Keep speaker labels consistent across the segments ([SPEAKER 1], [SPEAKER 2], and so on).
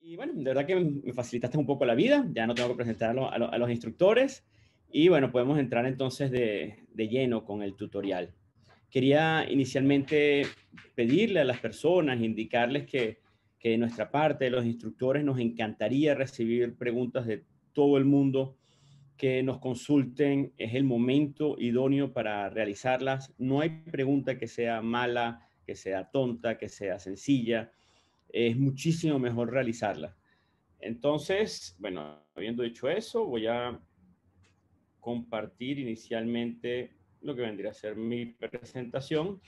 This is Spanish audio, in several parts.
[SPEAKER 1] Y bueno, de verdad que me facilitaste un poco la vida, ya no tengo que presentar a los instructores y bueno, podemos entrar entonces de lleno con el tutorial. Quería inicialmente pedirle a las personas, indicarles que de nuestra parte, de los instructores, nos encantaría recibir preguntas de todo el mundo, que nos consulten, es el momento idóneo para realizarlas. No hay pregunta que sea mala, que sea tonta, que sea sencilla, es muchísimo mejor realizarla. Entonces, bueno, habiendo dicho eso, voy a compartir inicialmente lo que vendría a ser mi presentación.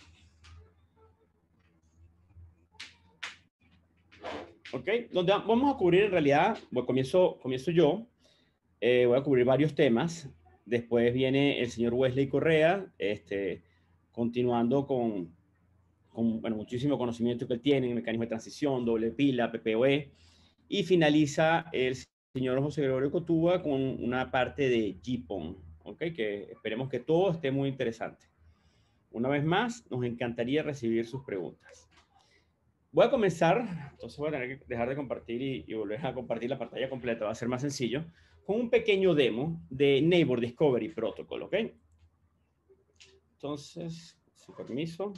[SPEAKER 1] ¿Ok? Donde vamos a cubrir en realidad, bueno, comienzo yo, voy a cubrir varios temas. Después viene el señor Wesley Correa, continuando con bueno, muchísimo conocimiento que él tiene en mecanismo de transición, doble pila, PPOE. Y finaliza el señor José Gregorio Cotúa con una parte de GPON, ¿ok? Que esperemos que todo esté muy interesante. Una vez más, nos encantaría recibir sus preguntas. Voy a comenzar, entonces voy a tener que dejar de compartir y volver a compartir la pantalla completa, va a ser más sencillo, con un pequeño demo de Neighbor Discovery Protocol, ¿ok? Entonces, sin permiso.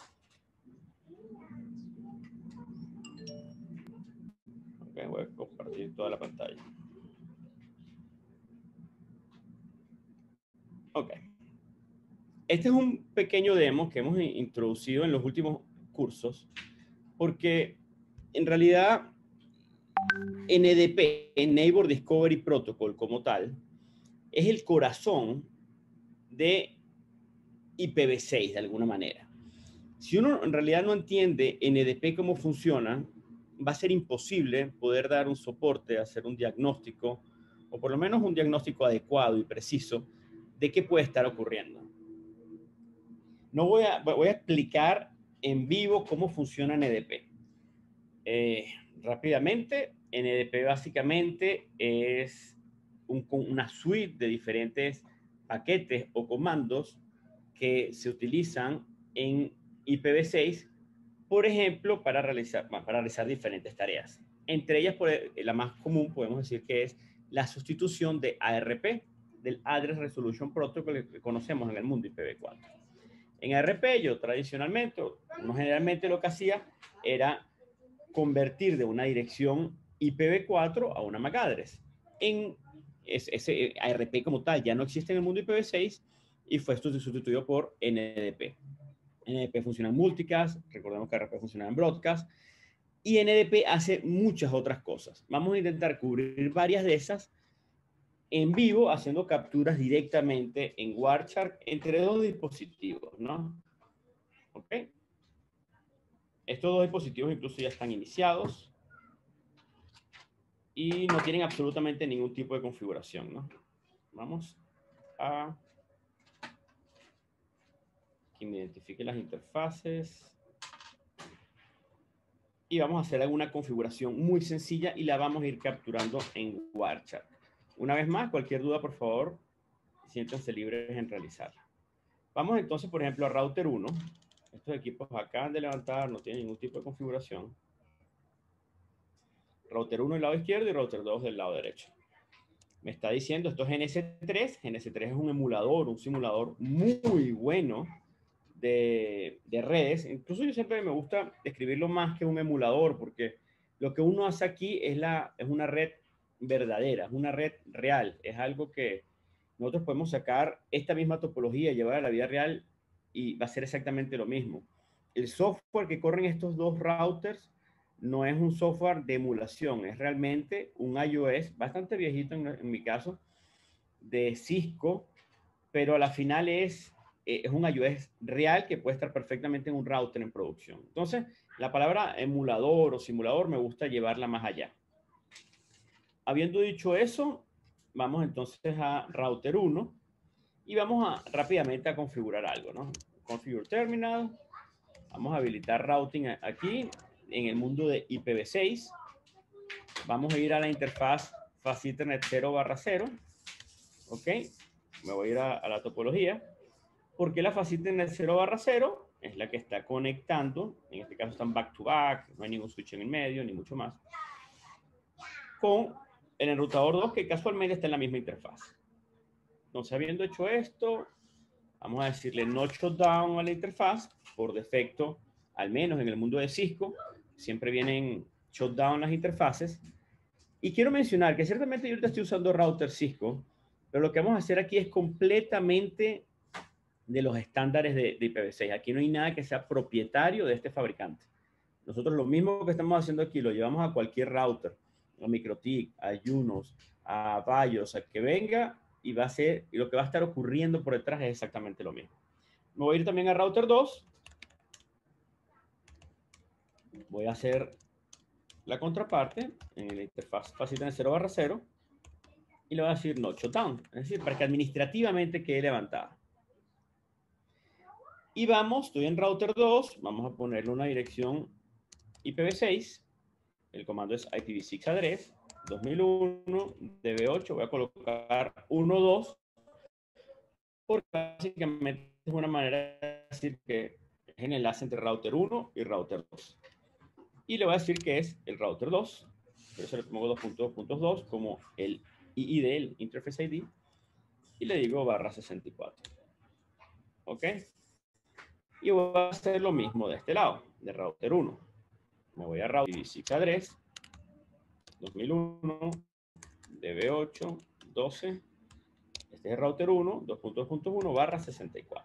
[SPEAKER 1] Ok, voy a compartir toda la pantalla. Ok. Este es un pequeño demo que hemos introducido en los últimos cursos, porque en realidad NDP, Neighbor Discovery Protocol como tal, es el corazón de IPv6 de alguna manera. Si uno en realidad no entiende NDP cómo funciona, va a ser imposible poder dar un soporte, hacer un diagnóstico, o por lo menos un diagnóstico adecuado y preciso de qué puede estar ocurriendo. No voy a explicar en vivo cómo funciona NDP. Rápidamente, NDP básicamente es una suite de diferentes paquetes o comandos que se utilizan en IPv6, por ejemplo, para realizar diferentes tareas. Entre ellas, la más común podemos decir que es la sustitución de ARP, del Address Resolution Protocol que conocemos en el mundo IPv4. En ARP, yo tradicionalmente, uno generalmente lo que hacía era convertir de una dirección IPv4 a una MAC address. Ese ARP como tal ya no existe en el mundo IPv6 y fue sustituido por NDP. NDP funciona en multicast, recordemos que ARP funciona en broadcast, y NDP hace muchas otras cosas. Vamos a intentar cubrir varias de esas en vivo, haciendo capturas directamente en Wireshark entre dos dispositivos, ¿no? ¿Ok? Estos dos dispositivos incluso ya están iniciados y no tienen absolutamente ningún tipo de configuración, ¿no? Vamos a que me identifique las interfaces y vamos a hacer alguna configuración muy sencilla y la vamos a ir capturando en Wireshark. Una vez más, cualquier duda, por favor, siéntanse libres en realizarla. Vamos entonces, por ejemplo, a router 1. Estos equipos acaban de levantar, no tienen ningún tipo de configuración. Router 1 del lado izquierdo y router 2 del lado derecho. Me está diciendo, esto es NS3. NS3 es un emulador, un simulador muy bueno de redes. Incluso yo siempre me gusta describirlo más que un emulador, porque lo que uno hace aquí es una red verdadera, es una red real. Es algo que nosotros podemos sacar esta misma topología, llevar a la vida real y va a ser exactamente lo mismo. El software que corren estos dos routers no es un software de emulación, es realmente un iOS bastante viejito en mi caso, de Cisco, pero a la final es un iOS real que puede estar perfectamente en un router en producción. Entonces, la palabra emulador o simulador me gusta llevarla más allá. Habiendo dicho eso, vamos entonces a router 1 y vamos rápidamente a configurar algo, ¿no? Configure terminal. Vamos a habilitar routing aquí en el mundo de IPv6. Vamos a ir a la interfaz Faciliternet 0/0. Ok, me voy a ir a la topología. Porque la Faciliternet 0/0 es la que está conectando. En este caso están back to back, no hay ningún switch en el medio, ni mucho más. con el enrutador 2, que casualmente está en la misma interfaz. Entonces, habiendo hecho esto, vamos a decirle no shutdown a la interfaz. Por defecto, al menos en el mundo de Cisco, siempre vienen shutdown las interfaces. Y quiero mencionar que ciertamente yo ahorita estoy usando router Cisco, pero lo que vamos a hacer aquí es completamente de los estándares de IPv6. Aquí no hay nada que sea propietario de este fabricante. Nosotros lo mismo que estamos haciendo aquí lo llevamos a cualquier router, a MikroTik, a Junos, a Bios, a que venga y va a ser, y lo que va a estar ocurriendo por detrás es exactamente lo mismo. Me voy a ir también a router 2. Voy a hacer la contraparte en la interfaz facilita en 0/0 y le voy a decir no shutdown, es decir, para que administrativamente quede levantada. Y vamos, estoy en router 2, vamos a ponerle una dirección IPv6. El comando es IPv6 address 2001 db8. Voy a colocar 1.2 porque básicamente es una manera de decir que es el enlace entre router 1 y router 2. Y le voy a decir que es el router 2. Por eso le pongo 2.2.2 como el IID, el Interface ID. Y le digo /64. ¿Ok? Y voy a hacer lo mismo de este lado, de router 1. Me voy a router IPv6 address 2001 db8 12. Este es el router 1, 2.2.1/64.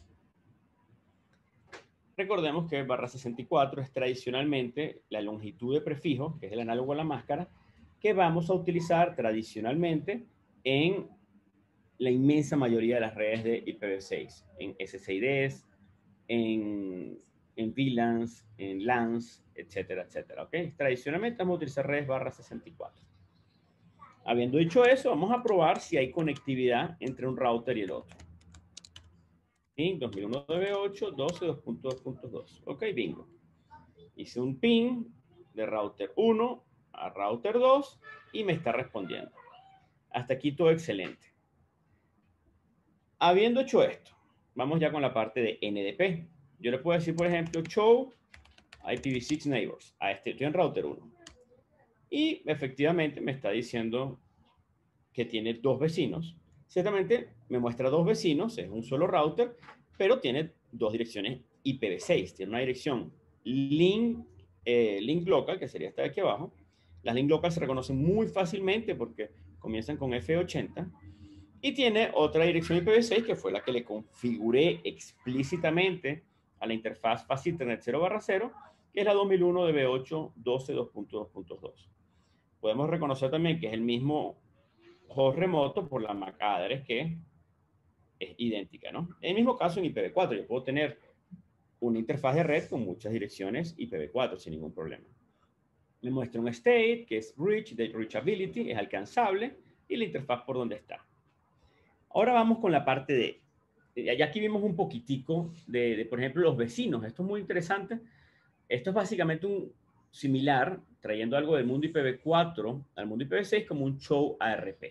[SPEAKER 1] Recordemos que /64 es tradicionalmente la longitud de prefijo, que es el análogo a la máscara, que vamos a utilizar tradicionalmente en la inmensa mayoría de las redes de IPv6, en SSIDs, en VLANs, en LANs, etcétera, etcétera. ¿Ok? Tradicionalmente vamos a utilizar redes /64. Habiendo dicho eso, vamos a probar si hay conectividad entre un router y el otro. Ping 2001 db8 12 2.2.2. Ok, bingo. Hice un ping de router 1 a router 2 y me está respondiendo. Hasta aquí todo excelente. Habiendo hecho esto, vamos ya con la parte de NDP. Yo le puedo decir, por ejemplo, show IPv6 neighbors. Estoy en router 1. Y efectivamente me está diciendo que tiene dos vecinos. Ciertamente me muestra dos vecinos, es un solo router, pero tiene dos direcciones IPv6. Tiene una dirección link local, que sería esta de aquí abajo. Las link local se reconocen muy fácilmente porque comienzan con F80. Y tiene otra dirección IPv6 que fue la que le configuré explícitamente a la interfaz Fast Internet 0/0, que es la 2001 db8 12 2.2.2. Podemos reconocer también que es el mismo host remoto por la MAC address, que es idéntica, ¿no? En el mismo caso en IPv4, yo puedo tener una interfaz de red con muchas direcciones IPv4 sin ningún problema. Le muestro un state que es reach, de reachability, es alcanzable, y la interfaz por donde está. Ahora vamos con la parte de, ya aquí vimos un poquitico de, por ejemplo, los vecinos. Esto es muy interesante. Esto es básicamente un similar, trayendo algo del mundo IPv4 al mundo IPv6 como un show ARP.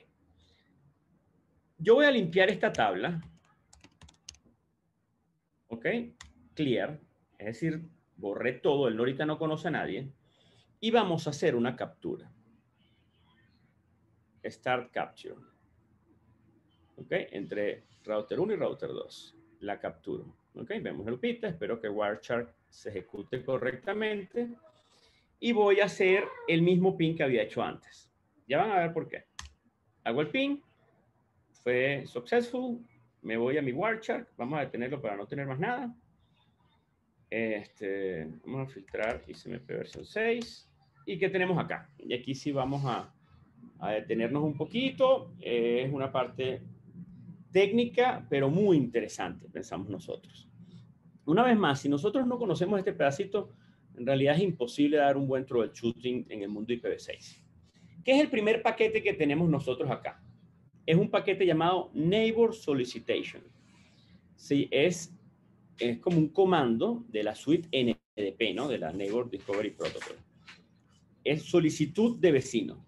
[SPEAKER 1] Yo voy a limpiar esta tabla. ¿Ok? Clear. Es decir, borré todo. Él ahorita no conoce a nadie. Y vamos a hacer una captura. Start Capture. ¿Ok? Entre router 1 y router 2. La capturo. ¿Ok? Vemos el pita. Espero que Wireshark se ejecute correctamente. Y voy a hacer el mismo ping que había hecho antes. Ya van a ver por qué. Hago el ping. Fue successful. Me voy a mi Wireshark. Vamos a detenerlo para no tener más nada. Vamos a filtrar ICMP versión 6. ¿Y qué tenemos acá? Y aquí sí vamos a detenernos un poquito. Es una parte técnica, pero muy interesante, pensamos nosotros. Una vez más, si nosotros no conocemos este pedacito, en realidad es imposible dar un buen troubleshooting en el mundo IPv6. ¿Qué es el primer paquete que tenemos nosotros acá? Es un paquete llamado Neighbor Solicitation. Sí, es como un comando de la suite NDP, ¿no? De la Neighbor Discovery Protocol. Es solicitud de vecino.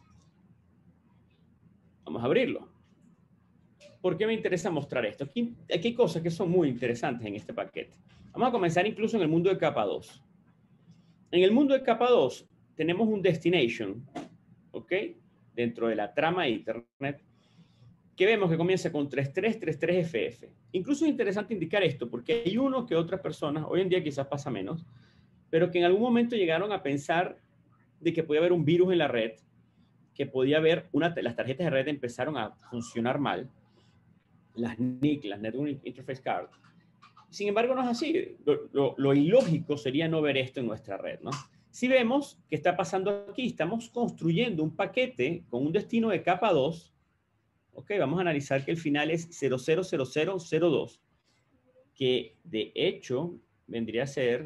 [SPEAKER 1] Vamos a abrirlo. ¿Por qué me interesa mostrar esto? Aquí hay cosas que son muy interesantes en este paquete. Vamos a comenzar incluso en el mundo de capa 2. En el mundo de capa 2 tenemos un destination, ¿ok? ¿ok? Dentro de la trama de Internet, que vemos que comienza con 3333FF. Incluso es interesante indicar esto, porque hay uno que otras personas, hoy en día quizás pasa menos, pero que en algún momento llegaron a pensar de que podía haber un virus en la red, que podía haber las tarjetas de red empezaron a funcionar mal, las NIC, las Network Interface Card. Sin embargo, no es así. Lo ilógico sería no ver esto en nuestra red, ¿no? Si vemos qué está pasando aquí, estamos construyendo un paquete con un destino de capa 2. Ok, vamos a analizar que el final es 000002, que de hecho vendría a ser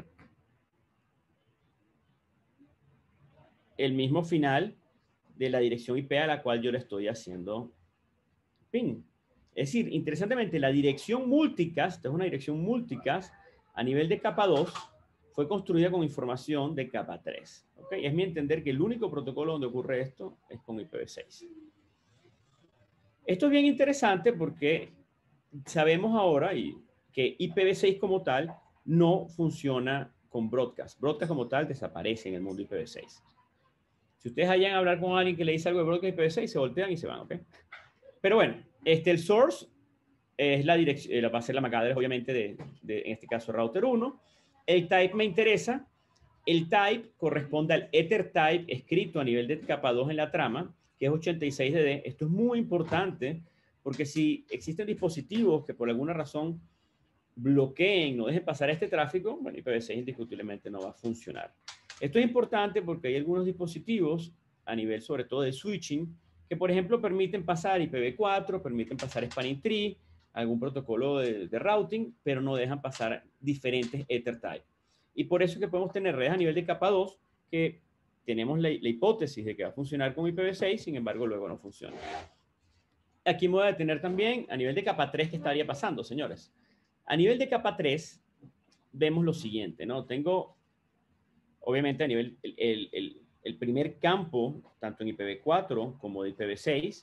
[SPEAKER 1] el mismo final de la dirección IP a la cual yo le estoy haciendo ping. Es decir, interesantemente, la dirección multicast, esta es una dirección multicast a nivel de capa 2, fue construida con información de capa 3. ¿Okay? Es mi entender que el único protocolo donde ocurre esto es con IPv6. Esto es bien interesante porque sabemos ahora que IPv6 como tal no funciona con broadcast. Broadcast como tal desaparece en el mundo IPv6. Si ustedes vayan a hablar con alguien que le dice algo de broadcast IPv6, se voltean y se van, ¿ok? Pero bueno, el source es la dirección, va a ser la MAC address, obviamente, en este caso, router 1. El type me interesa. El type corresponde al ether type escrito a nivel de capa 2 en la trama, que es 86DD. Esto es muy importante porque si existen dispositivos que por alguna razón bloqueen, no dejen pasar este tráfico, bueno, IPv6 indiscutiblemente no va a funcionar. Esto es importante porque hay algunos dispositivos a nivel sobre todo de switching que por ejemplo permiten pasar IPv4, permiten pasar spanning tree, algún protocolo de routing, pero no dejan pasar diferentes ether type. Y por eso es que podemos tener redes a nivel de capa 2 que tenemos la hipótesis de que va a funcionar con IPv6, sin embargo luego no funciona. Aquí me voy a detener también a nivel de capa 3 que estaría pasando, señores. A nivel de capa 3 vemos lo siguiente, ¿no? Tengo, obviamente a nivel, el primer campo, tanto en IPv4 como de IPv6,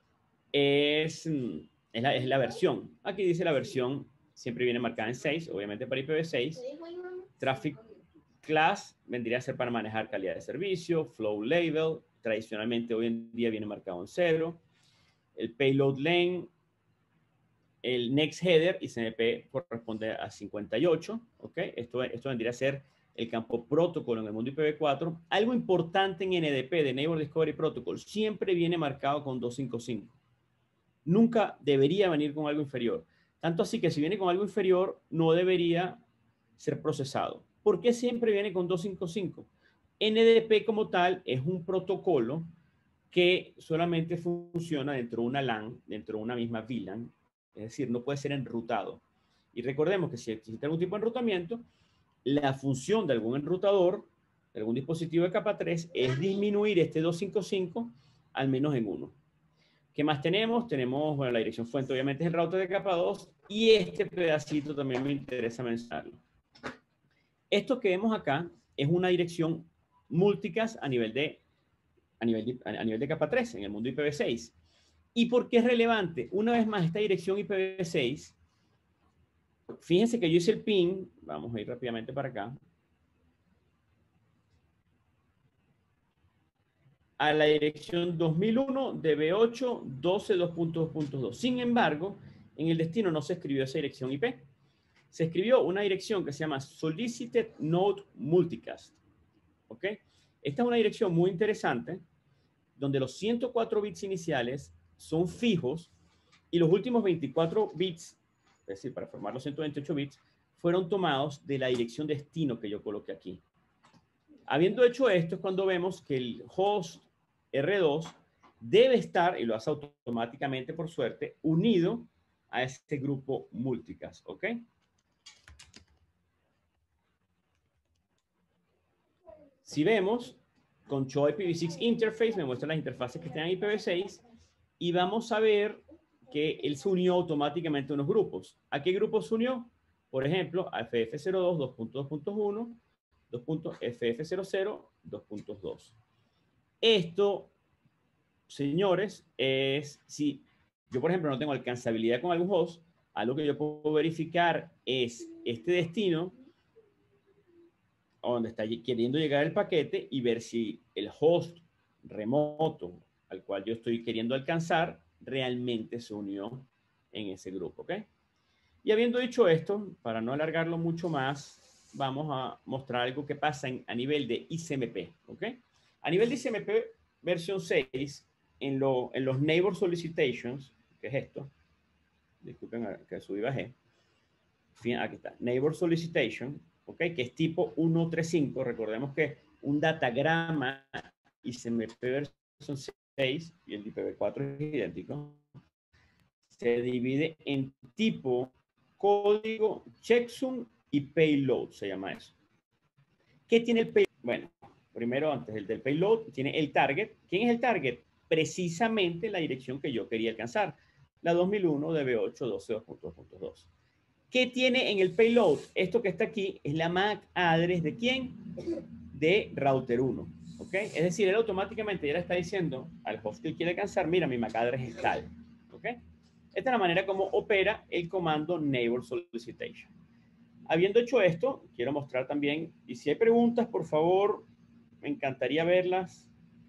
[SPEAKER 1] es la versión. Aquí dice la versión, siempre viene marcada en 6, obviamente para IPv6. Traffic Class vendría a ser para manejar calidad de servicio. Flow Label, tradicionalmente hoy en día viene marcado en 0. El Payload Lane, el Next Header y CNP corresponde a 58. ¿Ok? Esto vendría a ser el campo protocolo en el mundo IPv4. Algo importante en NDP, de Neighbor Discovery Protocol, siempre viene marcado con 255. Nunca debería venir con algo inferior. Tanto así que si viene con algo inferior, no debería ser procesado. ¿Por qué siempre viene con 255? NDP como tal es un protocolo que solamente funciona dentro de una LAN, dentro de una misma VLAN, es decir, no puede ser enrutado. Y recordemos que si existe algún tipo de enrutamiento, la función de algún enrutador, de algún dispositivo de capa 3, es disminuir este 255 al menos en 1. ¿Qué más tenemos? Tenemos, bueno, la dirección fuente obviamente es el router de capa 2 y este pedacito también me interesa mencionarlo. Esto que vemos acá es una dirección multicast a nivel de capa 3 en el mundo IPv6. ¿Y por qué es relevante? Una vez más, esta dirección IPv6, fíjense que yo hice el ping, vamos a ir rápidamente para acá, a la dirección 2001 DB8 12.2.2. Sin embargo, en el destino no se escribió esa dirección IP. Se escribió una dirección que se llama Solicited Node Multicast. ¿Ok? Esta es una dirección muy interesante donde los 104 bits iniciales son fijos y los últimos 24 bits, es decir, para formar los 128 bits, fueron tomados de la dirección destino que yo coloqué aquí. Habiendo hecho esto es cuando vemos que el host R2 debe estar, y lo hace automáticamente por suerte, unido a este grupo multicast, ¿ok? Si vemos, con Show IPv6 Interface me muestra las interfaces que están en IPv6 y vamos a ver que él se unió automáticamente a unos grupos. ¿A qué grupos se unió? Por ejemplo, a FF02 2.2.1, 2.FF00 2.2. Esto, señores, es si yo, por ejemplo, no tengo alcanzabilidad con algún host, algo que yo puedo verificar es este destino a donde está queriendo llegar el paquete y ver si el host remoto al cual yo estoy queriendo alcanzar realmente se unió en ese grupo, ¿ok? Y habiendo dicho esto, para no alargarlo mucho más, vamos a mostrar algo que pasa a nivel de ICMP, ¿ok? A nivel de ICMP versión 6, en los Neighbor Solicitations, que es esto, disculpen que subí y bajé, aquí está, Neighbor Solicitation, ¿ok? Que es tipo 135, recordemos que un datagrama ICMP versión 6 y el IPv4 es idéntico, se divide en tipo, código, checksum y payload, se llama eso. ¿Qué tiene el payload? Bueno, primero, antes del payload, tiene el target. ¿Quién es el target? Precisamente la dirección que yo quería alcanzar, la 2001 DB812.2.2. ¿Qué tiene en el payload? Esto que está aquí es la MAC address de quién? De router 1. ¿Ok? Es decir, él automáticamente ya le está diciendo al host que quiere alcanzar, mira, mi MAC address es tal. ¿Ok? Esta es la manera como opera el comando Neighbor Solicitation. Habiendo hecho esto, quiero mostrar también, y si hay preguntas, por favor, me encantaría verlas.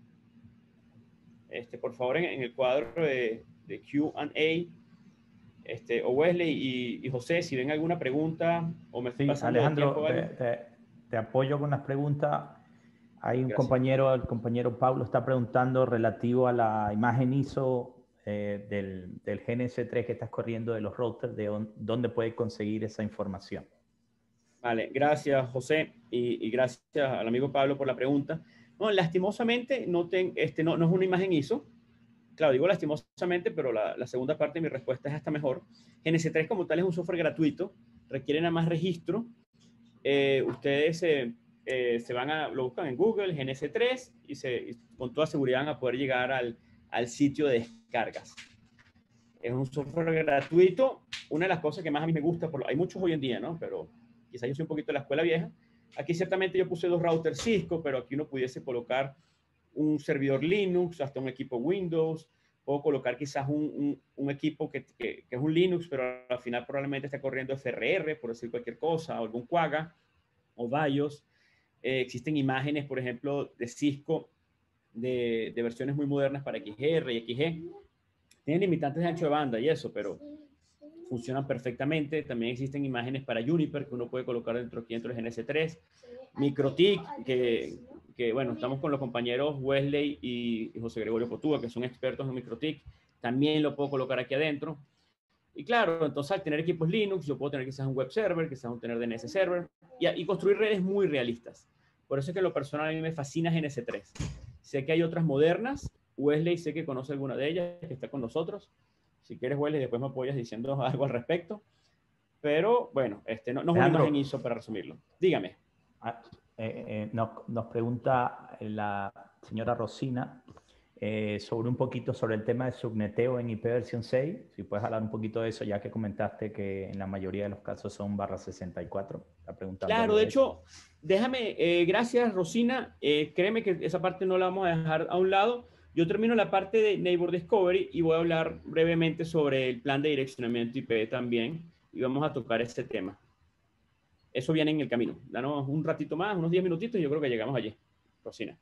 [SPEAKER 1] Por favor, en el cuadro de Q&A, o Wesley y José, si ven alguna pregunta o me estoy
[SPEAKER 2] Sí,
[SPEAKER 1] pasando de tiempo
[SPEAKER 2] Alejandro,
[SPEAKER 1] o algo.
[SPEAKER 2] te apoyo con las preguntas. Hay un
[SPEAKER 1] Gracias.
[SPEAKER 2] compañero, el compañero Pablo está preguntando relativo a la imagen ISO del GNS3 que estás corriendo de los routers, de dónde puede conseguir esa información.
[SPEAKER 1] Vale, gracias José y gracias al amigo Pablo por la pregunta. No, lastimosamente no es una imagen ISO. Claro, digo lastimosamente, pero la segunda parte de mi respuesta es hasta mejor. GNS3 como tal es un software gratuito, requiere nada más registro. Ustedes lo buscan en Google, GNS3, y con toda seguridad van a poder llegar al sitio de descargas. Es un software gratuito. Una de las cosas que más a mí me gusta, hay muchos hoy en día, ¿no? Pero quizás yo soy un poquito de la escuela vieja. Aquí ciertamente yo puse 2 routers Cisco, pero aquí uno pudiese colocar un servidor Linux, hasta un equipo Windows, o colocar quizás un equipo que es un Linux, pero al final probablemente está corriendo FRR, por decir cualquier cosa, o algún Quagga, o BIOS. Existen imágenes, por ejemplo, de Cisco, de versiones muy modernas para XR y XG. Tienen limitantes de ancho de banda y eso, pero funcionan perfectamente. También existen imágenes para Juniper que uno puede colocar dentro del GNS3. MikroTik, que bueno, estamos con los compañeros Wesley y José Gregorio Potúa, que son expertos en MikroTik. También lo puedo colocar aquí adentro. Y claro, entonces al tener equipos Linux, yo puedo tener quizás un web server, quizás tener DNS server, y construir redes muy realistas. Por eso es que en lo personal a mí me fascina GNS3. Sé que hay otras modernas. Wesley sé que conoce alguna de ellas, que está con nosotros. Si quieres, Wesley, después me apoyas diciendo algo al respecto. Pero bueno, no es una imagen
[SPEAKER 2] Alejandro,
[SPEAKER 1] ISO para resumirlo. Dígame.
[SPEAKER 2] nos pregunta la señora Rosina sobre un poquito sobre el tema de subneteo en IP versión 6. Si puedes hablar un poquito de eso, ya que comentaste que en la mayoría de los casos son /64. Está preguntando
[SPEAKER 1] Claro,
[SPEAKER 2] algo
[SPEAKER 1] de
[SPEAKER 2] de eso.
[SPEAKER 1] hecho, déjame, gracias Rosina, créeme que esa parte no la vamos a dejar a un lado. Yo termino la parte de Neighbor Discovery y voy a hablar brevemente sobre el plan de direccionamiento IP también y vamos a tocar este tema. Eso viene en el camino. Danos un ratito más, unos 10 minutitos y yo creo que llegamos allí. Rosina.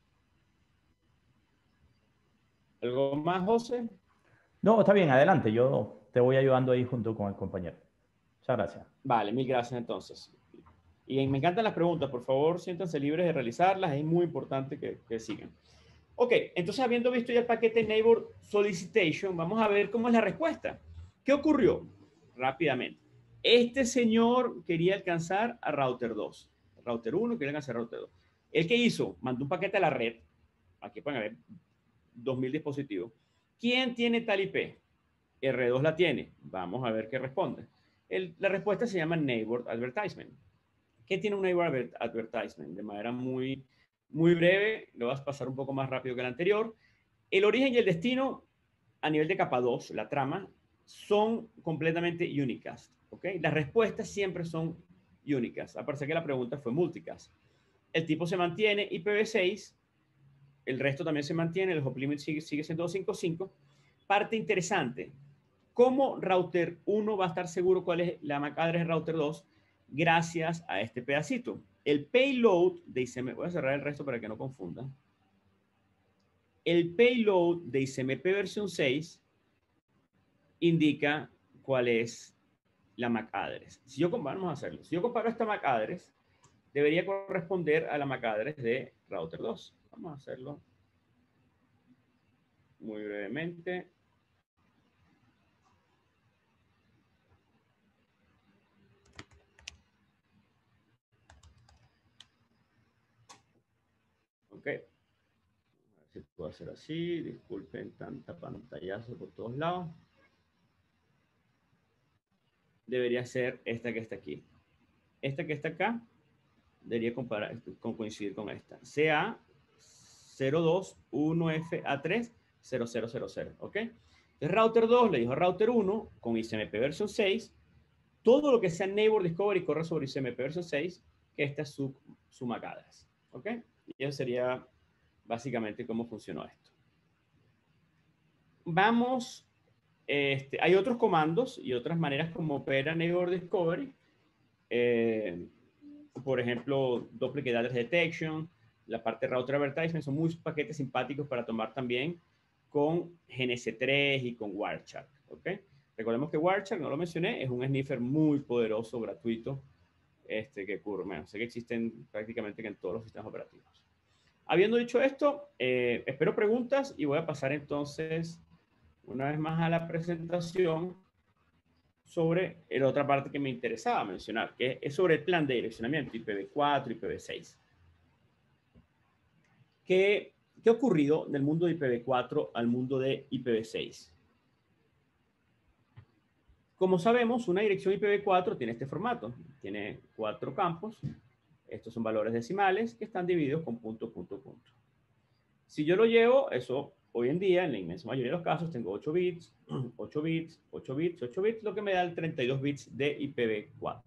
[SPEAKER 1] ¿Algo más, José?
[SPEAKER 2] No, está bien, adelante. Yo te voy ayudando ahí junto con el compañero. Muchas gracias.
[SPEAKER 1] Vale, mil gracias entonces. Y me encantan las preguntas, por favor, siéntanse libres de realizarlas, es muy importante que sigan. Ok, entonces habiendo visto ya el paquete Neighbor Solicitation, vamos a ver cómo es la respuesta. ¿Qué ocurrió? Rápidamente. Este señor quería alcanzar a router 2. Router 1 quería alcanzar a router 2. ¿El qué hizo? Mandó un paquete a la red. Aquí pueden ver 2000 dispositivos. ¿Quién tiene tal IP? R2 la tiene. Vamos a ver qué responde. La respuesta se llama Neighbor Advertisement. ¿Qué tiene un Neighbor Advertisement? De manera muy, muy breve, lo vas a pasar un poco más rápido que el anterior. El origen y el destino a nivel de capa 2, la trama, son completamente unicast. ¿Okay? Las respuestas siempre son únicas, a pesar que la pregunta fue multicast. El tipo se mantiene IPv6, el resto también se mantiene, el hop limit sigue siendo 255. Parte interesante, ¿cómo router 1 va a estar seguro cuál es la MAC address de router 2? Gracias a este pedacito. El payload de ICMP, voy a cerrar el resto para que no confundan. el payload de ICMP versión 6 indica cuál es la MAC address. Si yo comparo, vamos a hacerlo. Si yo comparo esta MAC address, debería corresponder a la MAC address de router 2. Vamos a hacerlo muy brevemente. Ok. A ver si puedo hacer así. Disculpen tanta pantallazo por todos lados. Debería ser esta que está aquí. Esta que está acá debería coincidir con esta. CA021FA30000. ¿Ok? El router 2 le dijo a router 1 con ICMP versión 6. Todo lo que sea Neighbor Discovery corre sobre ICMP versión 6, que esta es su MAC address. ¿Ok? Y eso sería básicamente cómo funcionó esto. Vamos, hay otros comandos y otras maneras como opera Neighbor Discovery. Por ejemplo, Duplicate Address Detection, la parte de Router Advertisement, son muy paquetes simpáticos para tomar también con GNS3 y con Wireshark. ¿Ok? Recordemos que Wireshark, no lo mencioné, es un sniffer muy poderoso, gratuito, que ocurre. Bueno, sé que existen prácticamente en todos los sistemas operativos. Habiendo dicho esto, espero preguntas y voy a pasar entonces una vez más a la presentación sobre la otra parte que me interesaba mencionar, que es sobre el plan de direccionamiento IPv4, IPv6. ¿Qué ha ocurrido del mundo de IPv4 al mundo de IPv6? Como sabemos, una dirección IPv4 tiene este formato. Tiene 4 campos. Estos son valores decimales que están divididos con punto, punto, punto. Si yo lo llevo, eso hoy en día, en la inmensa mayoría de los casos, tengo 8 bits, 8 bits, 8 bits, 8 bits, lo que me da el 32 bits de IPv4.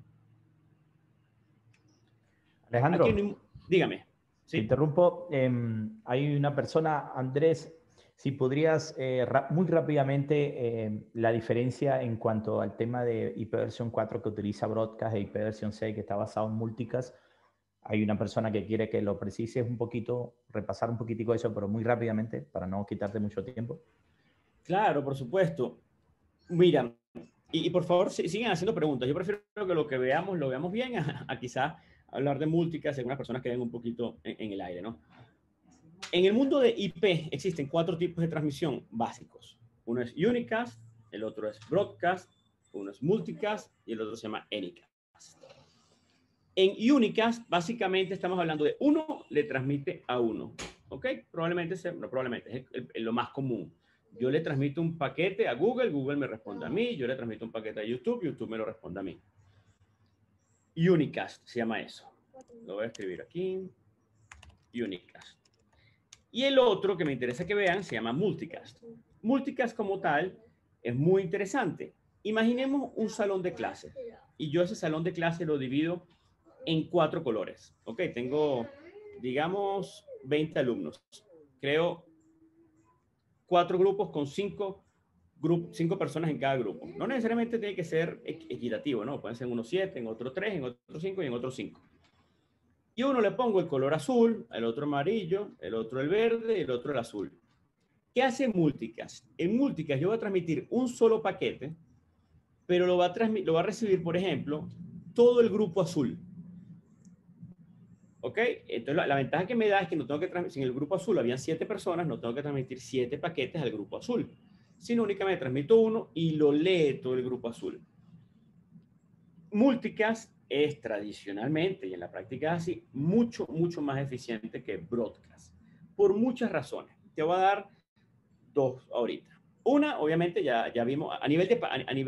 [SPEAKER 2] Alejandro,
[SPEAKER 1] Aquí, dígame.
[SPEAKER 2] te
[SPEAKER 1] ¿Sí?
[SPEAKER 2] interrumpo. Hay una persona, Andrés, si podrías muy rápidamente la diferencia en cuanto al tema de ipv 4 que utiliza Broadcast e ipv 6 que está basado en Multicast. Hay una persona que quiere que lo precises un poquito, repasar un poquitico eso, pero muy rápidamente para no quitarte mucho tiempo.
[SPEAKER 1] Claro, por supuesto. Mira, y por favor sigan haciendo preguntas. Yo prefiero que lo que veamos lo veamos bien a quizá hablar de Multicast, según las personas que ven un poquito en el aire, ¿no? En el mundo de IP existen 4 tipos de transmisión básicos. Uno es Unicast, el otro es Broadcast, uno es Multicast y el otro se llama Anycast. En Unicast, básicamente estamos hablando de uno le transmite a uno. ¿Ok? Probablemente es lo más común. Yo le transmito un paquete a Google, Google me responde a mí. Yo le transmito un paquete a YouTube, YouTube me lo responde a mí. Unicast se llama eso. Lo voy a escribir aquí. Unicast. Y el otro que me interesa que vean se llama Multicast. Multicast como tal es muy interesante. Imaginemos un salón de clase y yo ese salón de clase lo divido en 4 colores. Ok, tengo, digamos, 20 alumnos. Creo 4 grupos con 5 personas en cada grupo. No necesariamente tiene que ser equitativo, ¿no? Pueden ser unos 7, en otros 3, en otros 5 y en otros 5. Y a uno le pongo el color azul, el otro amarillo, el otro el verde y el otro el azul. ¿Qué hace Multicast? En Multicast yo voy a transmitir un solo paquete, pero lo va a recibir, por ejemplo, todo el grupo azul. ¿Ok? Entonces la ventaja que me da es que no tengo que transmitir, si en el grupo azul habían 7 personas, no tengo que transmitir 7 paquetes al grupo azul, sino únicamente transmito uno y lo lee todo el grupo azul. Multicast es tradicionalmente y en la práctica así mucho, mucho más eficiente que Broadcast, por muchas razones. Te voy a dar 2 ahorita. Una, obviamente, ya vimos a nivel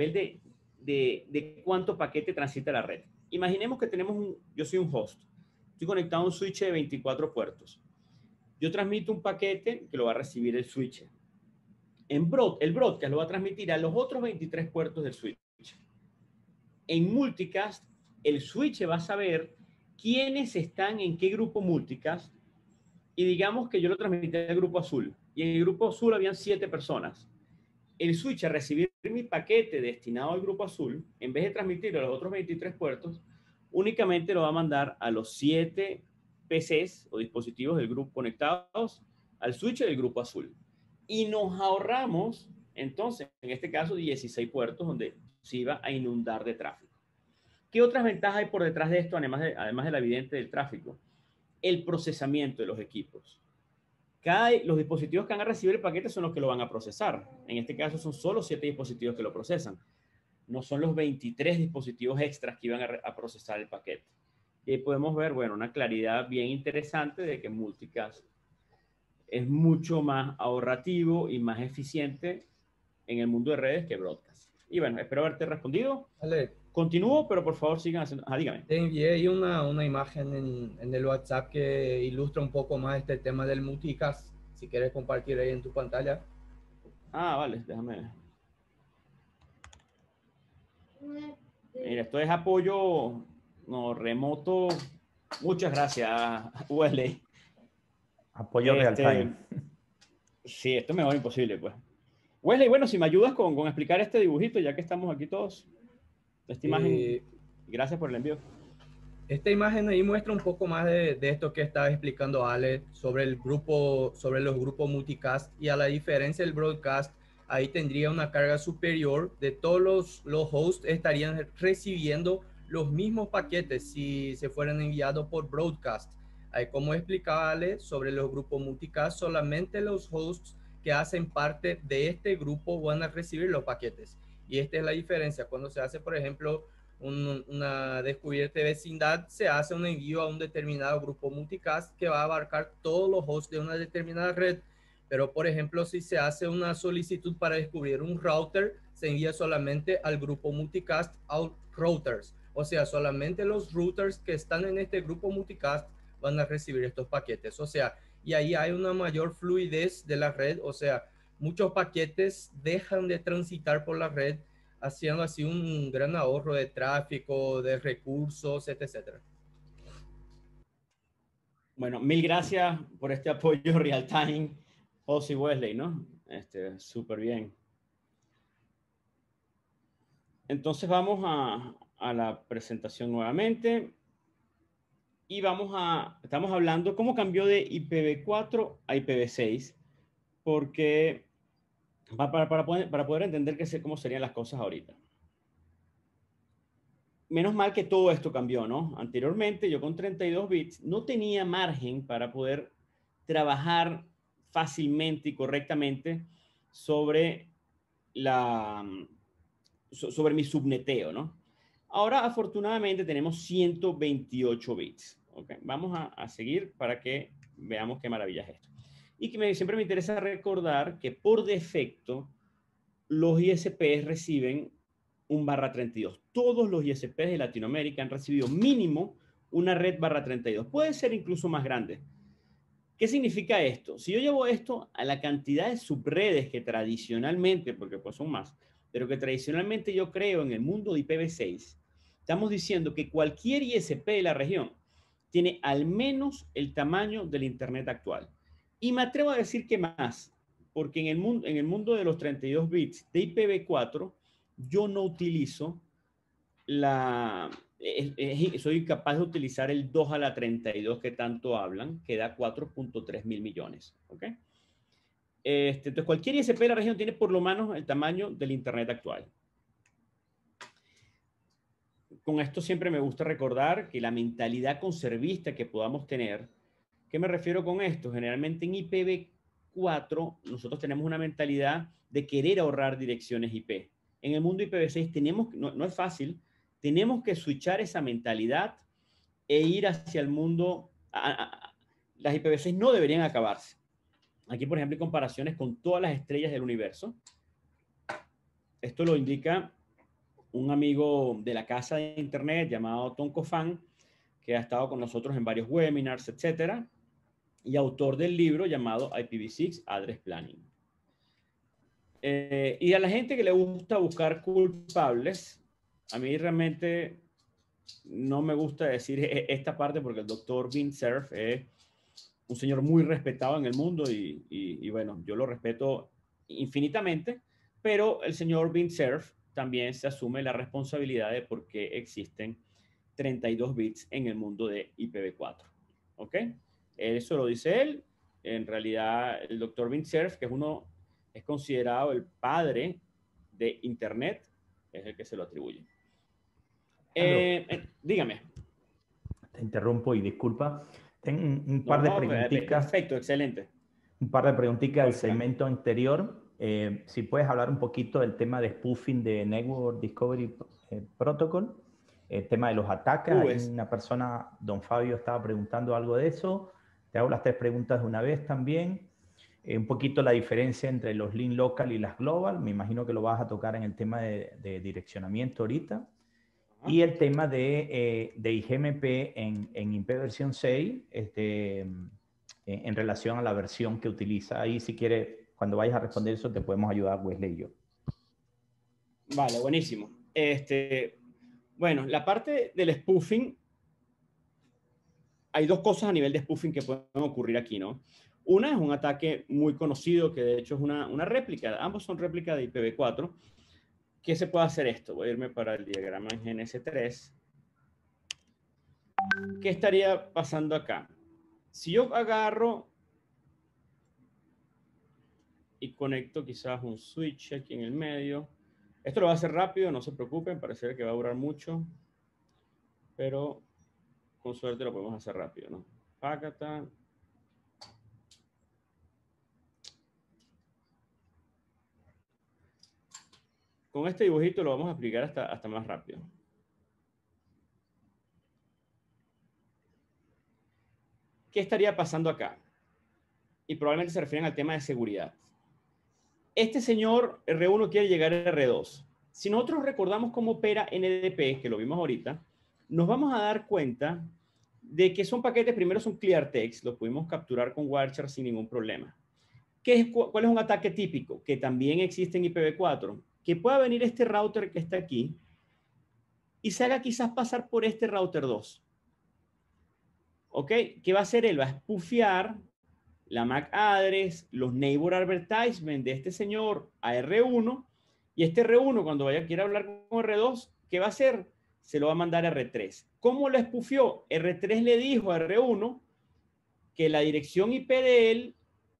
[SPEAKER 1] de cuánto paquete transita la red. Imaginemos que yo soy un host, estoy conectado a un switch de 24 puertos. Yo transmito un paquete que lo va a recibir el switch. El broadcast lo va a transmitir a los otros 23 puertos del switch. En Multicast, el switch va a saber quiénes están en qué grupo Multicast y digamos que yo lo transmití al grupo azul y en el grupo azul habían 7 personas. El switch a recibir mi paquete destinado al grupo azul, en vez de transmitirlo a los otros 23 puertos, únicamente lo va a mandar a los 7 PCs o dispositivos del grupo conectados al switcher del grupo azul. Y nos ahorramos, entonces, en este caso, 16 puertos donde se iba a inundar de tráfico. ¿Qué otras ventajas hay por detrás de esto, además de la evidente del tráfico? El procesamiento de los equipos. Los dispositivos que van a recibir el paquete son los que lo van a procesar. En este caso son solo 7 dispositivos que lo procesan. No son los 23 dispositivos extras que iban a procesar el paquete. Y ahí podemos ver, bueno, una claridad bien interesante de que Multicast es mucho más ahorrativo y más eficiente en el mundo de redes que Broadcast. Y bueno, espero haberte respondido.
[SPEAKER 3] Vale,
[SPEAKER 1] Continúo, pero por favor sigan haciendo... Dígame.
[SPEAKER 3] te envié ahí una imagen en el WhatsApp que ilustra un poco más este tema del multicast. Si quieres compartir ahí en tu pantalla.
[SPEAKER 1] Vale, déjame. Mira, esto es apoyo remoto. Muchas gracias, Wesley.
[SPEAKER 2] Apoyo real time.
[SPEAKER 1] Sí, esto me va imposible, pues. Wesley, bueno, si me ayudas con explicar este dibujito, ya que estamos aquí todos. Esta imagen, gracias por el envío.
[SPEAKER 3] Esta imagen ahí muestra un poco más de esto que estaba explicando Ale sobre el grupo, sobre los grupos multicast, y a la diferencia del broadcast, ahí tendría una carga superior de todos los hosts estarían recibiendo los mismos paquetes si se fueran enviados por broadcast. Ahí, como explicaba Ale sobre los grupos multicast, solamente los hosts que hacen parte de este grupo van a recibir los paquetes. Y esta es la diferencia cuando se hace, por ejemplo, una descubierta de vecindad, se hace un envío a un determinado grupo multicast que va a abarcar todos los hosts de una determinada red. Pero, por ejemplo, si se hace una solicitud para descubrir un router, se envía solamente al grupo multicast out routers. O sea, solamente los routers que están en este grupo multicast van a recibir estos paquetes. O sea, y ahí hay una mayor fluidez de la red. O sea, muchos paquetes dejan de transitar por la red, haciendo así un gran ahorro de tráfico, de recursos, etcétera.
[SPEAKER 1] Bueno, mil gracias por este apoyo real time, José Wesley, ¿no? Súper bien. Entonces vamos a la presentación nuevamente y estamos hablando cómo cambió de IPv4 a IPv6, porque para poder entender cómo serían las cosas ahorita. Menos mal que todo esto cambió, ¿no? Anteriormente yo con 32 bits no tenía margen para poder trabajar fácilmente y correctamente sobre mi subneteo, ¿no? Ahora afortunadamente tenemos 128 bits. ¿Okay? Vamos a seguir para que veamos qué maravilla es esto. Y que siempre me interesa recordar que por defecto los ISPs reciben un /32. Todos los ISPs de Latinoamérica han recibido mínimo una red /32. Puede ser incluso más grande. ¿Qué significa esto? Si yo llevo esto a la cantidad de subredes que tradicionalmente, porque pues son más, pero que tradicionalmente yo creo en el mundo de IPv6, estamos diciendo que cualquier ISP de la región tiene al menos el tamaño del Internet actual. Y me atrevo a decir que más, porque en el mundo de los 32 bits de IPv4, yo no utilizo soy capaz de utilizar el 2 a la 32 que tanto hablan, que da 4.3 mil millones. ¿Okay? Entonces, cualquier ISP de la región tiene por lo menos el tamaño del Internet actual. Con esto siempre me gusta recordar que la mentalidad conservista que podamos tener, ¿qué me refiero con esto? Generalmente en IPv4 nosotros tenemos una mentalidad de querer ahorrar direcciones IP. En el mundo IPv6 no es fácil, tenemos que switchar esa mentalidad e ir hacia el mundo. Las IPv6 no deberían acabarse. Aquí, por ejemplo, hay comparaciones con todas las estrellas del universo. Esto lo indica un amigo de la casa de internet llamado Tonko Fan, que ha estado con nosotros en varios webinars, etcétera, y autor del libro llamado IPv6 Address Planning. Y a la gente que le gusta buscar culpables, a mí realmente no me gusta decir esta parte porque el doctor Vint Cerf es un señor muy respetado en el mundo y bueno, yo lo respeto infinitamente, pero el señor Vint Cerf también se asume la responsabilidad de por qué existen 32 bits en el mundo de IPv4. ¿Ok? Eso lo dice él. en realidad el doctor Vint Cerf, que es considerado el padre de Internet, es el que se lo atribuye. Dígame.
[SPEAKER 2] Te interrumpo y disculpa. Tengo un par de preguntitas.
[SPEAKER 1] Perfecto, excelente.
[SPEAKER 2] Un par de preguntitas del segmento anterior. Si puedes hablar un poquito del tema de spoofing de Network Discovery Protocol, el tema de los ataques. Hay una persona, don Fabio, estaba preguntando algo de eso. Te hago las 3 preguntas de una vez también. Un poquito la diferencia entre los link local y las global. Me imagino que lo vas a tocar en el tema de direccionamiento ahorita. Y el tema de IGMP en IP versión 6, en relación a la versión que utiliza. Ahí, si quieres, cuando vayas a responder eso, te podemos ayudar, Wesley y yo.
[SPEAKER 1] Vale, buenísimo. Bueno, la parte del spoofing, hay 2 cosas a nivel de spoofing que pueden ocurrir aquí, ¿no? Una es un ataque muy conocido, que de hecho es una réplica, ambos son réplica de IPv4. ¿Qué se puede hacer esto? Voy a irme para el diagrama en GNS3. ¿Qué estaría pasando acá? Si yo agarro y conecto quizás un switch aquí en el medio, esto lo va a hacer rápido, no se preocupen, parece que va a durar mucho, pero con suerte lo podemos hacer rápido, ¿no? Págata. Con este dibujito lo vamos a explicar hasta más rápido. ¿Qué estaría pasando acá? Y probablemente se refieren al tema de seguridad. Este señor R1 quiere llegar a R2. Si nosotros recordamos cómo opera NDP, que lo vimos ahorita, nos vamos a dar cuenta de que son paquetes, primero son clear text, los pudimos capturar con Wireshark sin ningún problema. ¿Cuál es un ataque típico? Que también existe en IPv4. Que pueda venir este router que está aquí y se haga quizás pasar por este router 2. ¿Ok? ¿Qué va a hacer él? Va a spoofear la MAC address, los neighbor advertisement de este señor a R1, y este R1 cuando quiera hablar con R2, ¿qué va a hacer? Se lo va a mandar a R3. ¿Cómo lo spoofeó? R3 le dijo a R1 que la dirección IP de él,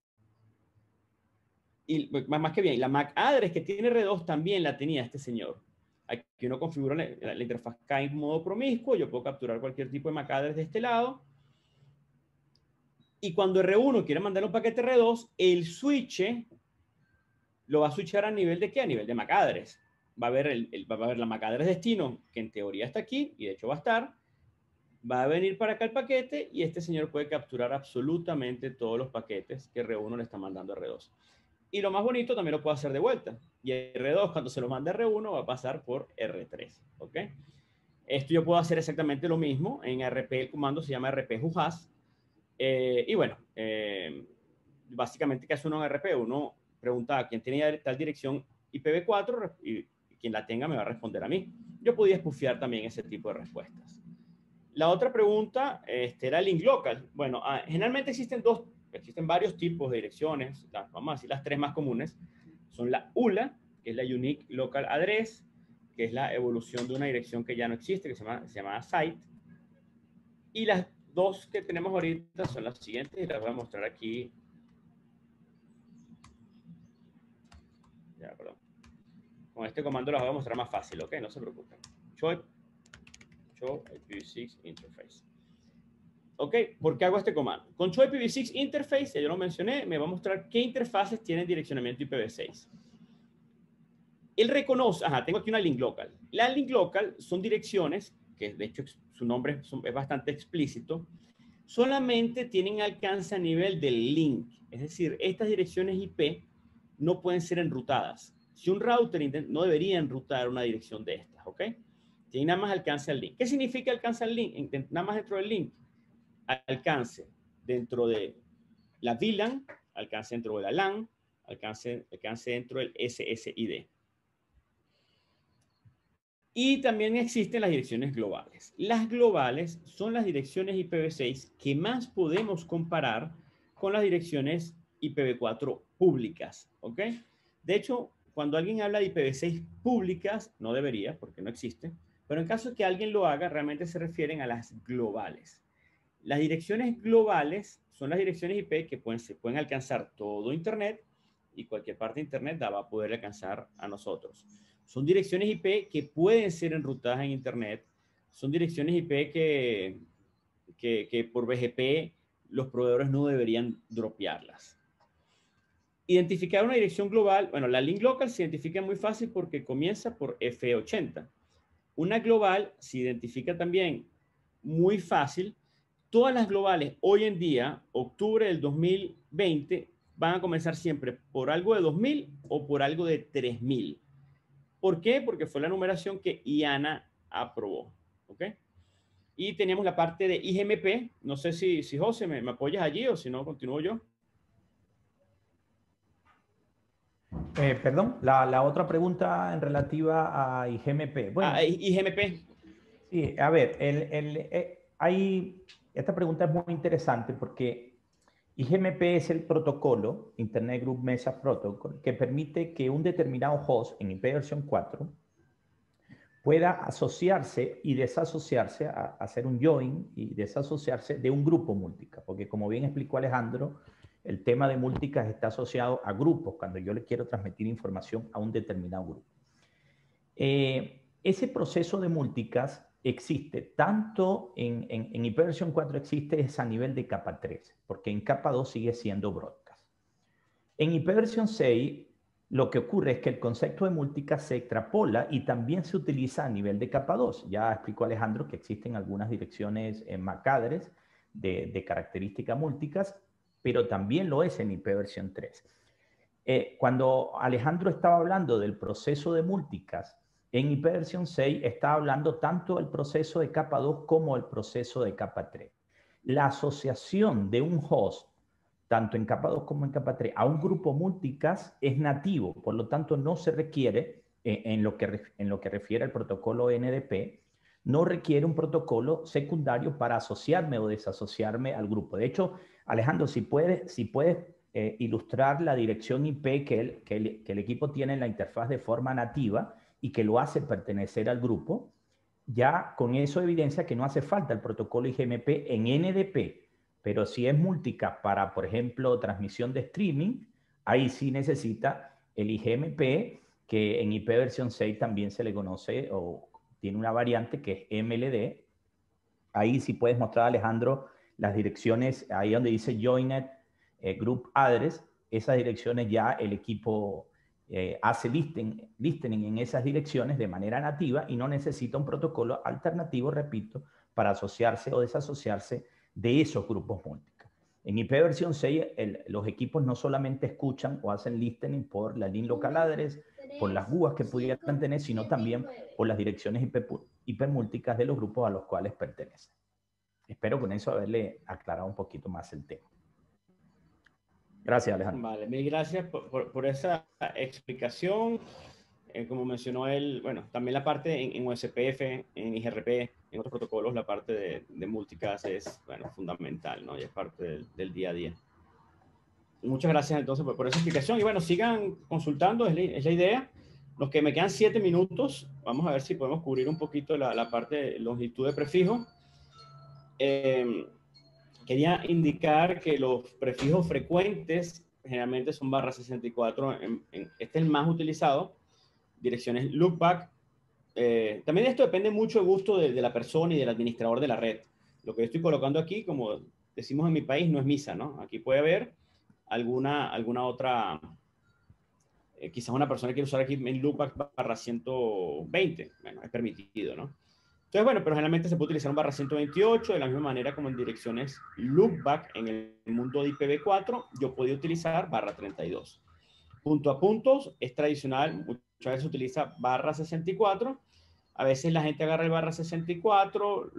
[SPEAKER 1] y más que bien, la MAC address que tiene R2 también la tenía este señor. Aquí uno configura la interfaz K en modo promiscuo, yo puedo capturar cualquier tipo de MAC address de este lado. Y cuando R1 quiere mandar un paquete R2, el switch lo va a switchar a nivel de ¿qué? A nivel de MAC address. Va a ver la MAC address destino, que en teoría está aquí, y de hecho va a estar. Va a venir para acá el paquete, y este señor puede capturar absolutamente todos los paquetes que R1 le está mandando a R2. Y lo más bonito, también lo puedo hacer de vuelta. Y R2, cuando se lo manda a R1, va a pasar por R3. ¿Ok? Esto yo puedo hacer exactamente lo mismo. En RP el comando se llama RP Jujas. Y bueno, básicamente, ¿qué hace uno en RP? Uno pregunta a quién tiene tal dirección IPv4 y quien la tenga me va a responder a mí. Yo podía spoofear también ese tipo de respuestas. La otra pregunta era el link local. Bueno, generalmente existen varios tipos de direcciones. Vamos a decir las 3 más comunes. Son la ULA, que es la Unique Local Address, que es la evolución de una dirección que ya no existe, que se llama site. Y las 2 que tenemos ahorita son las siguientes, y las voy a mostrar aquí. Ya, perdón. Con este comando las voy a mostrar más fácil, ¿ok? No se preocupen. Show IPv6 Interface. ¿Ok? ¿Por qué hago este comando? Con Show IPv6 Interface, ya yo lo mencioné, me va a mostrar qué interfaces tienen direccionamiento IPv6. Él reconoce, tengo aquí una link local. La link local son direcciones, que de hecho su nombre es bastante explícito, solamente tienen alcance a nivel del link. Es decir, estas direcciones IP no pueden ser enrutadas. Si un router no debería enrutar una dirección de estas, ¿ok? Tiene nada más alcance al link. ¿Qué significa alcance al link? Nada más dentro del link. Alcance dentro de la VLAN, alcance dentro de la LAN, alcance dentro del SSID. Y también existen las direcciones globales. Las globales son las direcciones IPv6 que más podemos comparar con las direcciones IPv4 públicas, ¿ok? De hecho, cuando alguien habla de IPv6 públicas, no debería, porque no existe, pero en caso de que alguien lo haga, realmente se refieren a las globales. Las direcciones globales son las direcciones IP que se pueden alcanzar todo Internet y cualquier parte de Internet va a poder alcanzar a nosotros. Son direcciones IP que pueden ser enrutadas en Internet. Son direcciones IP que por BGP los proveedores no deberían dropearlas. Identificar una dirección global, bueno, la link local se identifica muy fácil porque comienza por F80. Una global se identifica también muy fácil. Todas las globales hoy en día, octubre del 2020, van a comenzar siempre por algo de 2000 o por algo de 3000. ¿Por qué? Porque fue la numeración que IANA aprobó. ¿Ok? Y tenemos la parte de IGMP. No sé si José me apoyas allí o si no, continúo yo.
[SPEAKER 2] Perdón, la otra pregunta en relativa a IGMP. Bueno,
[SPEAKER 1] IGMP.
[SPEAKER 2] Sí, a ver, esta pregunta es muy interesante porque IGMP es el protocolo, Internet Group Message Protocol, que permite que un determinado host en IP versión 4 pueda asociarse y desasociarse, hacer un join y desasociarse de un grupo multicast, porque como bien explicó Alejandro, el tema de multicast está asociado a grupos, cuando yo le quiero transmitir información a un determinado grupo. Ese proceso de multicast existe tanto en IP versión 4 existe es a nivel de capa 3, porque en capa 2 sigue siendo broadcast. En IP versión 6 lo que ocurre es que el concepto de multicast se extrapola y también se utiliza a nivel de capa 2. Ya explicó Alejandro que existen algunas direcciones MAC-address de característica multicast, pero también lo es en IP versión 3. Cuando Alejandro estaba hablando del proceso de multicast, en IP versión 6 estaba hablando tanto del proceso de capa 2 como el proceso de capa 3. La asociación de un host tanto en capa 2 como en capa 3, a un grupo multicast es nativo, por lo tanto no se requiere, en lo que refiere al protocolo NDP, no requiere un protocolo secundario para asociarme o desasociarme al grupo. De hecho, Alejandro, si puedes ilustrar la dirección IP que el equipo tiene en la interfaz de forma nativa y que lo hace pertenecer al grupo, ya con eso evidencia que no hace falta el protocolo IGMP en NDP. Pero si es multicast para, por ejemplo, transmisión de streaming, ahí sí necesita el IGMP, que en IP versión 6 también se le conoce o tiene una variante que es MLD. Ahí sí puedes mostrar, Alejandro, las direcciones, ahí donde dice Joinet Group Address, esas direcciones ya el equipo hace listening en esas direcciones de manera nativa y no necesita un protocolo alternativo, repito, para asociarse o desasociarse de esos grupos múltiples. En IP versión 6, los equipos no solamente escuchan o hacen listening por la link local address, por las GUAs que pudieran tener, sino también por las direcciones IP múltiples de los grupos a los cuales pertenecen. Espero con eso haberle aclarado un poquito más el tema. Gracias, Alejandro.
[SPEAKER 1] Vale, mil gracias por esa explicación. Como mencionó él, bueno, también la parte en USPF, en IGRP, en otros protocolos, la parte de multicast es, bueno, fundamental, ¿no? Y es parte del día a día. Muchas gracias entonces por esa explicación. Y bueno, sigan consultando, es la idea. Los que me quedan 7 minutos, vamos a ver si podemos cubrir un poquito la parte de longitud de prefijo. Quería indicar que los prefijos frecuentes generalmente son /64, este es el más utilizado. Direcciones loopback. También esto depende mucho del gusto de la persona y del administrador de la red. Lo que yo estoy colocando aquí, como decimos en mi país, no es misa, ¿no? Aquí puede haber alguna otra, quizás una persona quiere usar aquí en loopback /120, bueno, es permitido, ¿no? Entonces, bueno, pero generalmente se puede utilizar un /128 de la misma manera como en direcciones loopback en el mundo de IPv4, yo podía utilizar /32. Punto a puntos es tradicional, muchas veces se utiliza /64, a veces la gente agarra el /64,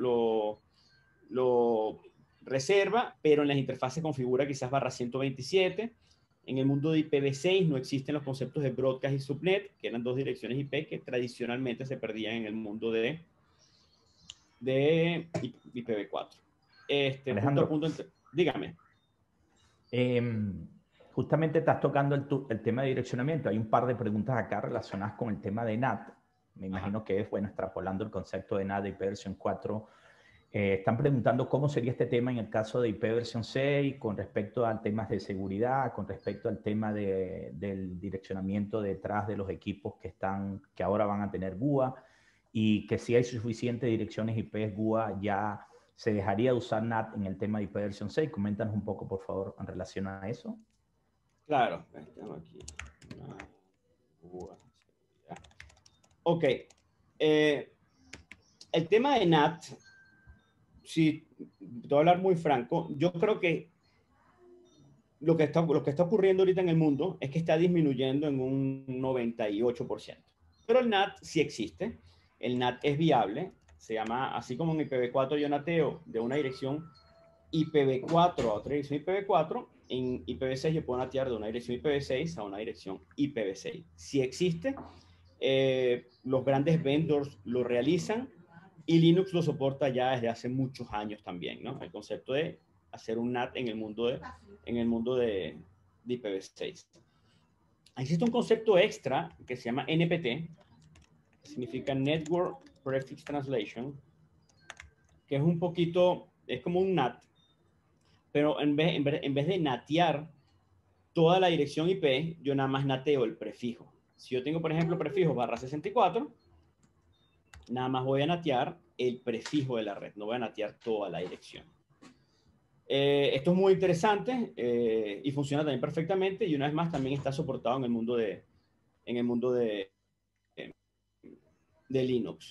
[SPEAKER 1] lo reserva, pero en las interfaces configura quizás /127. En el mundo de IPv6 no existen los conceptos de broadcast y subnet, que eran dos direcciones IP que tradicionalmente se perdían en el mundo de IPv4.
[SPEAKER 2] Alejandro,
[SPEAKER 1] punto a punto, dígame.
[SPEAKER 2] Justamente estás tocando el tema de direccionamiento. Hay un par de preguntas acá relacionadas con el tema de NAT. Me imagino que es, bueno, extrapolando el concepto de NAT de IP versión 4 Están preguntando cómo sería este tema en el caso de IP versión 6 con respecto a temas de seguridad, con respecto al tema del direccionamiento detrás de los equipos que ahora van a tener GUA, y que si hay suficientes direcciones IP GUA ya se dejaría de usar NAT en el tema de IP versión 6. Coméntanos un poco, por favor, en relación a eso.
[SPEAKER 1] Claro, estamos aquí. GUA. Ok. El tema de NAT, si te voy a hablar muy franco, yo creo que lo que está ocurriendo ahorita en el mundo es que está disminuyendo en un 98%. Pero el NAT sí existe, el NAT es viable, se llama, así como en IPv4 yo nateo de una dirección IPv4 a otra dirección IPv4, en IPv6 yo puedo natear de una dirección IPv6 a una dirección IPv6. Sí existe, los grandes vendors lo realizan y Linux lo soporta ya desde hace muchos años también, ¿no? El concepto de hacer un NAT en el mundo de IPv6. Existe un concepto extra que se llama NPT, que significa Network Prefix Translation, que es un poquito, es como un NAT, pero en vez de natear toda la dirección IP, yo nada más nateo el prefijo. Si yo tengo, por ejemplo, prefijo /64, nada más voy a natear el prefijo de la red, no voy a natear toda la dirección. Esto es muy interesante y funciona también perfectamente, y una vez más también está soportado en el mundo de Linux.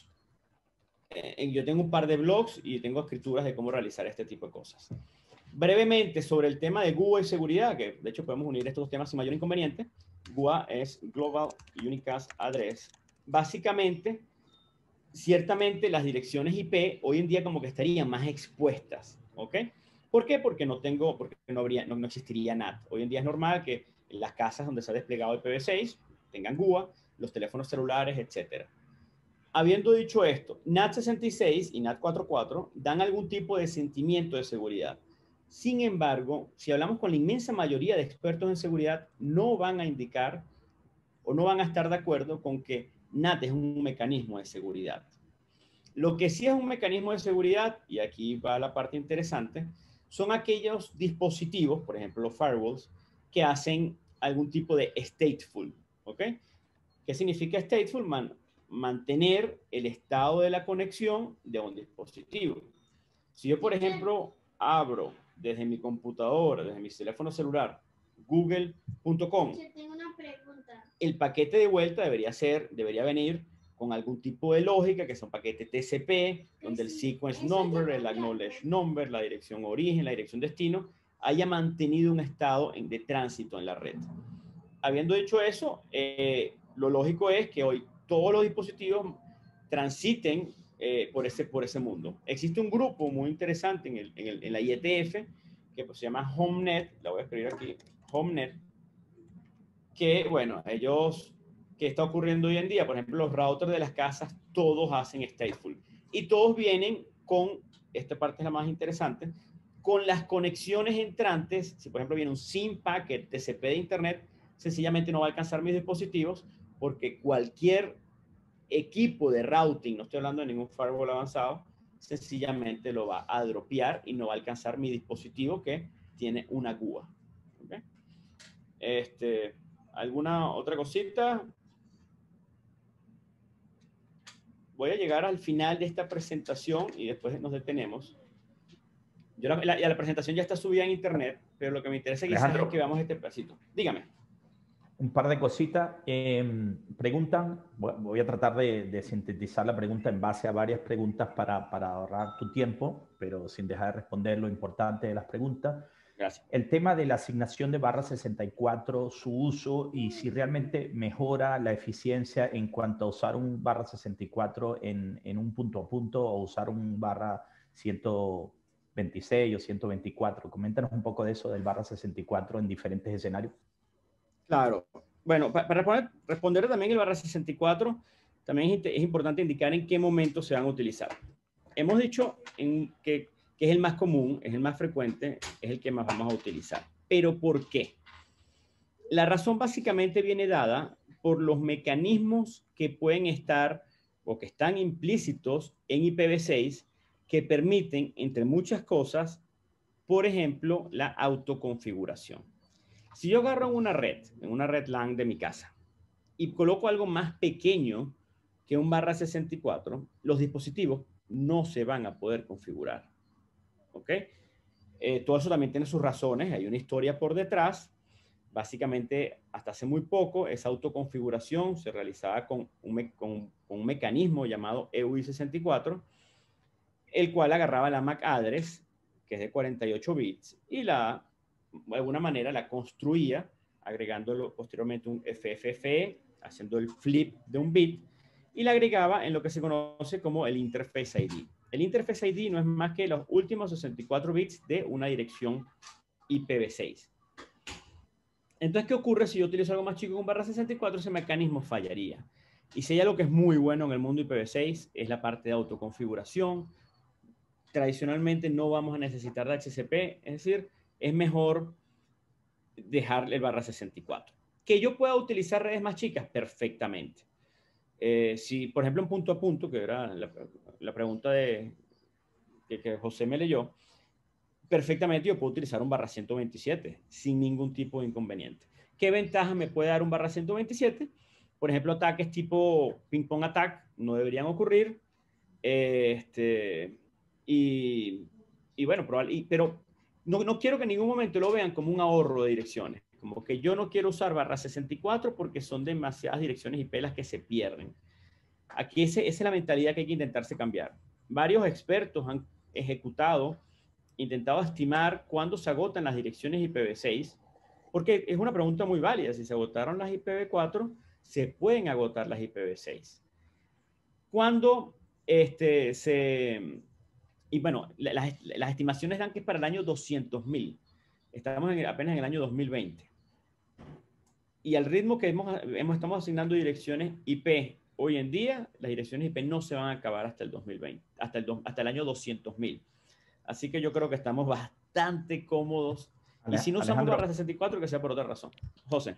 [SPEAKER 1] Yo tengo un par de blogs y tengo escrituras de cómo realizar este tipo de cosas. Brevemente sobre el tema de GUA y seguridad, que de hecho podemos unir estos dos temas sin mayor inconveniente. GUA es Global Unicast Address. Básicamente, ciertamente las direcciones IP hoy en día como que estarían más expuestas, ¿ok? ¿Por qué? Porque no existiría NAT. Hoy en día es normal que las casas donde se ha desplegado IPv6 tengan GUA, los teléfonos celulares, etcétera. Habiendo dicho esto, NAT66 y NAT44 dan algún tipo de sentimiento de seguridad. Sin embargo, si hablamos con la inmensa mayoría de expertos en seguridad, no van a indicar o no van a estar de acuerdo con que NAT es un mecanismo de seguridad. Lo que sí es un mecanismo de seguridad, y aquí va la parte interesante, son aquellos dispositivos, por ejemplo los firewalls, que hacen algún tipo de stateful, ¿ok? ¿Qué significa stateful? Mantener el estado de la conexión de un dispositivo. Si yo, por ejemplo, abro desde mi computadora, desde mi teléfono celular, google.com, el paquete de vuelta debería venir con algún tipo de lógica, que son paquetes TCP, donde el sequence number, el acknowledge number, la dirección origen, la dirección destino, haya mantenido un estado de tránsito en la red. Habiendo dicho eso, lo lógico es que hoy todos los dispositivos transiten por ese mundo. Existe un grupo muy interesante en la IETF que pues, se llama HomeNet, la voy a escribir aquí, HomeNet, que bueno, ¿qué está ocurriendo hoy en día? Por ejemplo, los routers de las casas, todos hacen stateful. Y todos vienen con, esta parte es la más interesante, con las conexiones entrantes. Si por ejemplo viene un SIM packet TCP de internet, sencillamente no va a alcanzar mis dispositivos porque cualquier equipo de routing, no estoy hablando de ningún firewall avanzado, sencillamente lo va a dropear y no va a alcanzar mi dispositivo que tiene una GUA. ¿Okay? ¿Alguna otra cosita? Voy a llegar al final de esta presentación y después nos detenemos. La presentación ya está subida en internet, pero lo que me interesa quizás es que veamos este pedacito. Dígame.
[SPEAKER 2] Un par de cositas. Preguntan, voy a tratar de sintetizar la pregunta en base a varias preguntas para ahorrar tu tiempo, pero sin dejar de responder lo importante de las preguntas.
[SPEAKER 1] Gracias.
[SPEAKER 2] El tema de la asignación de /64, su uso y si realmente mejora la eficiencia en cuanto a usar un /64 en un punto a punto o usar un /126 o 124. Coméntanos un poco de eso del /64 en diferentes escenarios.
[SPEAKER 1] Claro. Bueno, para responder también el /64, también es importante indicar en qué momento se van a utilizar. Hemos dicho que es el más común, es el más frecuente, es el que más vamos a utilizar. ¿Pero por qué? La razón básicamente viene dada por los mecanismos que pueden estar o que están implícitos en IPv6 que permiten, entre muchas cosas, por ejemplo, la autoconfiguración. Si yo agarro en una red LAN de mi casa, y coloco algo más pequeño que un barra 64, los dispositivos no se van a poder configurar. ¿Ok? Todo eso también tiene sus razones, hay una historia por detrás. Básicamente, hasta hace muy poco, esa autoconfiguración se realizaba con un mecanismo llamado EUI64, el cual agarraba la MAC address, que es de 48 bits, y de alguna manera la construía, agregándolo posteriormente un FFFE, haciendo el flip de un bit, y la agregaba en lo que se conoce como el Interface ID. El Interface ID no es más que los últimos 64 bits de una dirección IPv6. Entonces, ¿qué ocurre si yo utilizo algo más chico que un barra 64? Ese mecanismo fallaría. Y si hay algo que es muy bueno en el mundo IPv6, es la parte de autoconfiguración. Tradicionalmente no vamos a necesitar de HCP, es decir, es mejor dejar el barra 64. Que yo pueda utilizar redes más chicas, perfectamente. Si, por ejemplo, en punto a punto, que era la pregunta que José me leyó, perfectamente yo puedo utilizar un barra 127 sin ningún tipo de inconveniente. ¿Qué ventaja me puede dar un barra 127? Por ejemplo, ataques tipo ping-pong attack no deberían ocurrir. Y bueno, pero no quiero que en ningún momento lo vean como un ahorro de direcciones. Como que yo no quiero usar barra 64 porque son demasiadas direcciones IP las que se pierden. Aquí esa es la mentalidad que hay que intentarse cambiar. Varios expertos han intentado estimar cuándo se agotan las direcciones IPv6, porque es una pregunta muy válida. Si se agotaron las IPv4, se pueden agotar las IPv6. Cuando y bueno, las estimaciones dan que es para el año 200.000. Estamos apenas en el año 2020. Y al ritmo que estamos asignando direcciones IP hoy en día, las direcciones IP no se van a acabar hasta el 2020, hasta el año 200.000. Así que yo creo que estamos bastante cómodos. Y si no usamos
[SPEAKER 2] Alejandro,
[SPEAKER 1] barra 64, que sea por otra razón. José.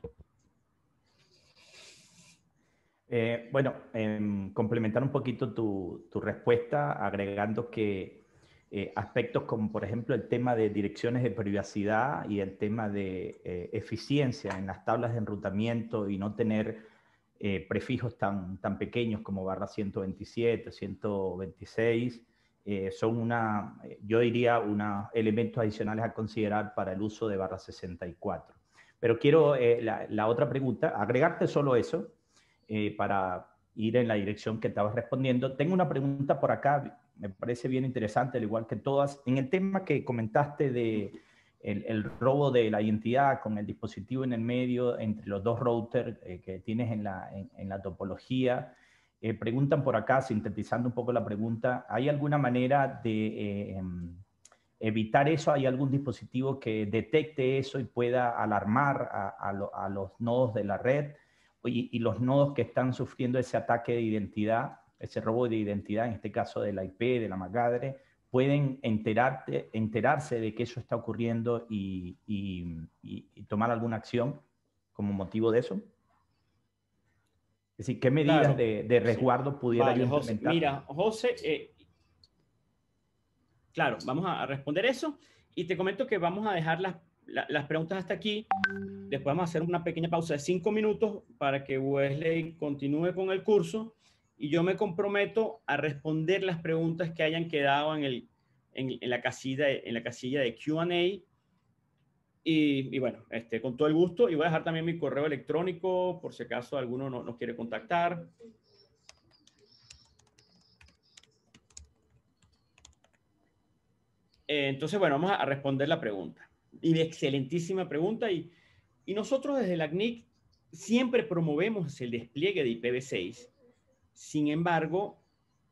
[SPEAKER 2] Bueno, complementar un poquito tu respuesta, agregando que aspectos como, por ejemplo, el tema de direcciones de privacidad y el tema de eficiencia en las tablas de enrutamiento y no tener prefijos tan pequeños como barra 127, 126, son yo diría, unos elementos adicionales a considerar para el uso de barra 64. Pero quiero la otra pregunta, agregarte solo eso, para ir en la dirección que estabas respondiendo. Tengo una pregunta por acá, me parece bien interesante, al igual que todas. En el tema que comentaste de el robo de la identidad con el dispositivo en el medio entre los dos routers que tienes en la topología, preguntan por acá, sintetizando un poco la pregunta, ¿hay alguna manera de evitar eso? ¿Hay algún dispositivo que detecte eso y pueda alarmar a los nodos de la red? Y los nodos que están sufriendo ese ataque de identidad, ese robo de identidad, en este caso de la IP, de la MAC address, pueden enterarse de que eso está ocurriendo y tomar alguna acción como motivo de eso. Es decir, ¿qué medidas
[SPEAKER 1] Claro,
[SPEAKER 2] de resguardo
[SPEAKER 1] sí.
[SPEAKER 2] pudiera yo
[SPEAKER 1] José.
[SPEAKER 2] implementar?
[SPEAKER 1] Mira, José, claro, vamos a responder eso y te comento que vamos a dejar las preguntas hasta aquí. Después vamos a hacer una pequeña pausa de 5 minutos para que Wesley continúe con el curso y yo me comprometo a responder las preguntas que hayan quedado en la casilla de Q&A. Y bueno, con todo el gusto. Y voy a dejar también mi correo electrónico por si acaso alguno nos quiere contactar. Entonces, bueno, vamos a responder la pregunta. Y excelentísima pregunta. Y nosotros desde la CNIC siempre promovemos el despliegue de IPv6. Sin embargo,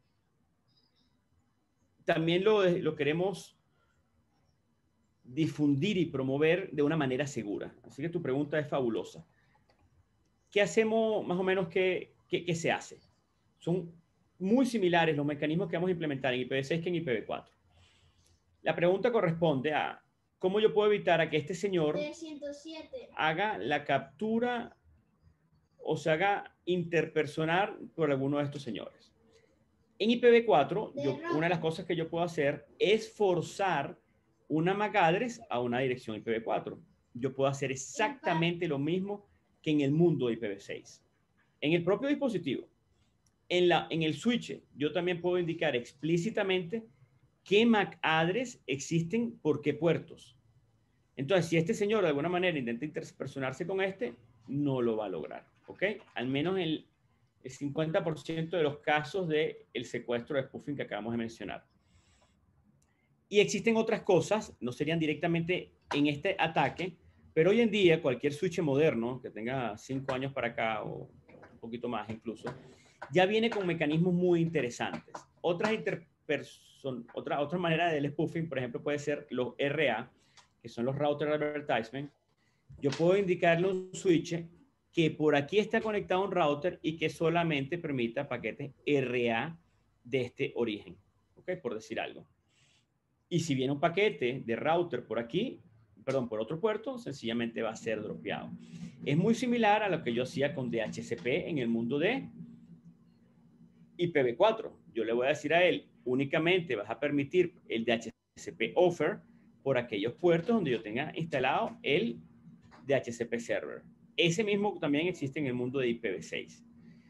[SPEAKER 1] también lo queremos difundir y promover de una manera segura. Así que tu pregunta es fabulosa. ¿Qué hacemos más o menos? ¿Qué se hace? Son muy similares los mecanismos que vamos a implementar en IPv6 que en IPv4. La pregunta corresponde a cómo yo puedo evitar a que este señor
[SPEAKER 4] 307
[SPEAKER 1] haga la captura o se haga interpersonal por alguno de estos señores. En IPv4, una de las cosas que yo puedo hacer es forzar una MAC address a una dirección IPv4. Yo puedo hacer exactamente lo mismo que en el mundo de IPv6. En el propio dispositivo, en el switch, yo también puedo indicar explícitamente qué MAC address existen por qué puertos. Entonces, si este señor de alguna manera intenta interpersonarse con este, no lo va a lograr, ¿ok? Al menos el 50% de los casos del secuestro de spoofing que acabamos de mencionar. Y existen otras cosas, no serían directamente en este ataque, pero hoy en día cualquier switch moderno que tenga 5 años para acá o un poquito más incluso, ya viene con mecanismos muy interesantes. Otra manera del spoofing, por ejemplo, puede ser los RA, que son los Router Advertisement. Yo puedo indicarle un switch que por aquí está conectado a un router y que solamente permita paquetes RA de este origen, ¿ok? Por decir algo. Y si viene un paquete de router por aquí, perdón, por otro puerto, sencillamente va a ser dropeado. Es muy similar a lo que yo hacía con DHCP en el mundo de IPv4. Yo le voy a decir a él, únicamente vas a permitir el DHCP offer por aquellos puertos donde yo tenga instalado el DHCP server. Ese mismo también existe en el mundo de IPv6.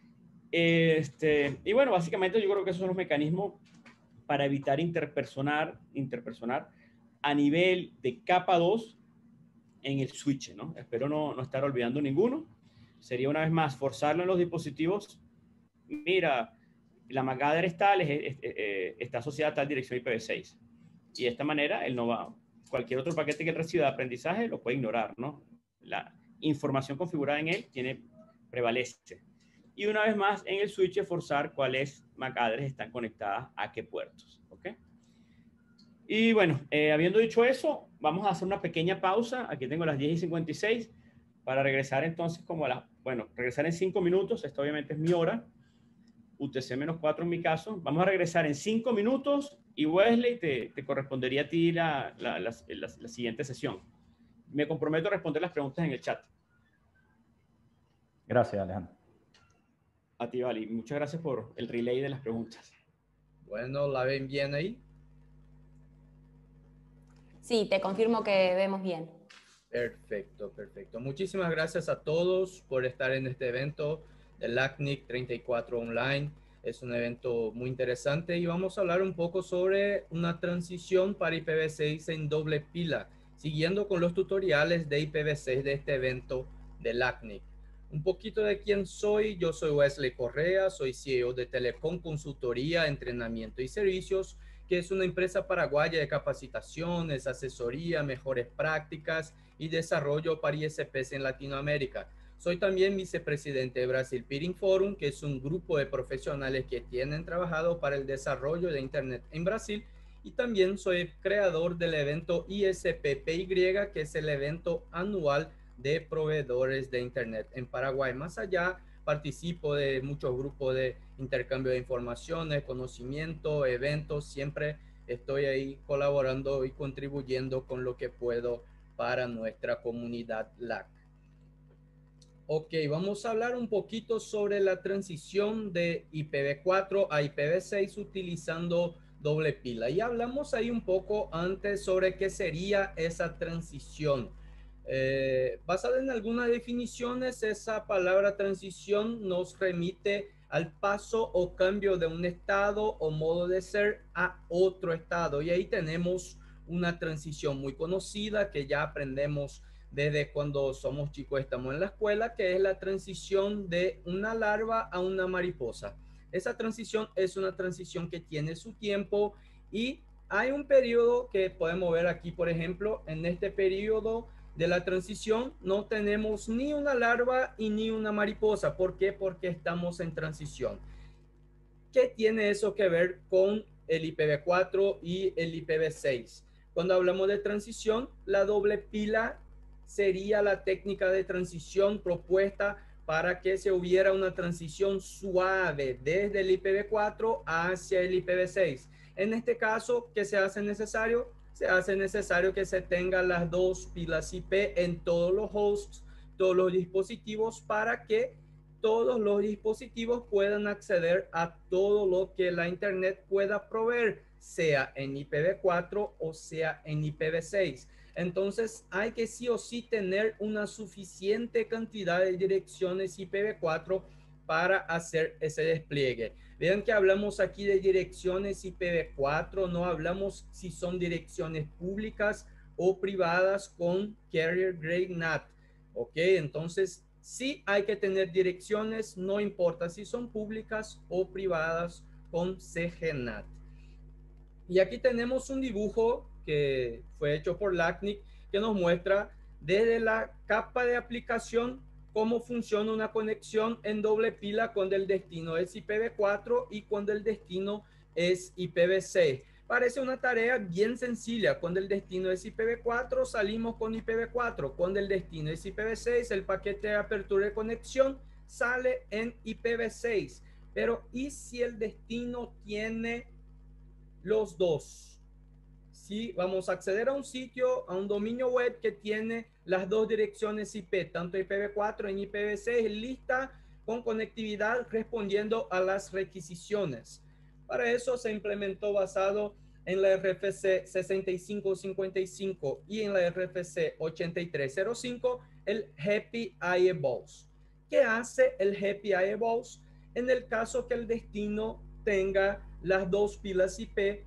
[SPEAKER 1] Y bueno, básicamente yo creo que esos son los mecanismos para evitar interpersonar a nivel de capa 2 en el switch, ¿no? Espero no estar olvidando ninguno. Sería una vez más forzarlo en los dispositivos. Mira, la MAC address tal está asociada a tal dirección IPv6. Y de esta manera, él no va, cualquier otro paquete que él reciba de aprendizaje lo puede ignorar, ¿no? La información configurada en él prevalece. Y una vez más, en el switch forzar cuáles MAC address están conectadas a qué puertos, ¿ok? Y bueno, habiendo dicho eso, vamos a hacer una pequeña pausa. Aquí tengo las 10:56 para regresar entonces regresar en 5 minutos. Esto obviamente es mi hora. UTC-4 en mi caso. Vamos a regresar en 5 minutos y Wesley te correspondería a ti la siguiente sesión. Me comprometo a responder las preguntas en el chat.
[SPEAKER 2] Gracias, Alejandro.
[SPEAKER 1] A ti, Vali. Muchas gracias por el relay de las preguntas.
[SPEAKER 3] Bueno, ¿la ven bien ahí?
[SPEAKER 4] Sí, te confirmo que vemos bien.
[SPEAKER 3] Perfecto, perfecto. Muchísimas gracias a todos por estar en este evento del LACNIC 34 Online. Es un evento muy interesante y vamos a hablar un poco sobre una transición para IPv6 en doble pila, siguiendo con los tutoriales de IPv6 de este evento del LACNIC. Un poquito de quién soy. Yo soy Wesley Correa, soy CEO de Telecom Consultoría, Entrenamiento y Servicios, que es una empresa paraguaya de capacitaciones, asesoría, mejores prácticas y desarrollo para ISPs en Latinoamérica. Soy también vicepresidente de Brasil Peering Forum, que es un grupo de profesionales que tienen trabajado para el desarrollo de Internet en Brasil, y también soy creador del evento ISPPY, que es el evento anual de proveedores de Internet en Paraguay. Más allá, participo de muchos grupos de intercambio de informaciones, conocimiento, eventos. Siempre estoy ahí colaborando y contribuyendo con lo que puedo para nuestra comunidad LAC. Ok, vamos a hablar un poquito sobre la transición de IPv4 a IPv6 utilizando doble pila. Y hablamos ahí un poco antes sobre qué sería esa transición. Basada en algunas definiciones, esa palabra transición nos remite al paso o cambio de un estado o modo de ser a otro estado. Y ahí tenemos una transición muy conocida que ya aprendemos desde cuando somos chicos, estamos en la escuela, que es la transición de una larva a una mariposa. Esa transición es una transición que tiene su tiempo y hay un periodo que podemos ver aquí, por ejemplo, en este periodo de la transición no tenemos ni una larva y ni una mariposa. ¿Por qué? Porque estamos en transición. ¿Qué tiene eso que ver con el IPv4 y el IPv6? Cuando hablamos de transición, la doble pila sería la técnica de transición propuesta para que se hubiera una transición suave desde el IPv4 hacia el IPv6. En este caso, ¿qué se hace necesario? Se hace necesario que se tengan las dos pilas IP en todos los hosts, todos los dispositivos, para que todos los dispositivos puedan acceder a todo lo que la Internet pueda proveer, sea en IPv4 o sea en IPv6. Entonces hay que sí o sí tener una suficiente cantidad de direcciones IPv4 para hacer ese despliegue. Vean que hablamos aquí de direcciones IPv4, no hablamos si son direcciones públicas o privadas con Carrier Grade NAT. Ok, entonces sí hay que tener direcciones, no importa si son públicas o privadas con CGNAT. Y aquí tenemos un dibujo que fue hecho por LACNIC que nos muestra desde la capa de aplicación cómo funciona una conexión en doble pila cuando el destino es IPv4 y cuando el destino es IPv6. Parece una tarea bien sencilla. Cuando el destino es IPv4, salimos con IPv4. Cuando el destino es IPv6, el paquete de apertura de conexión sale en IPv6. Pero ¿y si el destino tiene los dos? Si vamos a acceder a un sitio, a un dominio web que tiene las dos direcciones IP, tanto IPv4 en IPv6, lista con conectividad respondiendo a las requisiciones. Para eso se implementó basado en la RFC 6555 y en la RFC 8305 el Happy IEBOS. ¿Qué hace el Happy IEBOS? En el caso que el destino tenga las dos pilas IP,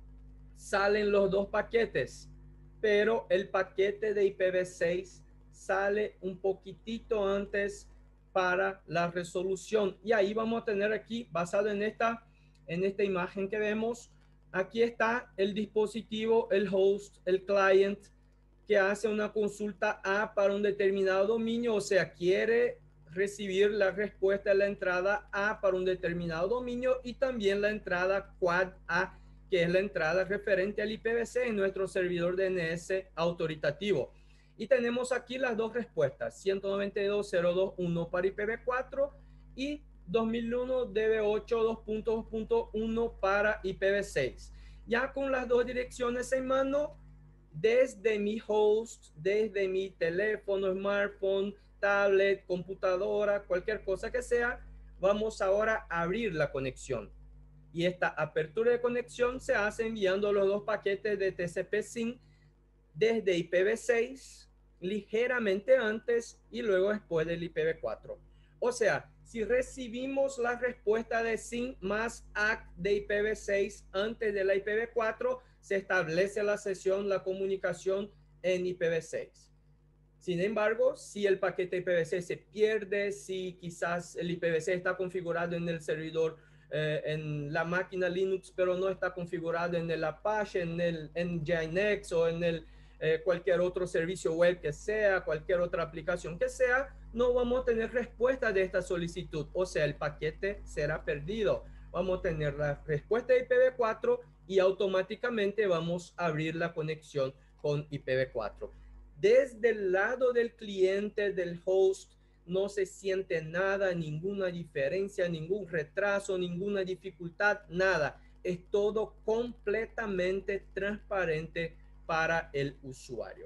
[SPEAKER 3] salen los dos paquetes, pero el paquete de IPv6 sale un poquitito antes para la resolución. Y ahí vamos a tener aquí, basado en esta imagen que vemos, aquí está el dispositivo, el host, el client, que hace una consulta A para un determinado dominio, o sea, quiere recibir la respuesta de la entrada A para un determinado dominio y también la entrada quad A, que es la entrada referente al IPv6 en nuestro servidor DNS autoritativo. Y tenemos aquí las dos respuestas, 192.0.2.1 para IPv4 y 2001 DB8 2.2.1 para IPv6. Ya con las dos direcciones en mano, desde mi host, desde mi teléfono, smartphone, tablet, computadora, cualquier cosa que sea, vamos ahora a abrir la conexión. Y esta apertura de conexión se hace enviando los dos paquetes de TCP/SYN desde IPv6 ligeramente antes y luego después del IPv4. O sea, si recibimos la respuesta de SYN más ACK de IPv6 antes de la IPv4, se establece la sesión, la comunicación en IPv6. Sin embargo, si el paquete IPv6 se pierde, si quizás el IPv6 está configurado en el servidor, en la máquina Linux, pero no está configurado en el Apache, en Nginx o en cualquier otro servicio web que sea, cualquier otra aplicación que sea, no vamos a tener respuesta de esta solicitud. O sea, el paquete será perdido. Vamos a tener la respuesta de IPv4 y automáticamente vamos a abrir la conexión con IPv4. Desde el lado del cliente, del host, no se siente nada, ninguna diferencia, ningún retraso, ninguna dificultad, nada. Es todo completamente transparente para el usuario.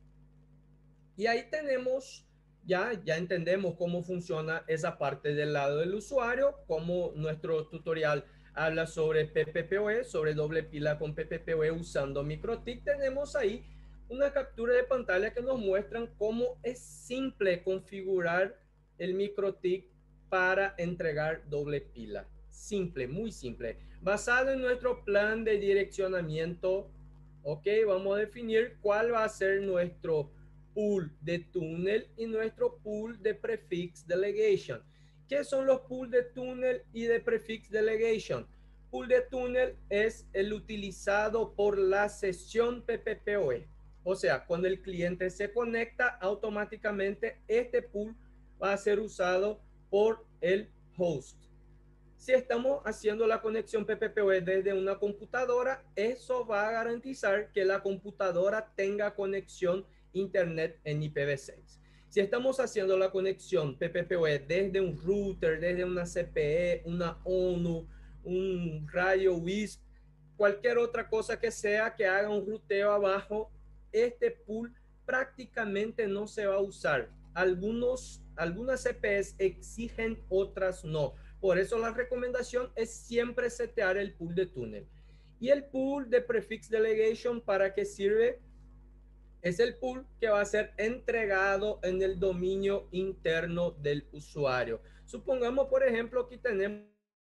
[SPEAKER 3] Y ahí tenemos, ya entendemos cómo funciona esa parte del lado del usuario, como nuestro tutorial habla sobre PPPoE, sobre doble pila con PPPoE usando MikroTik. Tenemos ahí una captura de pantalla que nos muestran cómo es simple configurar el MikroTik para entregar doble pila. Simple, muy simple. Basado en nuestro plan de direccionamiento, ok, vamos a definir cuál va a ser nuestro pool de túnel y nuestro pool de prefix delegation. ¿Qué son los pools de túnel y de prefix delegation? Pool de túnel es el utilizado por la sesión PPPoE. O sea, cuando el cliente se conecta, automáticamente este pool va a ser usado por el host. Si estamos haciendo la conexión PPPoE desde una computadora, eso va a garantizar que la computadora tenga conexión internet en IPv6. Si estamos haciendo la conexión PPPoE desde un router, desde una CPE, una ONU, un radio WISP, cualquier otra cosa que sea que haga un ruteo abajo, este pool prácticamente no se va a usar. Algunos algunas CPEs exigen, otras no. Por eso la recomendación es siempre setear el pool de túnel. Y el pool de prefix delegation, ¿para qué sirve? Es el pool que va a ser entregado en el dominio interno del usuario. Supongamos, por ejemplo, que tenemos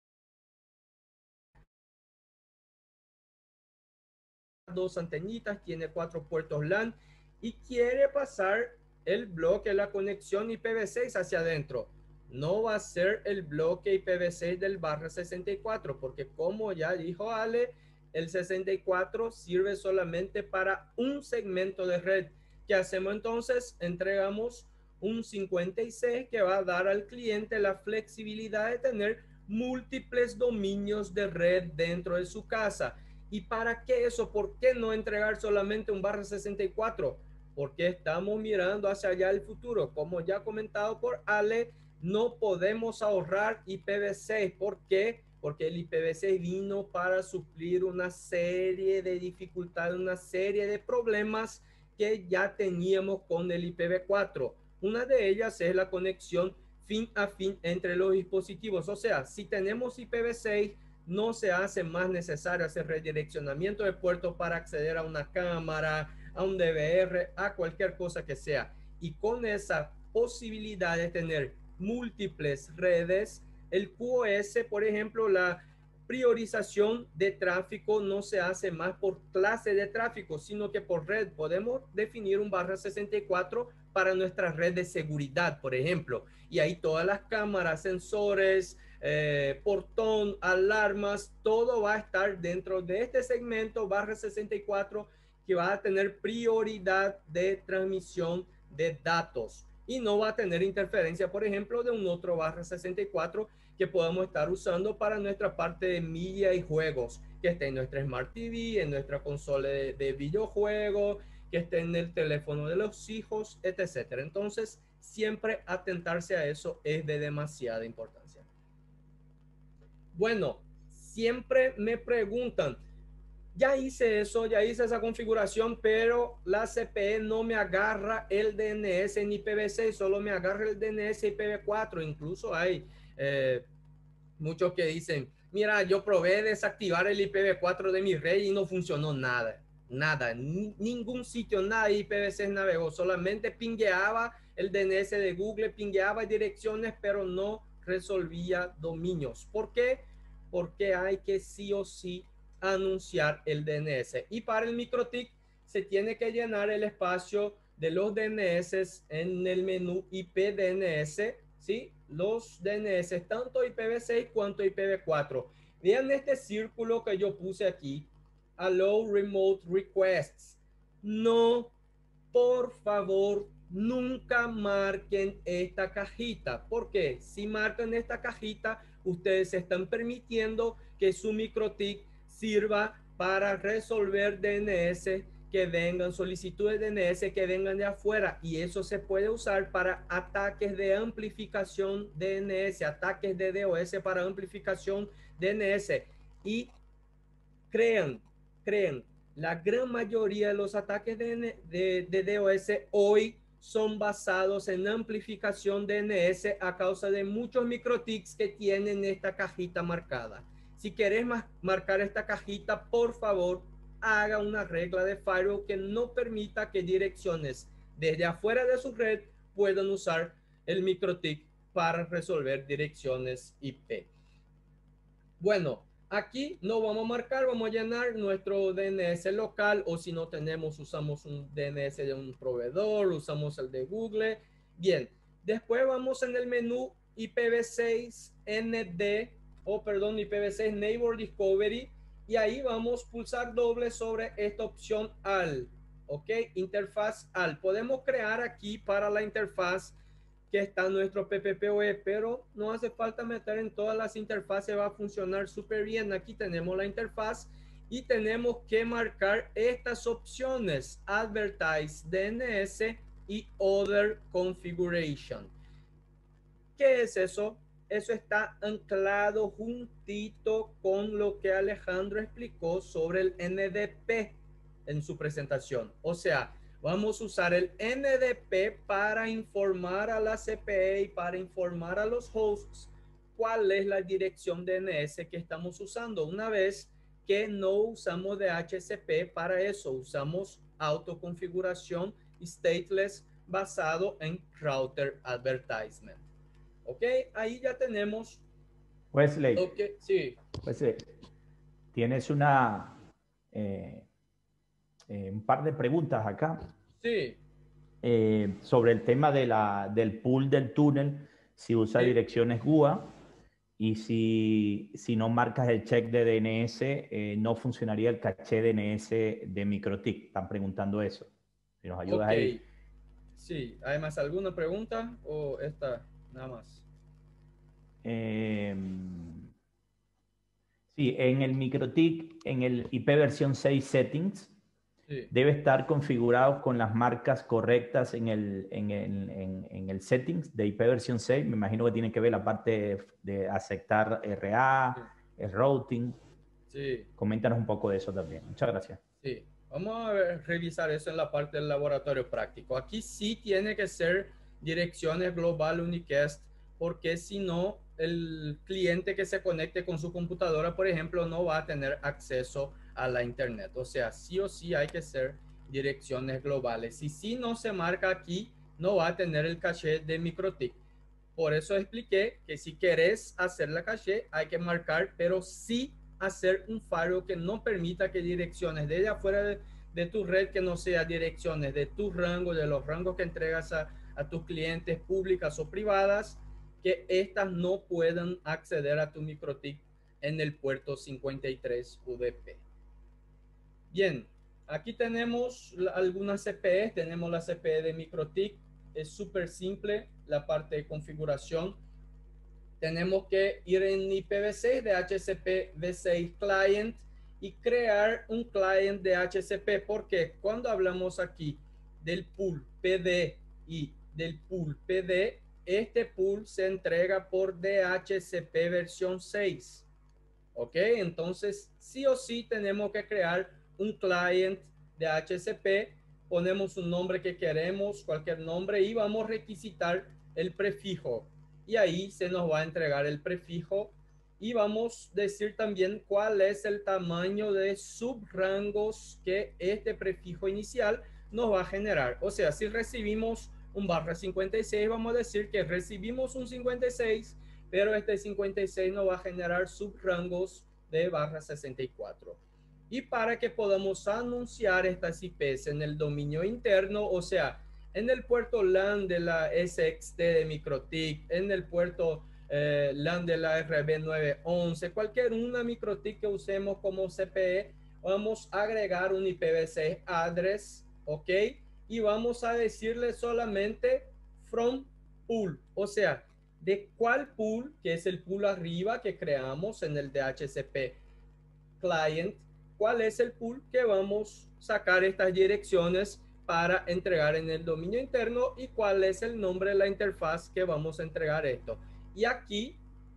[SPEAKER 3] dos antenitas, tiene 4 puertos LAN y quiere pasar el bloque, la conexión IPv6 hacia adentro. No va a ser el bloque IPv6 del barra 64, porque como ya dijo Ale, el 64 sirve solamente para un segmento de red. ¿Qué hacemos entonces? Entregamos un 56 que va a dar al cliente la flexibilidad de tener múltiples dominios de red dentro de su casa. ¿Y para qué eso? ¿Por qué no entregar solamente un barra 64? Porque estamos mirando hacia allá el futuro. Como ya comentado por Ale, no podemos ahorrar IPv6. ¿Por qué? Porque el IPv6 vino para suplir una serie de dificultades, una serie de problemas que ya teníamos con el IPv4. Una de ellas es la conexión fin a fin entre los dispositivos. O sea, si tenemos IPv6, no se hace más necesario hacer redireccionamiento de puertos para acceder a una cámara, a un DVR, a cualquier cosa que sea. Y con esa posibilidad de tener múltiples redes, el QoS, por ejemplo, la priorización de tráfico no se hace más por clase de tráfico, sino que por red. Podemos definir un barra 64 para nuestra red de seguridad, por ejemplo, y ahí todas las cámaras, sensores, portón, alarmas, todo va a estar dentro de este segmento barra 64 que va a tener prioridad de transmisión de datos y no va a tener interferencia, por ejemplo, de un otro barra 64 que podamos estar usando para nuestra parte de media y juegos, que esté en nuestra Smart TV, en nuestra consola de videojuegos, que esté en el teléfono de los hijos, etc. Entonces, siempre atentarse a eso es de demasiada importancia. Bueno, siempre me preguntan, ya hice eso, ya hice esa configuración, pero la CPE no me agarra el DNS en IPv6, solo me agarra el DNS IPv4. Incluso hay muchos que dicen, mira, yo probé desactivar el IPv4 de mi red y no funcionó nada. Nada, ningún sitio, nada IPv6 navegó, solamente pingueaba el DNS de Google, pingueaba direcciones, pero no resolvía dominios. ¿Por qué? Porque hay que sí o sí anunciar el DNS. Y para el MikroTik se tiene que llenar el espacio de los DNS en el menú IP DNS, ¿sí? Los DNS, tanto IPv6 cuanto IPv4. Vean este círculo que yo puse aquí, Allow Remote Requests. No, por favor, nunca marquen esta cajita. ¿Por qué? Si marcan esta cajita, ustedes están permitiendo que su MikroTik sirva para resolver DNS que vengan, solicitudes de DNS que vengan de afuera, y eso se puede usar para ataques de amplificación DNS, ataques de DOS para amplificación DNS. Y crean, la gran mayoría de los ataques de DOS hoy son basados en amplificación DNS a causa de muchos MikroTiks que tienen esta cajita marcada. Si querés marcar esta cajita, por favor, haga una regla de firewall que no permita que direcciones desde afuera de su red puedan usar el MikroTik para resolver direcciones IP. Bueno, aquí no vamos a marcar, vamos a llenar nuestro DNS local, o si no tenemos, usamos un DNS de un proveedor, usamos el de Google. Bien, después vamos en el menú IPv6 ND, IPv6 Neighbor Discovery, y ahí vamos a pulsar doble sobre esta opción AL, ¿ok? Interfaz AL. Podemos crear aquí para la interfaz que está nuestro PPPoE, pero no hace falta meter en todas las interfaces, va a funcionar súper bien. Aquí tenemos la interfaz y tenemos que marcar estas opciones, Advertise DNS y Other Configuration. ¿Qué es eso? Eso está anclado juntito con lo que Alejandro explicó sobre el NDP en su presentación. O sea, vamos a usar el NDP para informar a la CPE y para informar a los hosts cuál es la dirección DNS que estamos usando. Una vez que no usamos DHCP para eso, usamos autoconfiguración y stateless basado en router advertisement. Ok, ahí ya tenemos.
[SPEAKER 2] Wesley,
[SPEAKER 3] Okay, sí.
[SPEAKER 2] Wesley, tienes un par de preguntas acá.
[SPEAKER 3] Sí.
[SPEAKER 2] Sobre el tema del pool del túnel, si usa
[SPEAKER 3] Sí.
[SPEAKER 2] direcciones GUA y si no marcas el check de DNS, no funcionaría el caché DNS de MikroTik. Están preguntando eso. Si nos ayudas ahí.
[SPEAKER 3] Sí, ¿hay más alguna pregunta o esta nada más?
[SPEAKER 2] Sí, en el MikroTik, en el IP versión 6 settings,
[SPEAKER 3] Sí.
[SPEAKER 2] debe estar configurado con las marcas correctas en el settings de IP versión 6. Me imagino que tiene que ver la parte de aceptar RA,
[SPEAKER 3] Sí.
[SPEAKER 2] el routing.
[SPEAKER 3] Sí.
[SPEAKER 2] Coméntanos un poco de eso también. Muchas gracias.
[SPEAKER 3] Sí, vamos a revisar eso en la parte del laboratorio práctico. Aquí sí tiene que ser direcciones global unicast, porque si no, el cliente que se conecte con su computadora, por ejemplo, no va a tener acceso a la internet. O sea, sí o sí hay que ser direcciones globales. Y si no se marca aquí, no va a tener el caché de MikroTik. Por eso expliqué que si querés hacer la caché, hay que marcar, pero sí hacer un firewall que no permita que direcciones de afuera de tu red, que no sea direcciones de tu rango, de los rangos que entregas a tus clientes públicas o privadas, que estas no puedan acceder a tu MikroTik en el puerto 53 UDP. Bien, aquí tenemos algunas CPEs. Tenemos la CPE de MikroTik. Es súper simple la parte de configuración. Tenemos que ir en IPv6 de HCP v6 client y crear un client de HCP, porque cuando hablamos aquí del pool PD y del pool PD, este pool se entrega por DHCP versión 6. ¿Ok? Entonces, sí o sí tenemos que crear un client de HCP, ponemos un nombre que queremos, cualquier nombre, y vamos a requisitar el prefijo. Y ahí se nos va a entregar el prefijo y vamos a decir también cuál es el tamaño de subrangos que este prefijo inicial nos va a generar. O sea, si recibimos un /56, vamos a decir que recibimos un 56, pero este 56 nos va a generar subrangos de /64. Y para que podamos anunciar estas IPs en el dominio interno, o sea, en el puerto LAN de la SXT de MikroTik, en el puerto LAN de la RB911, cualquier una MikroTik que usemos como CPE, vamos a agregar un IPv6 address, ¿ok? Y vamos a decirle solamente from pool, o sea, de cuál pool, que es el pool arriba que creamos en el DHCP client, cuál es el pool que vamos a sacar estas direcciones para entregar en el dominio interno y cuál es el nombre de la interfaz que vamos a entregar esto. Y aquí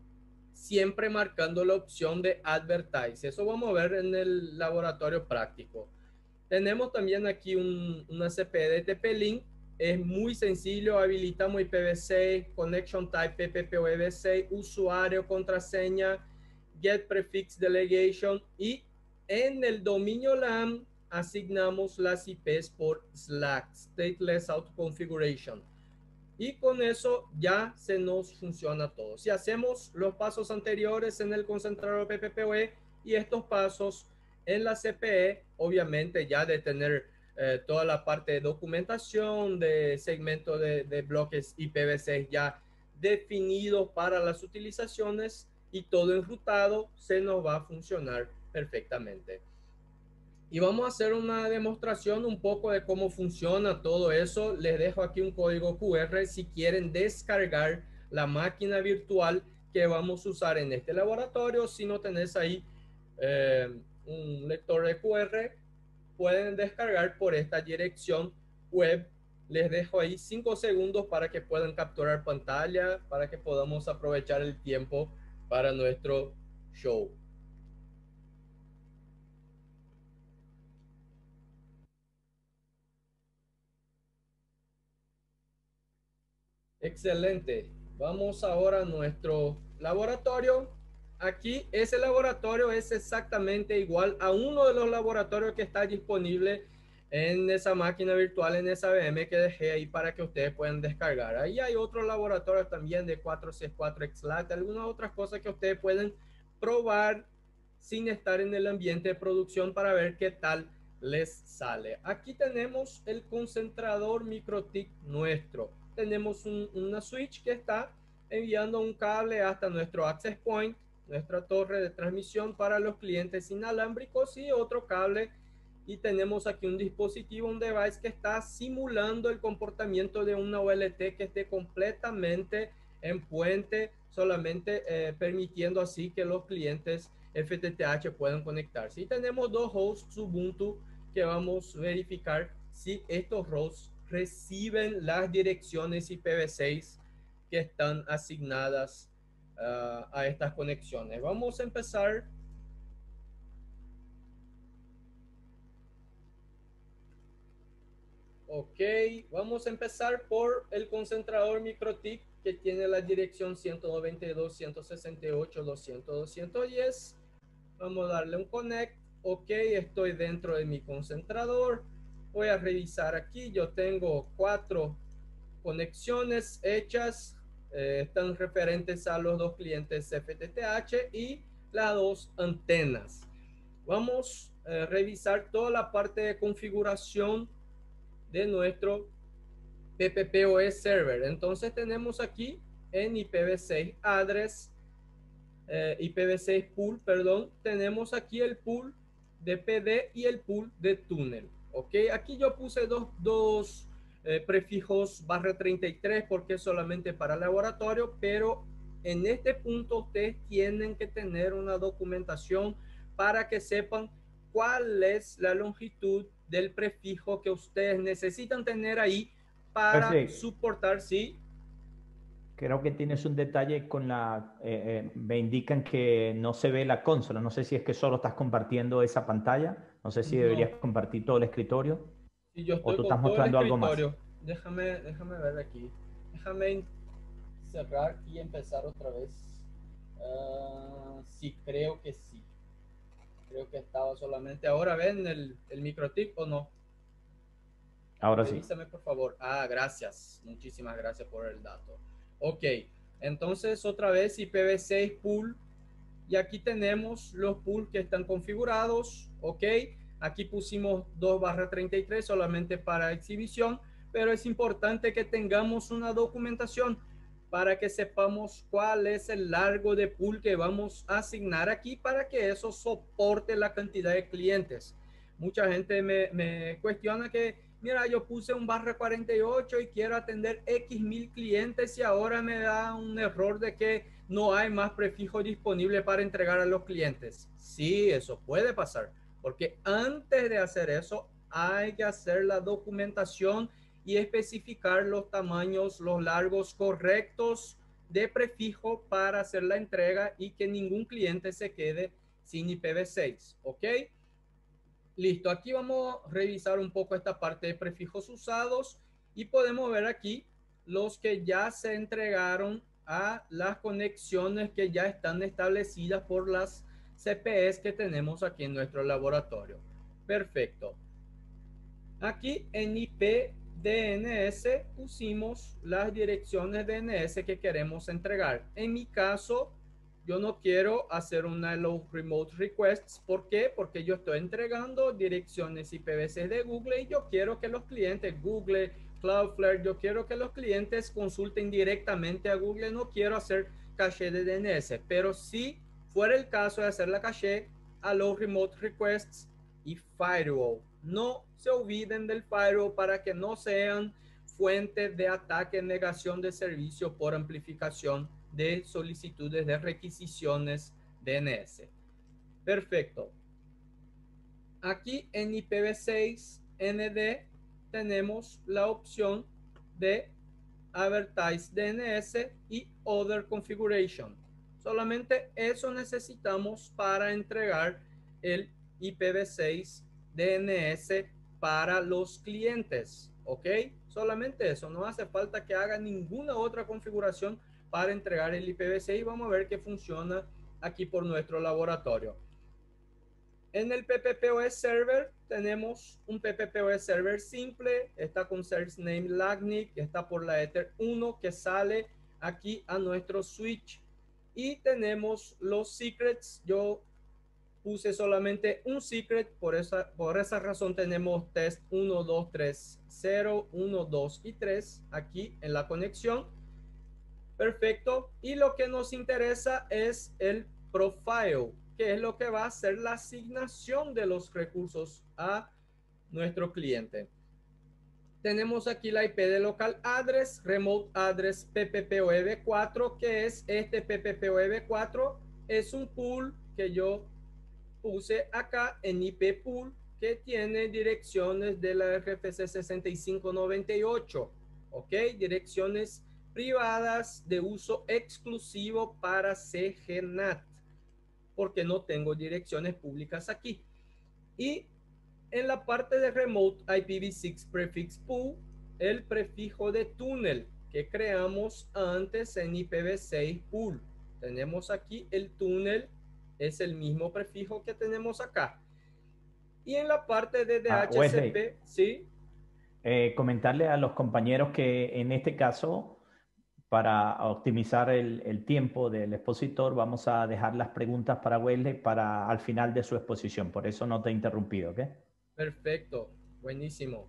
[SPEAKER 3] siempre marcando la opción de advertise. Eso vamos a ver en el laboratorio práctico. Tenemos también aquí una CPE de TP-Link. Es muy sencillo, habilitamos IPv6, Connection Type PPPoE6, usuario, contraseña, Get Prefix Delegation, y en el dominio LAN asignamos las IPs por Slack, Stateless Auto Configuration. Y con eso ya se nos funciona todo. Si hacemos los pasos anteriores en el concentrador PPPoE y estos pasos en la CPE, obviamente ya de tener toda la parte de documentación, de segmento de bloques IPv6 ya definidos para las utilizaciones y todo enrutado, se nos va a funcionar perfectamente. Y vamos a hacer una demostración un poco de cómo funciona todo eso. Les dejo aquí un código QR si quieren descargar la máquina virtual que vamos a usar en este laboratorio. Si no tenés ahí un lector de QR, pueden descargar por esta dirección web. Les dejo ahí 5 segundos para que puedan capturar pantalla, para que podamos aprovechar el tiempo para nuestro show. Excelente. Vamos ahora a nuestro laboratorio. Aquí ese laboratorio es exactamente igual a uno de los laboratorios que está disponible en esa máquina virtual, en esa VM que dejé ahí para que ustedes puedan descargar. Ahí hay otros laboratorios también de 4C4 XLAT, algunas otras cosas que ustedes pueden probar sin estar en el ambiente de producción para ver qué tal les sale. Aquí tenemos el concentrador MikroTik nuestro. Tenemos una switch que está enviando un cable hasta nuestro access point, nuestra torre de transmisión para los clientes inalámbricos, y otro cable, y tenemos aquí un dispositivo, un device que está simulando el comportamiento de una OLT que esté completamente en puente, solamente permitiendo así que los clientes FTTH puedan conectarse. Y tenemos dos hosts Ubuntu que vamos a verificar si estos hosts reciben las direcciones IPv6 que están asignadas a estas conexiones. Vamos a empezar. Ok, vamos a empezar por el concentrador MikroTik que tiene la dirección 192.168.200.210. Vamos a darle un connect. Ok, estoy dentro de mi concentrador. Voy a revisar aquí. Yo tengo 4 conexiones hechas. Están referentes a los 2 clientes FTTH y las 2 antenas. Vamos a revisar toda la parte de configuración de nuestro PPPoE server. Entonces tenemos aquí en IPv6 address, IPv6 pool, perdón, tenemos aquí el pool de PD y el pool de túnel. Ok, aquí yo puse dos prefijos /33 porque es solamente para laboratorio, pero en este punto ustedes tienen que tener una documentación para que sepan cuál es la longitud del prefijo que ustedes necesitan tener ahí para
[SPEAKER 2] Pues
[SPEAKER 3] soportar, sí.
[SPEAKER 2] creo que tienes un detalle con me indican que no se ve la consola. No sé si es que solo estás compartiendo esa pantalla. No sé si deberías
[SPEAKER 3] No,
[SPEAKER 2] compartir todo el escritorio
[SPEAKER 3] y yo
[SPEAKER 2] o
[SPEAKER 3] estoy
[SPEAKER 2] tú estás
[SPEAKER 3] con todo el
[SPEAKER 2] mostrando algo más.
[SPEAKER 3] escritorio. Déjame ver aquí. Déjame cerrar y empezar otra vez. Sí, creo que sí. Creo que estaba solamente. Ahora ven el MikroTik o no.
[SPEAKER 2] Ahora sí.
[SPEAKER 3] Revísame por favor. Ah, gracias. Muchísimas gracias por el dato. Ok. Entonces otra vez IPv6 pool. Y aquí tenemos los pools que están configurados. Ok. Aquí pusimos 2/33 solamente para exhibición, pero es importante que tengamos una documentación para que sepamos cuál es el largo de pool que vamos a asignar aquí para que eso soporte la cantidad de clientes. Mucha gente me cuestiona que, mira, yo puse un /48 y quiero atender X mil clientes y ahora me da un error de que no hay más prefijo disponible para entregar a los clientes. Sí, eso puede pasar, porque antes de hacer eso hay que hacer la documentación y especificar los tamaños, los largos correctos de prefijo para hacer la entrega y que ningún cliente se quede sin IPv6. ¿Ok? Listo, aquí vamos a revisar un poco esta parte de prefijos usados y podemos ver aquí los que ya se entregaron a las conexiones que ya están establecidas por las CPEs que tenemos aquí en nuestro laboratorio. Perfecto. Aquí en IP DNS pusimos las direcciones DNS que queremos entregar. En mi caso, yo no quiero hacer una Hello Remote Requests. ¿Por qué? Porque yo estoy entregando direcciones IPv6 de Google y yo quiero que los clientes Google, Cloudflare, yo quiero que los clientes consulten directamente a Google. No quiero hacer caché de DNS, pero si fuera el caso de hacer la caché, Hello Remote Requests y Firewall. No se olviden del firewall para que no sean fuentes de ataque, negación de servicio por amplificación de solicitudes de requisiciones DNS. Perfecto. Aquí en IPv6 ND tenemos la opción de Advertise DNS y Other Configuration. Solamente eso necesitamos para entregar el IPv6 DNS para los clientes. ¿Ok? Solamente eso, no hace falta que haga ninguna otra configuración para entregar el IPv6 y vamos a ver que funciona aquí por nuestro laboratorio. En el PPPoE Server tenemos un PPPoE Server simple, está con source name LACNIC, está por la Ether 1 que sale aquí a nuestro switch y tenemos los secrets. Yo puse solamente un secret, por esa razón tenemos test 1, 2, 3, 0, 1, 2 y 3 aquí en la conexión. Perfecto. Y lo que nos interesa es el profile, que es lo que va a hacer la asignación de los recursos a nuestro cliente. Tenemos aquí la IP de local address, remote address PPPoE4, que es este PPPoE4. Es un pool que yo puse acá en IP pool que tiene direcciones de la RFC 6598, ¿ok? Direcciones privadas de uso exclusivo para CGNAT, porque no tengo direcciones públicas aquí. Y en la parte de Remote IPv6 Prefix Pool, el prefijo de túnel que creamos antes en IPv6 Pool. Tenemos aquí el túnel, es el mismo prefijo que tenemos acá. Y en la parte de DHCP,
[SPEAKER 2] Wesley,
[SPEAKER 3] ¿sí?
[SPEAKER 2] Comentarle a los compañeros que en este caso, para optimizar el tiempo del expositor, vamos a dejar las preguntas para Wesley para al final de su exposición. Por eso no te he interrumpido, ¿ok?
[SPEAKER 3] Perfecto, buenísimo.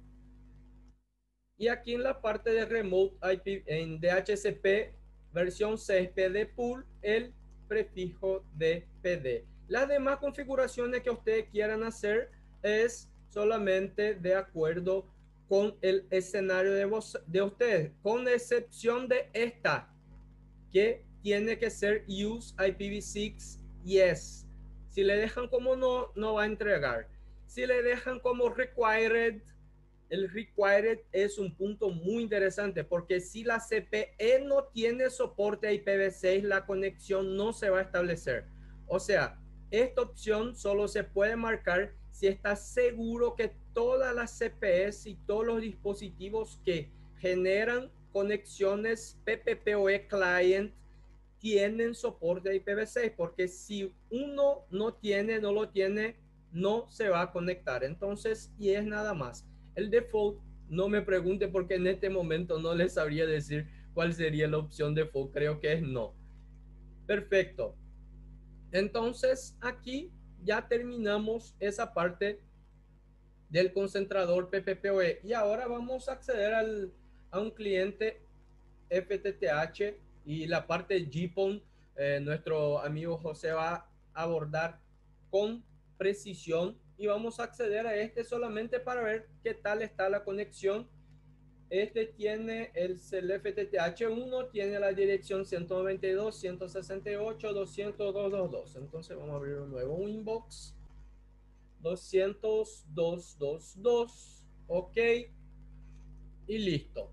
[SPEAKER 3] Y aquí en la parte de Remote IP, en DHCP versión 6 PD Pool, el prefijo de PD. Las demás configuraciones que ustedes quieran hacer es solamente de acuerdo con el escenario de ustedes, con excepción de esta, que tiene que ser Use IPv6 Yes. Si le dejan como no, no va a entregar. Si le dejan como Required, el required es un punto muy interesante porque si la CPE no tiene soporte a IPv6, la conexión no se va a establecer. O sea, esta opción solo se puede marcar si está seguro que todas las CPEs y todos los dispositivos que generan conexiones PPPoE client tienen soporte a IPv6, porque si uno no lo tiene, no se va a conectar. Entonces, y es nada más. El default, no me pregunte porque en este momento no les sabría decir cuál sería la opción default. Creo que es no. Perfecto. Entonces, aquí ya terminamos esa parte del concentrador PPPoE. Y ahora vamos a acceder a un cliente FTTH y la parte de GPON. Nuestro amigo José va a abordar con precisión y vamos a acceder a este solamente para ver qué tal está la conexión. Este tiene el FTTH1, tiene la dirección 192.168.200.222. Entonces vamos a abrir un nuevo inbox. 200.222. Ok. Y listo.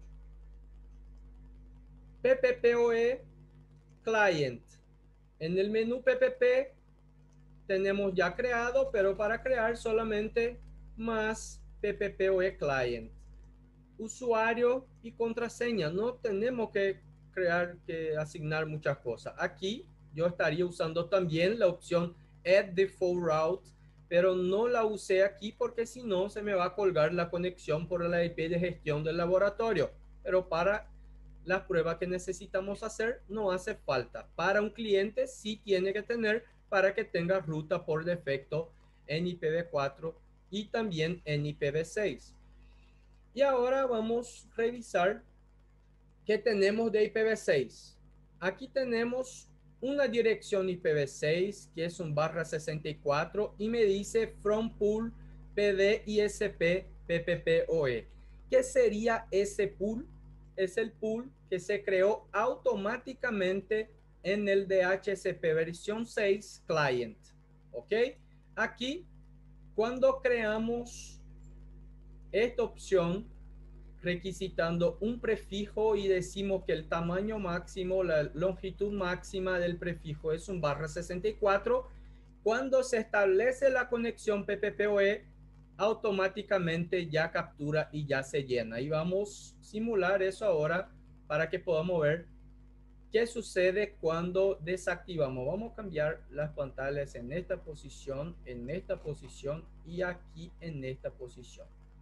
[SPEAKER 3] PPPoE Client. En el menú PPP tenemos ya creado, pero para crear solamente más PPPoE Client. Usuario y contraseña. No tenemos que asignar muchas cosas. Aquí yo estaría usando también la opción Add Default Route, pero no la usé aquí porque si no se me va a colgar la conexión por la IP de gestión del laboratorio. Pero para las pruebas que necesitamos hacer no hace falta. Para un cliente sí tiene que tener para que tenga ruta por defecto en IPv4 y también en IPv6. Y ahora vamos a revisar qué tenemos de IPv6. Aquí tenemos una dirección IPv6 que es un /64 y me dice from pool PD ISP PPPoE. ¿Qué sería ese pool? Es el pool que se creó automáticamente en el DHCP versión 6 client. ¿Ok? Aquí, cuando creamos esta opción, requisitando un prefijo y decimos que el tamaño máximo, la longitud máxima del prefijo es un /64, cuando se establece la conexión PPPoE, automáticamente ya captura y ya se llena. Y vamos a simular eso ahora para que podamos ver qué sucede cuando desactivamos. Vamos a cambiar las pantallas en esta posición y aquí en esta posición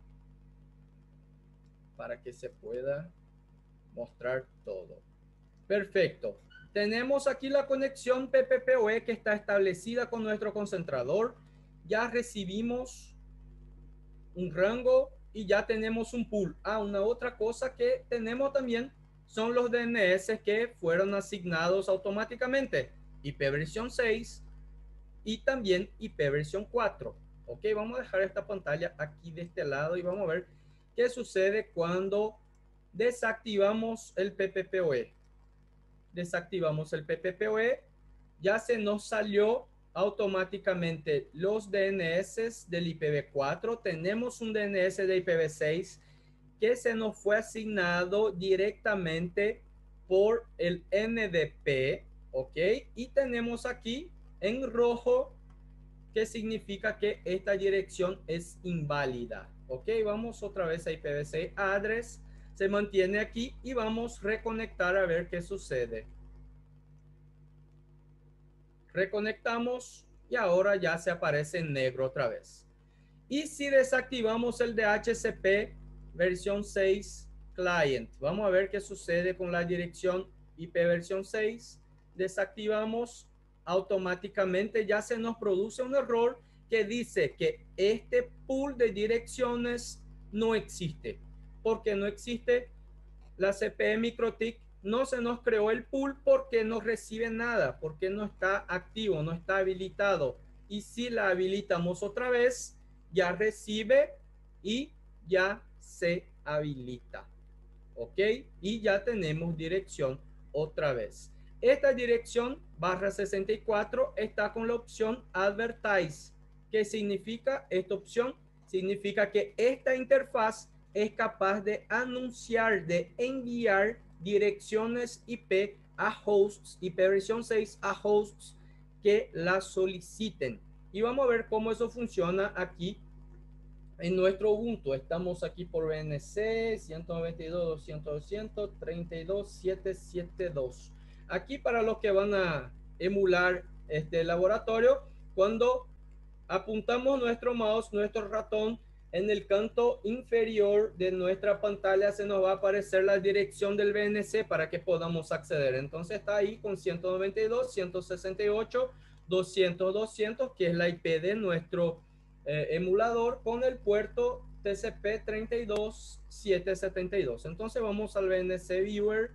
[SPEAKER 3] para que se pueda mostrar todo. Perfecto. Tenemos aquí la conexión PPPoE que está establecida con nuestro concentrador. Ya recibimos un rango y ya tenemos un pool. Una otra cosa que tenemos también son los DNS que fueron asignados automáticamente. IP versión 6 y también IP versión 4. Ok, vamos a dejar esta pantalla aquí de este lado y vamos a ver qué sucede cuando desactivamos el PPPoE. Desactivamos el PPPoE, ya se nos salió automáticamente los DNS del IPv4. Tenemos un DNS de IPv6 que se nos fue asignado directamente por el NDP, ¿ok? Y tenemos aquí en rojo que significa que esta dirección es inválida, ¿ok? Vamos otra vez a IPv6 address, se mantiene aquí y vamos a reconectar a ver qué sucede. Reconectamos y ahora ya se aparece en negro otra vez. Y si desactivamos el DHCP versión 6 client, vamos a ver qué sucede con la dirección IP versión 6. Desactivamos, automáticamente ya se nos produce un error que dice que este pool de direcciones no existe. Porque no existe, la CPE MikroTik no se nos creó el pool porque no recibe nada, porque no está activo, no está habilitado. Y si la habilitamos otra vez, ya recibe y ya se habilita. ¿Ok? Y ya tenemos dirección otra vez. Esta dirección /64 está con la opción Advertise. ¿Qué significa esta opción? Significa que esta interfaz es capaz de anunciar, de enviar direcciones IP a hosts, IP versión 6 a hosts que la soliciten. Y vamos a ver cómo eso funciona aquí en nuestro Ubuntu. Estamos aquí por VNC 192.168.32.772. Aquí para los que van a emular este laboratorio, cuando apuntamos nuestro mouse, nuestro ratón, en el canto inferior de nuestra pantalla se nos va a aparecer la dirección del VNC para que podamos acceder. Entonces está ahí con 192.168.200.200, que es la IP de nuestro emulador con el puerto TCP 32.772. Entonces vamos al VNC Viewer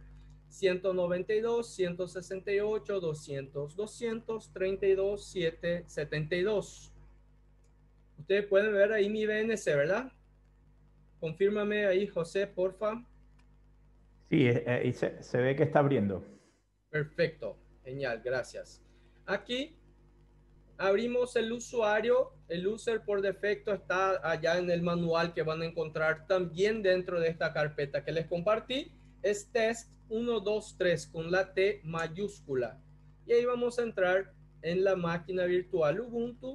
[SPEAKER 3] 192.168.200.200.32.772. Ustedes pueden ver ahí mi VNC, ¿verdad? Confírmame ahí, José, porfa.
[SPEAKER 2] Sí, y se ve que está abriendo.
[SPEAKER 3] Perfecto, genial, gracias. Aquí abrimos el usuario. El user por defecto está allá en el manual que van a encontrar también dentro de esta carpeta que les compartí. Es test 123 con la T mayúscula. Y ahí vamos a entrar en la máquina virtual Ubuntu.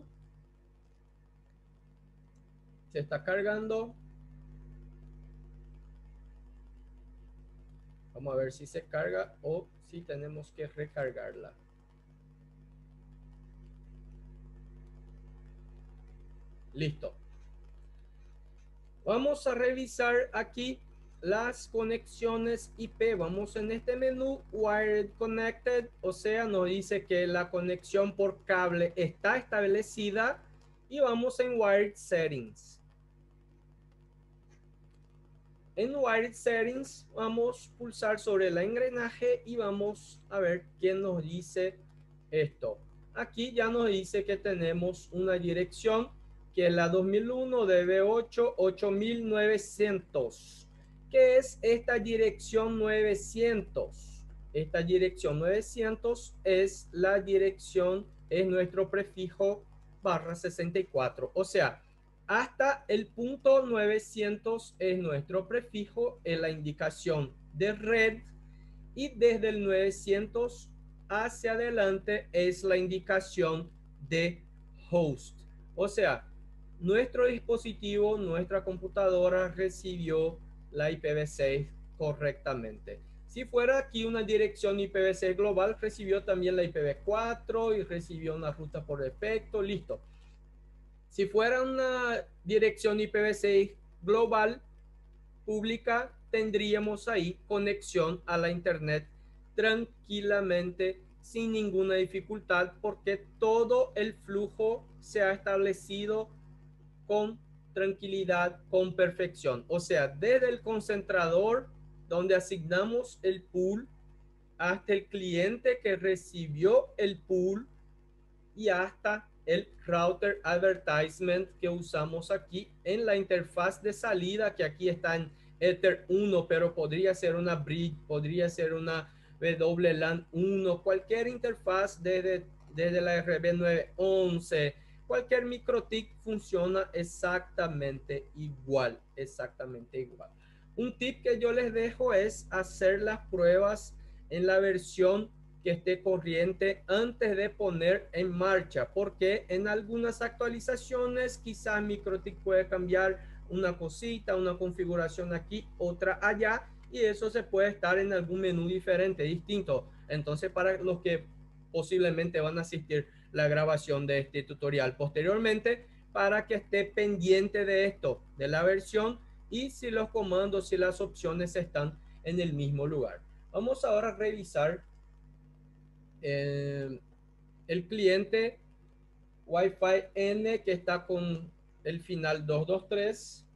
[SPEAKER 3] Se está cargando. Vamos a ver si se carga o si tenemos que recargarla. Listo. Vamos a revisar aquí las conexiones IP. Vamos en este menú Wired Connected, o sea, nos dice que la conexión por cable está establecida y vamos en Wired Settings. En Wired Settings vamos a pulsar sobre el engranaje y vamos a ver qué nos dice esto. Aquí ya nos dice que tenemos una dirección que es la 2001 DB8 8900. ¿Qué es esta dirección 900? Esta dirección 900 es la dirección, es nuestro prefijo /64. O sea, hasta el punto 900 es nuestro prefijo, es la indicación de red, y desde el 900 hacia adelante es la indicación de host. O sea, nuestro dispositivo, nuestra computadora recibió la IPv6 correctamente. Si fuera aquí una dirección IPv6 global, recibió también la IPv4 y recibió una ruta por defecto, listo. Si fuera una dirección IPv6 global pública, tendríamos ahí conexión a la internet tranquilamente sin ninguna dificultad porque todo el flujo se ha establecido con tranquilidad, con perfección. O sea, desde el concentrador donde asignamos el pool hasta el cliente que recibió el pool y hasta el router advertisement que usamos aquí en la interfaz de salida, que aquí está en Ether 1, pero podría ser una bridge, podría ser una WLAN 1, cualquier interfaz desde la RB911, cualquier MikroTik funciona exactamente igual, exactamente igual. Un tip que yo les dejo es hacer las pruebas en la versión que esté corriente antes de poner en marcha, porque en algunas actualizaciones quizás MikroTik puede cambiar una cosita, una configuración aquí, otra allá, y eso se puede estar en algún menú diferente, distinto. Entonces, para los que posiblemente van a asistir la grabación de este tutorial posteriormente, para que esté pendiente de esto, de la versión, y si los comandos y las opciones están en el mismo lugar. Vamos ahora a revisar el cliente Wi-Fi N que está con el final 223,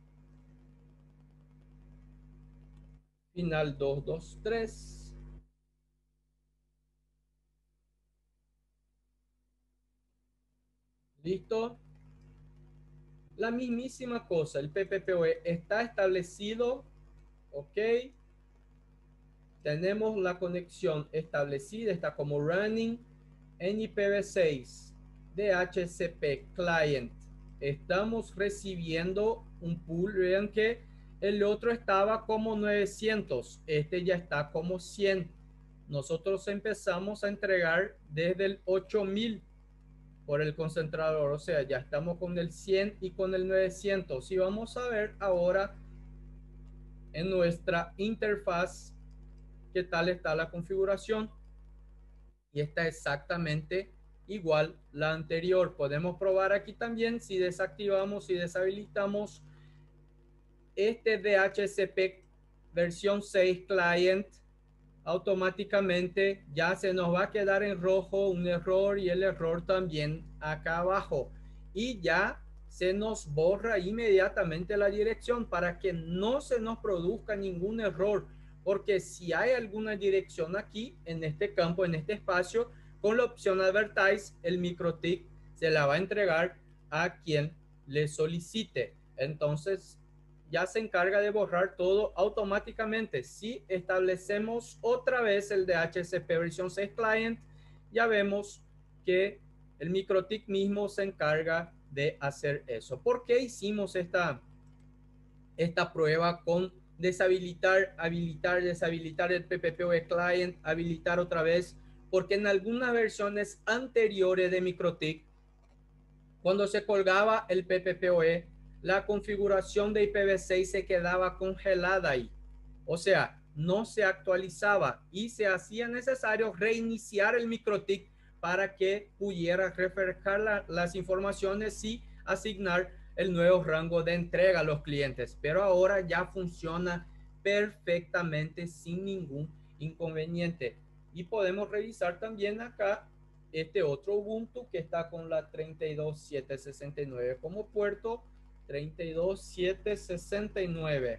[SPEAKER 3] final 223. Listo. La mismísima cosa, el PPPoE está establecido, ok. Tenemos la conexión establecida, está como running en IPv6 DHCP client. Estamos recibiendo un pool. Vean que el otro estaba como 900, este ya está como 100. Nosotros empezamos a entregar desde el 8000 por el concentrador, o sea, ya estamos con el 100 y con el 900. Y vamos a ver ahora en nuestra interfaz qué tal está la configuración, y está exactamente igual la anterior. Podemos probar aquí también si desactivamos y deshabilitamos este DHCP versión 6 client, automáticamente ya se nos va a quedar en rojo un error, y el error también acá abajo, y ya se nos borra inmediatamente la dirección para que no se nos produzca ningún error, porque si hay alguna dirección aquí en este campo, en este espacio, con la opción advertise, el MikroTik se la va a entregar a quien le solicite. Entonces ya se encarga de borrar todo automáticamente. Si establecemos otra vez el DHCP versión 6 client, ya vemos que el MikroTik mismo se encarga de hacer eso. ¿Por qué hicimos esta prueba con deshabilitar, habilitar, deshabilitar el PPPoE client, habilitar otra vez? Porque en algunas versiones anteriores de MikroTik, cuando se colgaba el PPPoE, la configuración de IPv6 se quedaba congelada ahí. O sea, no se actualizaba y se hacía necesario reiniciar el MikroTik para que pudiera refrescar las informaciones y asignar el nuevo rango de entrega a los clientes. Pero ahora ya funciona perfectamente sin ningún inconveniente. Y podemos revisar también acá este otro Ubuntu que está con la 32.769 como puerto. 32.769.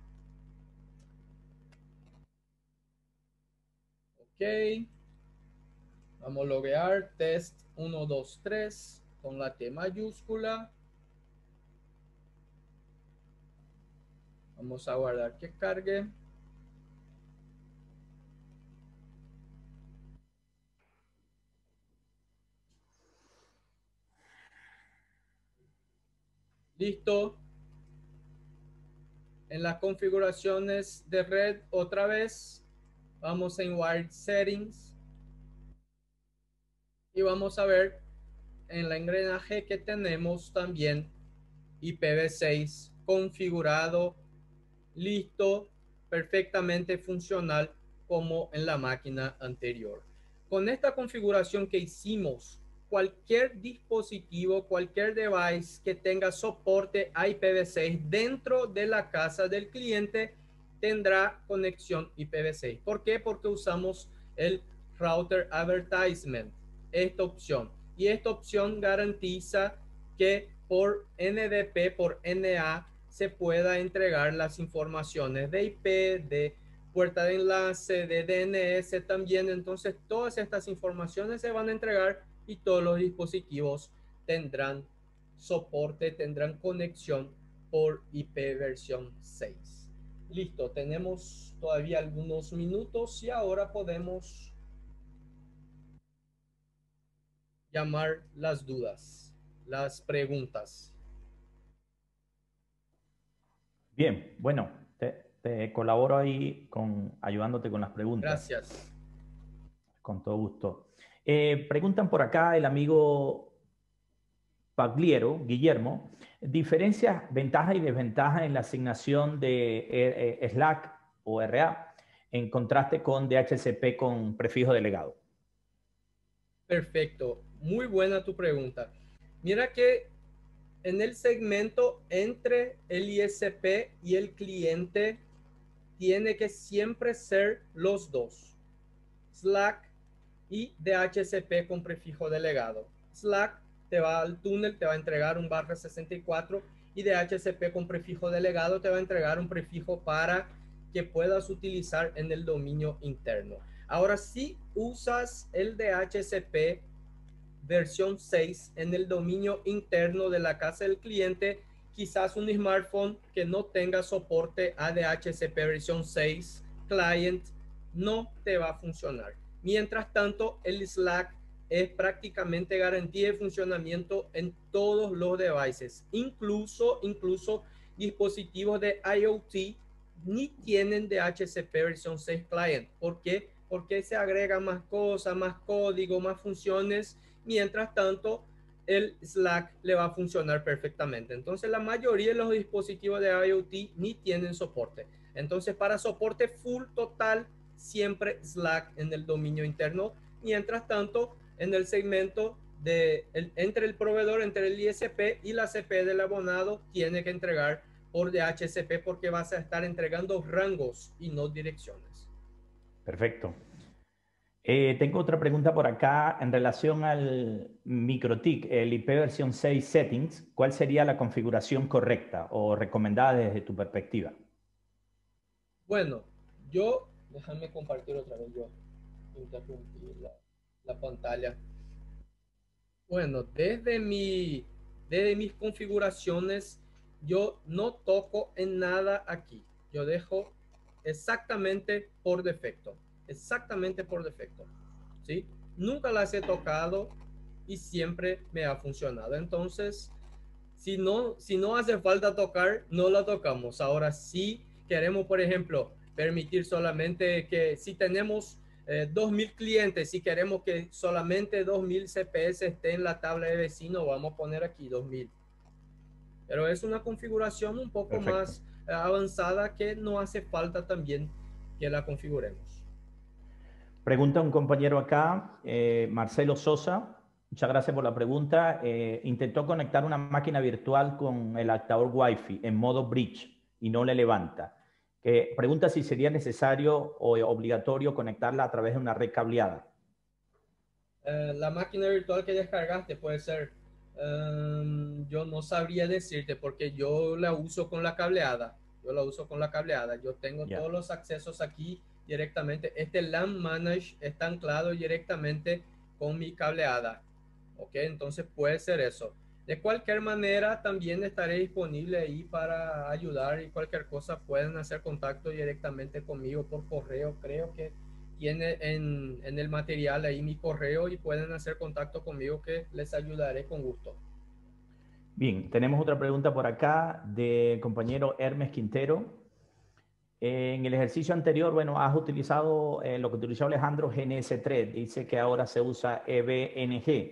[SPEAKER 3] Ok. Vamos a loguear test 123 con la T mayúscula. Vamos a guardar que cargue. Listo. En las configuraciones de red, otra vez, vamos en Wired Settings y vamos a ver en la engranaje que tenemos también IPv6 configurado, listo, perfectamente funcional como en la máquina anterior. Con esta configuración que hicimos, cualquier dispositivo, cualquier device que tenga soporte a IPv6 dentro de la casa del cliente tendrá conexión IPv6. ¿Por qué? Porque usamos el Router Advertisement, esta opción. Y esta opción garantiza que por NDP, por NA, se pueda entregar las informaciones de IP, de puerta de enlace, de DNS también. Entonces, todas estas informaciones se van a entregar y todos los dispositivos tendrán soporte, tendrán conexión por IP versión 6. Listo, tenemos todavía algunos minutos y ahora podemos llamar las dudas, las preguntas.
[SPEAKER 2] Bien, bueno, te colaboro ahí ayudándote con las preguntas.
[SPEAKER 3] Gracias.
[SPEAKER 2] Con todo gusto. Preguntan por acá el amigo Pagliero, Guillermo, diferencias, ventajas y desventajas en la asignación de Slack o RA en contraste con DHCP con prefijo delegado.
[SPEAKER 3] Perfecto, muy buena tu pregunta. Mira que en el segmento entre el ISP y el cliente tiene que siempre ser los dos, Slack y DHCP con prefijo delegado. Slack te va al túnel, te va a entregar un /64 y DHCP con prefijo delegado te va a entregar un prefijo para que puedas utilizar en el dominio interno. Ahora, si usas el DHCP versión 6 en el dominio interno de la casa del cliente, quizás un smartphone que no tenga soporte a DHCP versión 6 client no te va a funcionar. Mientras tanto, el Slack es prácticamente garantía de funcionamiento en todos los devices, incluso dispositivos de IoT ni tienen DHCP versión 6 client. ¿Por qué? Porque se agregan más cosas, más código, más funciones. Mientras tanto, el Slack le va a funcionar perfectamente. Entonces, la mayoría de los dispositivos de IoT ni tienen soporte. Entonces, para soporte full total, siempre Slack en el dominio interno. Mientras tanto, en el segmento entre el proveedor, entre el ISP y la CPE del abonado, tiene que entregar por DHCP porque vas a estar entregando rangos y no direcciones.
[SPEAKER 2] Perfecto. Tengo otra pregunta por acá en relación al MikroTik, el IP versión 6 settings. ¿Cuál sería la configuración correcta o recomendada desde tu perspectiva?
[SPEAKER 3] Bueno, déjame compartir otra vez, yo interrumpí la pantalla. Bueno, desde mis configuraciones, yo no toco en nada aquí. Yo dejo exactamente por defecto. Exactamente por defecto. ¿Sí? Nunca las he tocado y siempre me ha funcionado. Entonces, si no hace falta tocar, no la tocamos. Ahora, si queremos, por ejemplo, permitir solamente que si tenemos 2000 clientes, si queremos que solamente 2000 CPS esté en la tabla de vecino, vamos a poner aquí 2000. Pero es una configuración un poco
[SPEAKER 2] Perfecto.
[SPEAKER 3] más avanzada que no hace falta también que la configuremos.
[SPEAKER 2] Pregunta un compañero acá, Marcelo Sosa. Muchas gracias por la pregunta. Intentó conectar una máquina virtual con el adaptador Wi-Fi en modo bridge y no le levanta. Pregunta si sería necesario o obligatorio conectarla a través de una red cableada.
[SPEAKER 3] La máquina virtual que descargaste puede ser, yo no sabría decirte porque yo la uso con la cableada. Yo tengo todos los accesos aquí directamente. Este LAN Manage está anclado directamente con mi cableada. Ok, entonces puede ser eso. De cualquier manera, también estaré disponible ahí para ayudar y cualquier cosa pueden hacer contacto directamente conmigo por correo. Creo que tiene en el material ahí mi correo y pueden hacer contacto conmigo que les ayudaré con gusto.
[SPEAKER 2] Bien, tenemos otra pregunta por acá del compañero Hermes Quintero. En el ejercicio anterior, bueno, has utilizado lo que utilizó Alejandro, GNS3. Dice que ahora se usa EBNG.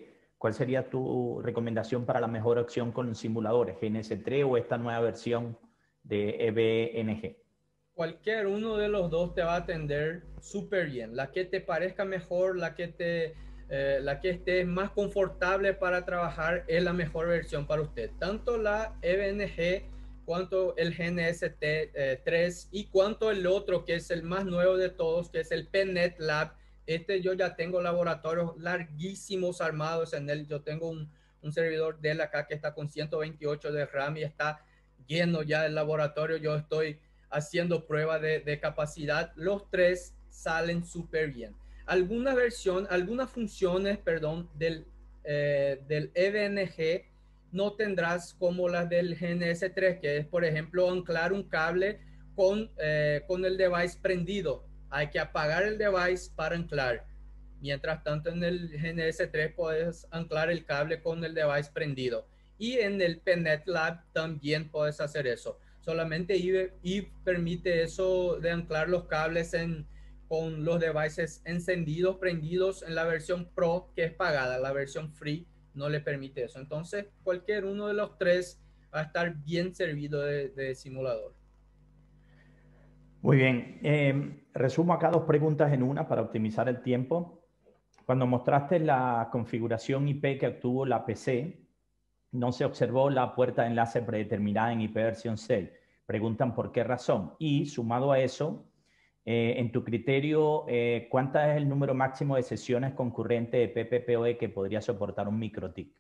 [SPEAKER 2] ¿cuál sería tu recomendación para la mejor opción con simuladores? ¿GNS3 o esta nueva versión de EBNG?
[SPEAKER 3] Cualquier uno de los dos te va a atender súper bien. La que te parezca mejor, la que esté más confortable para trabajar es la mejor versión para usted. Tanto la EBNG cuanto el GNST3 y cuanto el otro que es el más nuevo de todos, que es el PNet Lab. Yo ya tengo laboratorios larguísimos armados en él. Yo tengo un servidor Dell acá que está con 128 de RAM y está lleno ya el laboratorio. Yo estoy haciendo prueba de capacidad. Los tres salen súper bien. Algunas funciones, perdón, del EBNG no tendrás como las del GNS3, que es, por ejemplo, anclar un cable con el device prendido. Hay que apagar el device para anclar. Mientras tanto, en el GNS3 puedes anclar el cable con el device prendido. Y en el PNet Lab también puedes hacer eso. Solamente Eve permite eso de anclar los cables con los devices encendidos, prendidos en la versión Pro, que es pagada. La versión Free no le permite eso. Entonces, cualquier uno de los tres va a estar bien servido de simulador.
[SPEAKER 2] Muy bien. Resumo acá dos preguntas en una para optimizar el tiempo. Cuando mostraste la configuración IP que obtuvo la PC, no se observó la puerta de enlace predeterminada en IP versión 6. Preguntan por qué razón. Y sumado a eso, en tu criterio, ¿cuánto es el número máximo de sesiones concurrentes de PPPoE que podría soportar un MikroTik?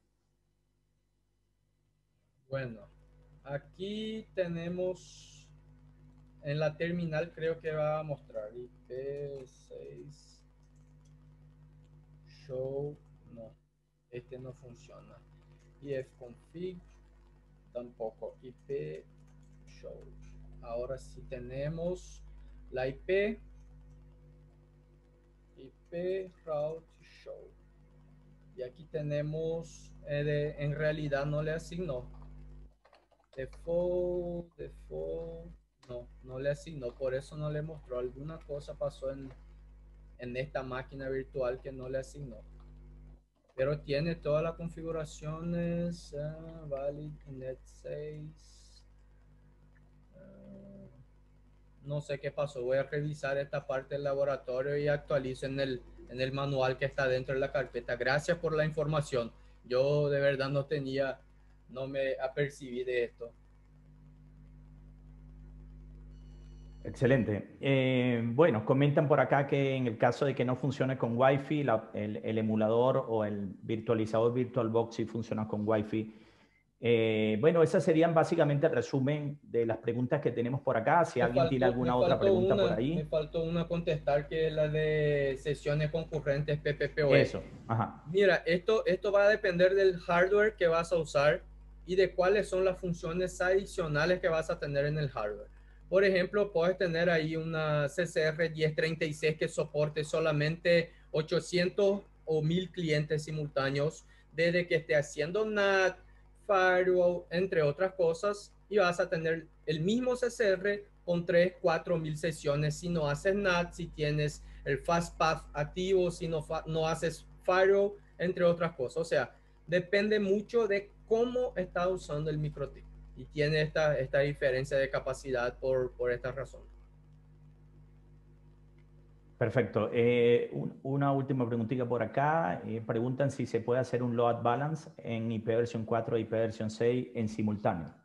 [SPEAKER 3] Bueno, aquí tenemos en la terminal, creo que va a mostrar IP6 show. No, este no funciona. ifconfig tampoco. IP show. Ahora sí tenemos la IP route show. Y aquí tenemos, en realidad no le asignó. Default, no le asignó, por eso no le mostró. Alguna cosa pasó en esta máquina virtual que no le asignó. Pero tiene todas las configuraciones, valid net 6. No sé qué pasó. Voy a revisar esta parte del laboratorio y actualizo en el manual que está dentro de la carpeta. Gracias por la información. Yo de verdad no me apercibí de esto.
[SPEAKER 2] Excelente. Bueno, comentan por acá que en el caso de que no funcione con Wi-Fi, el emulador o el virtualizador VirtualBox sí funciona con Wi-Fi. Bueno, esas serían básicamente el resumen de las preguntas que tenemos por acá. Si alguien tiene alguna otra pregunta por ahí.
[SPEAKER 3] Me faltó una contestar, que es la de sesiones concurrentes PPPoE.
[SPEAKER 2] Eso, ajá.
[SPEAKER 3] Mira, esto va a depender del hardware que vas a usar y de cuáles son las funciones adicionales que vas a tener en el hardware. Por ejemplo, puedes tener ahí una CCR 1036 que soporte solamente 800 o 1000 clientes simultáneos desde que esté haciendo NAT, firewall, entre otras cosas, y vas a tener el mismo CCR con 3, 4 mil sesiones si no haces NAT, si tienes el FastPath activo, si no haces firewall, entre otras cosas. O sea, depende mucho de cómo estás usando el MikroTik y tiene esta diferencia de capacidad por esta razón.
[SPEAKER 2] Perfecto. Una última preguntita por acá. Preguntan si se puede hacer un load balance en IP versión 4 e IP versión 6 en simultáneo.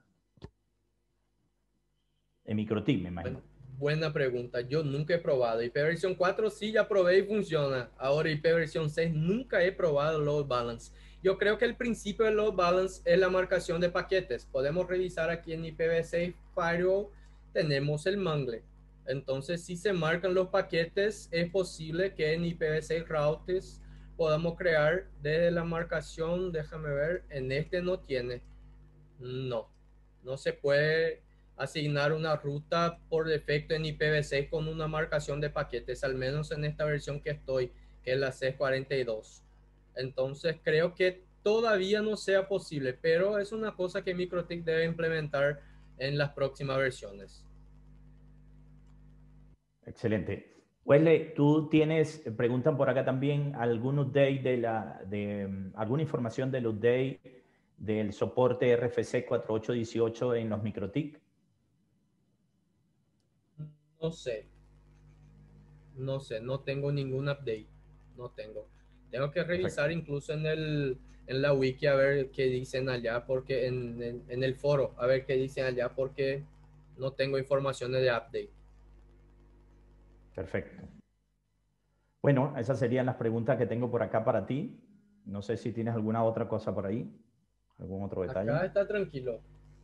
[SPEAKER 2] En MikroTik, me imagino.
[SPEAKER 3] Buena pregunta. Yo nunca he probado. IP versión 4 sí ya probé y funciona. Ahora IP versión 6 nunca he probado load balance. Yo creo que el principio del load balance es la marcación de paquetes. Podemos revisar aquí en IPv6 Firewall. Tenemos el mangle. Entonces, si se marcan los paquetes, es posible que en IPv6 routers podamos crear desde la marcación. Déjame ver. En este no tiene. No se puede asignar una ruta por defecto en IPv6 con una marcación de paquetes, al menos en esta versión que estoy, que es la C42. Entonces creo que todavía no sea posible, pero es una cosa que MikroTik debe implementar en las próximas versiones.
[SPEAKER 2] Excelente. Wesley, tú tienes, preguntan por acá también, algún update alguna información del update del soporte RFC 4818 en los MikroTik.
[SPEAKER 3] No sé, no tengo ningún update, no tengo. Tengo que revisar
[SPEAKER 2] Perfecto.
[SPEAKER 3] incluso en la wiki a ver qué dicen allá, porque en el foro, a ver qué dicen allá, porque no tengo informaciones de update.
[SPEAKER 2] Perfecto. Bueno, esas serían las preguntas que tengo por acá para ti. No sé si tienes alguna otra cosa por ahí, algún otro detalle.
[SPEAKER 3] Acá está tranquilo.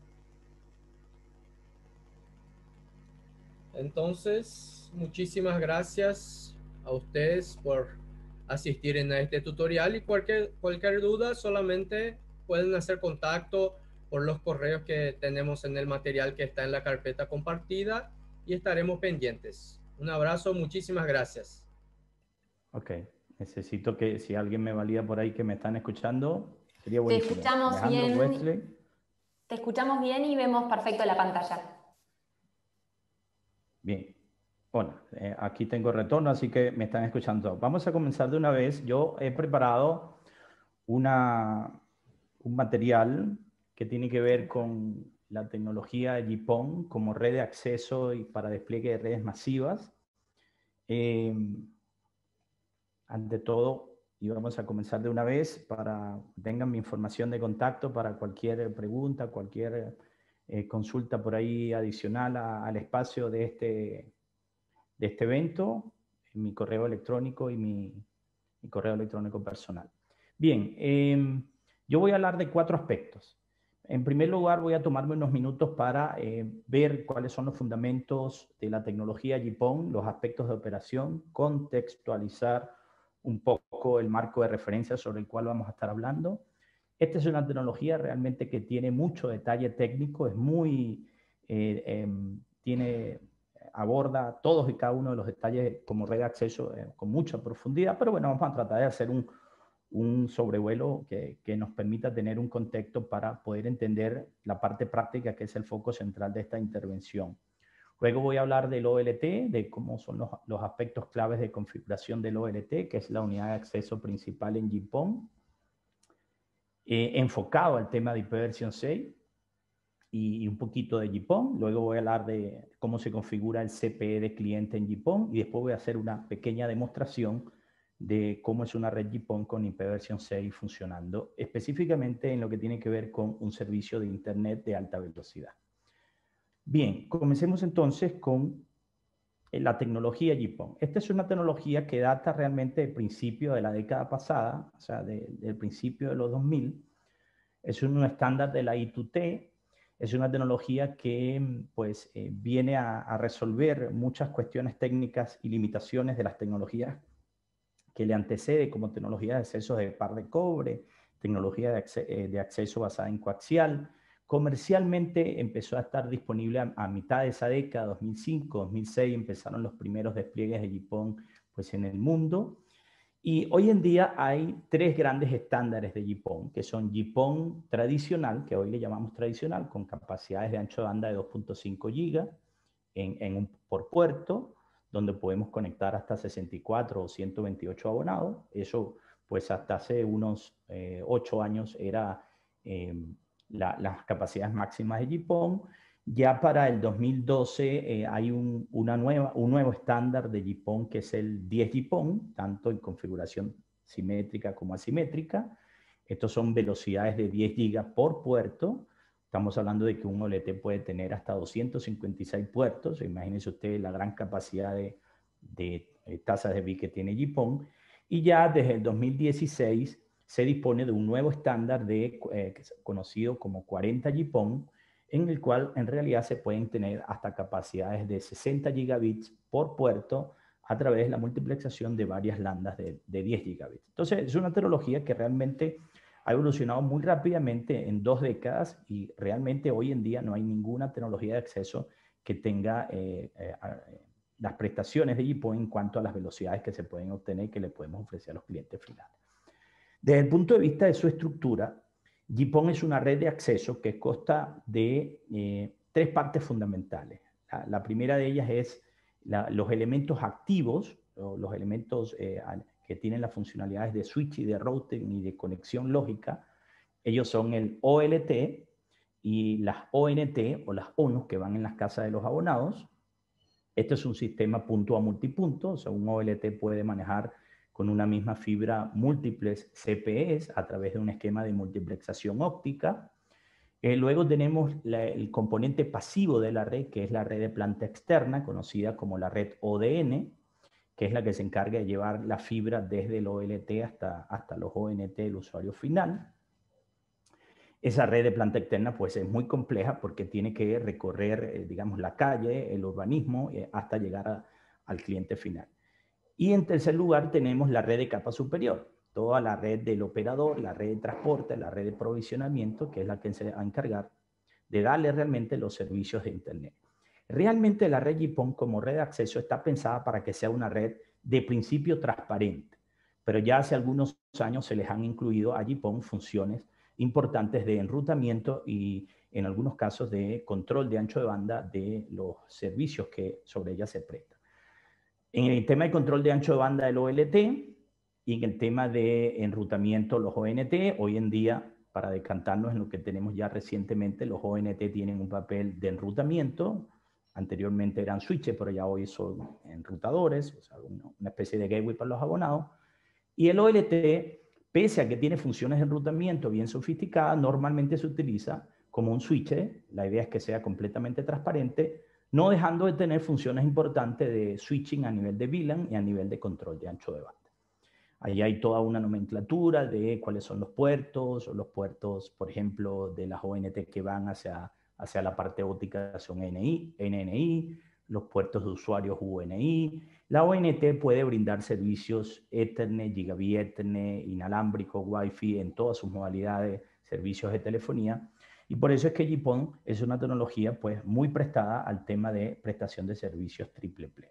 [SPEAKER 3] Entonces, muchísimas gracias a ustedes por asistir en este tutorial y cualquier duda solamente pueden hacer contacto por los correos que tenemos en el material que está en la carpeta compartida y estaremos pendientes. Un abrazo, muchísimas gracias.
[SPEAKER 2] Ok, necesito que si alguien me valida por ahí que me están escuchando, sería
[SPEAKER 4] Te
[SPEAKER 2] buenísimo.
[SPEAKER 4] escuchamos
[SPEAKER 2] Alejandro,
[SPEAKER 4] bien,
[SPEAKER 2] Wesley.
[SPEAKER 4] te escuchamos bien y vemos perfecto la pantalla.
[SPEAKER 2] Bien. Bueno, aquí tengo retorno, así que me están escuchando. Vamos a comenzar de una vez. Yo he preparado un material que tiene que ver con la tecnología GPON como red de acceso y para despliegue de redes masivas. Ante todo, y vamos a comenzar de una vez para que tengan mi información de contacto para cualquier pregunta, cualquier consulta por ahí adicional al espacio de este evento, mi correo electrónico y mi correo electrónico personal. Bien, yo voy a hablar de 4 aspectos. En primer lugar, voy a tomarme unos minutos para ver cuáles son los fundamentos de la tecnología GPON, los aspectos de operación, contextualizar un poco el marco de referencia sobre el cual vamos a estar hablando. Esta es una tecnología realmente que tiene mucho detalle técnico, es muy, aborda todos y cada uno de los detalles como red de acceso con mucha profundidad, pero bueno, vamos a tratar de hacer un sobrevuelo que nos permita tener un contexto para poder entender la parte práctica que es el foco central de esta intervención. Luego voy a hablar del OLT, de cómo son los aspectos claves de configuración del OLT, que es la unidad de acceso principal en GPON, enfocado al tema de IPv 6 y un poquito de GPON. Luego voy a hablar de cómo se configura el CPE de cliente en GPON y después voy a hacer una pequeña demostración de cómo es una red GPON con IPv 6 funcionando, específicamente en lo que tiene que ver con un servicio de Internet de alta velocidad. Bien, comencemos entonces con la tecnología GPON. Esta es una tecnología que data realmente del principio de la década pasada, o sea, del principio de los 2000. Es un estándar de la I2T, es una tecnología que pues, viene a resolver muchas cuestiones técnicas y limitaciones de las tecnologías que le antecede, como tecnología de acceso de par de cobre, tecnología de acceso basada en coaxial. Comercialmente empezó a estar disponible a mitad de esa década, 2005, 2006, empezaron los primeros despliegues de GPON pues, en el mundo. Y hoy en día hay 3 grandes estándares de GPON, que son GPON tradicional, que hoy le llamamos tradicional, con capacidades de ancho de banda de 2.5 GB por puerto, donde podemos conectar hasta 64 o 128 abonados. Eso, pues hasta hace unos 8 años era las capacidades máximas de GPON. Ya para el 2012 hay un nuevo estándar de GPON que es el 10 GPON, tanto en configuración simétrica como asimétrica. Estos son velocidades de 10 GB por puerto. Estamos hablando de que un OLT puede tener hasta 256 puertos. Imagínense ustedes la gran capacidad de tasas de bit que tiene GPON. Y ya desde el 2016 se dispone de un nuevo estándar conocido como 40 GPON, en el cual en realidad se pueden tener hasta capacidades de 60 gigabits por puerto a través de la multiplexación de varias landas de 10 gigabits. Entonces es una tecnología que realmente ha evolucionado muy rápidamente en 2 décadas y realmente hoy en día no hay ninguna tecnología de acceso que tenga las prestaciones de GPON en cuanto a las velocidades que se pueden obtener y que le podemos ofrecer a los clientes finales. Desde el punto de vista de su estructura, GPON es una red de acceso que consta de 3 partes fundamentales. La primera de ellas es los elementos activos, o los elementos que tienen las funcionalidades de switch y de routing y de conexión lógica, ellos son el OLT y las ONT o las ONUs que van en las casas de los abonados. Este es un sistema punto a multipunto, o sea, un OLT puede manejar con una misma fibra múltiples CPEs a través de un esquema de multiplexación óptica. Luego tenemos el componente pasivo de la red, que es la red de planta externa, conocida como la red ODN, que es la que se encarga de llevar la fibra desde el OLT hasta los ONT del usuario final. Esa red de planta externa pues es muy compleja porque tiene que recorrer, digamos, la calle, el urbanismo, hasta llegar al cliente final. Y en tercer lugar tenemos la red de capa superior, toda la red del operador, la red de transporte, la red de provisionamiento, que es la que se va a encargar de darle realmente los servicios de Internet. Realmente la red GPON como red de acceso está pensada para que sea una red de principio transparente, pero ya hace algunos años se les han incluido a GPON funciones importantes de enrutamiento y en algunos casos de control de ancho de banda de los servicios que sobre ella se prestan. En el tema de control de ancho de banda del OLT y en el tema de enrutamiento los ONT, hoy en día, para decantarnos en lo que tenemos ya recientemente, los ONT tienen un papel de enrutamiento. Anteriormente eran switches, pero ya hoy son enrutadores, o sea, una especie de gateway para los abonados. Y el OLT, pese a que tiene funciones de enrutamiento bien sofisticadas, normalmente se utiliza como un switch. La idea es que sea completamente transparente, no dejando de tener funciones importantes de switching a nivel de VLAN y a nivel de control de ancho de banda. Ahí hay toda una nomenclatura de cuáles son los puertos, o los puertos, por ejemplo, de las ONT que van hacia la parte óptica son NNI, los puertos de usuarios UNI. La ONT puede brindar servicios Ethernet, Gigabit Ethernet, inalámbrico, Wi-Fi, en todas sus modalidades, servicios de telefonía. Y por eso es que GPON es una tecnología pues, muy prestada al tema de prestación de servicios triple play.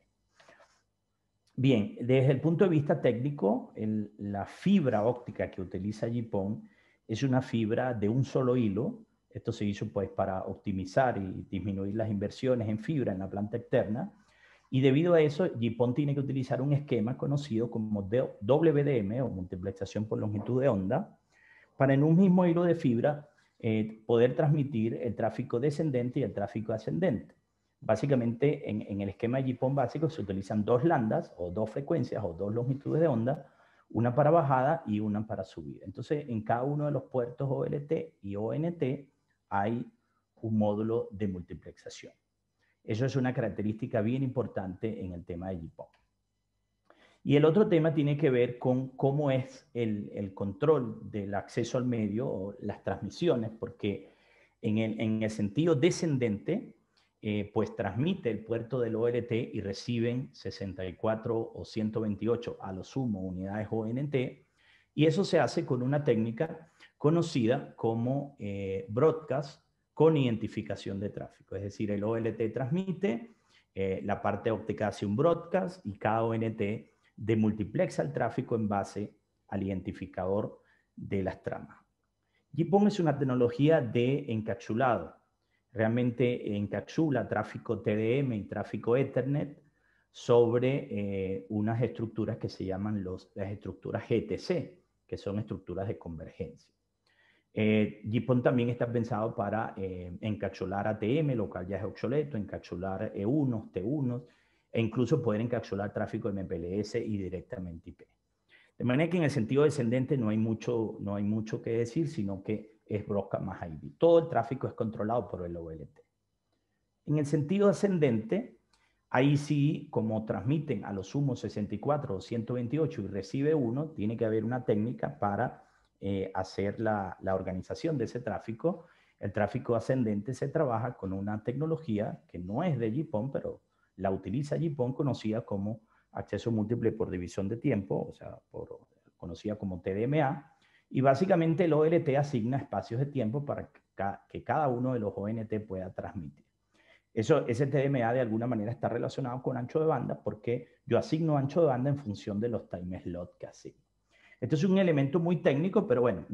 [SPEAKER 2] Bien, desde el punto de vista técnico, la fibra óptica que utiliza GPON es una fibra de un solo hilo. Esto se hizo pues, para optimizar y disminuir las inversiones en fibra en la planta externa. Y debido a eso, GPON tiene que utilizar un esquema conocido como WDM o multiplexación por longitud de onda, para en un mismo hilo de fibra poder transmitir el tráfico descendente y el tráfico ascendente. Básicamente, en el esquema de GPON básico se utilizan dos lambdas o dos frecuencias o dos longitudes de onda, una para bajada y una para subida. Entonces, en cada uno de los puertos OLT y ONT hay un módulo de multiplexación. Eso es una característica bien importante en el tema de GPON. Y el otro tema tiene que ver con cómo es el control del acceso al medio o las transmisiones, porque en el sentido descendente, pues transmite el puerto del OLT y reciben 64 o 128 a lo sumo unidades ONT, y eso se hace con una técnica conocida como broadcast con identificación de tráfico. Es decir, el OLT transmite, la parte óptica hace un broadcast y cada ONT demultiplexa el tráfico en base al identificador de las tramas. GPON es una tecnología de encapsulado. Realmente encapsula tráfico TDM y tráfico Ethernet sobre unas estructuras que se llaman las estructuras GTC, que son estructuras de convergencia. GPON también está pensado para encapsular ATM, lo cual ya es obsoleto, encapsular E1, T1, e incluso poder encapsular tráfico MPLS y directamente IP. De manera que en el sentido descendente no hay mucho que decir, sino que es broadcast más IP. Todo el tráfico es controlado por el OLT. En el sentido ascendente, ahí sí, como transmiten a lo sumo 64 o 128 y recibe 1, tiene que haber una técnica para hacer la organización de ese tráfico. El tráfico ascendente se trabaja con una tecnología que no es de GPON, pero la utiliza GPON, conocida como acceso múltiple por división de tiempo, o sea, conocida como TDMA, y básicamente el OLT asigna espacios de tiempo para que cada uno de los ONT pueda transmitir. Ese TDMA de alguna manera está relacionado con ancho de banda porque yo asigno ancho de banda en función de los time slots que asigno. Esto es un elemento muy técnico, pero bueno,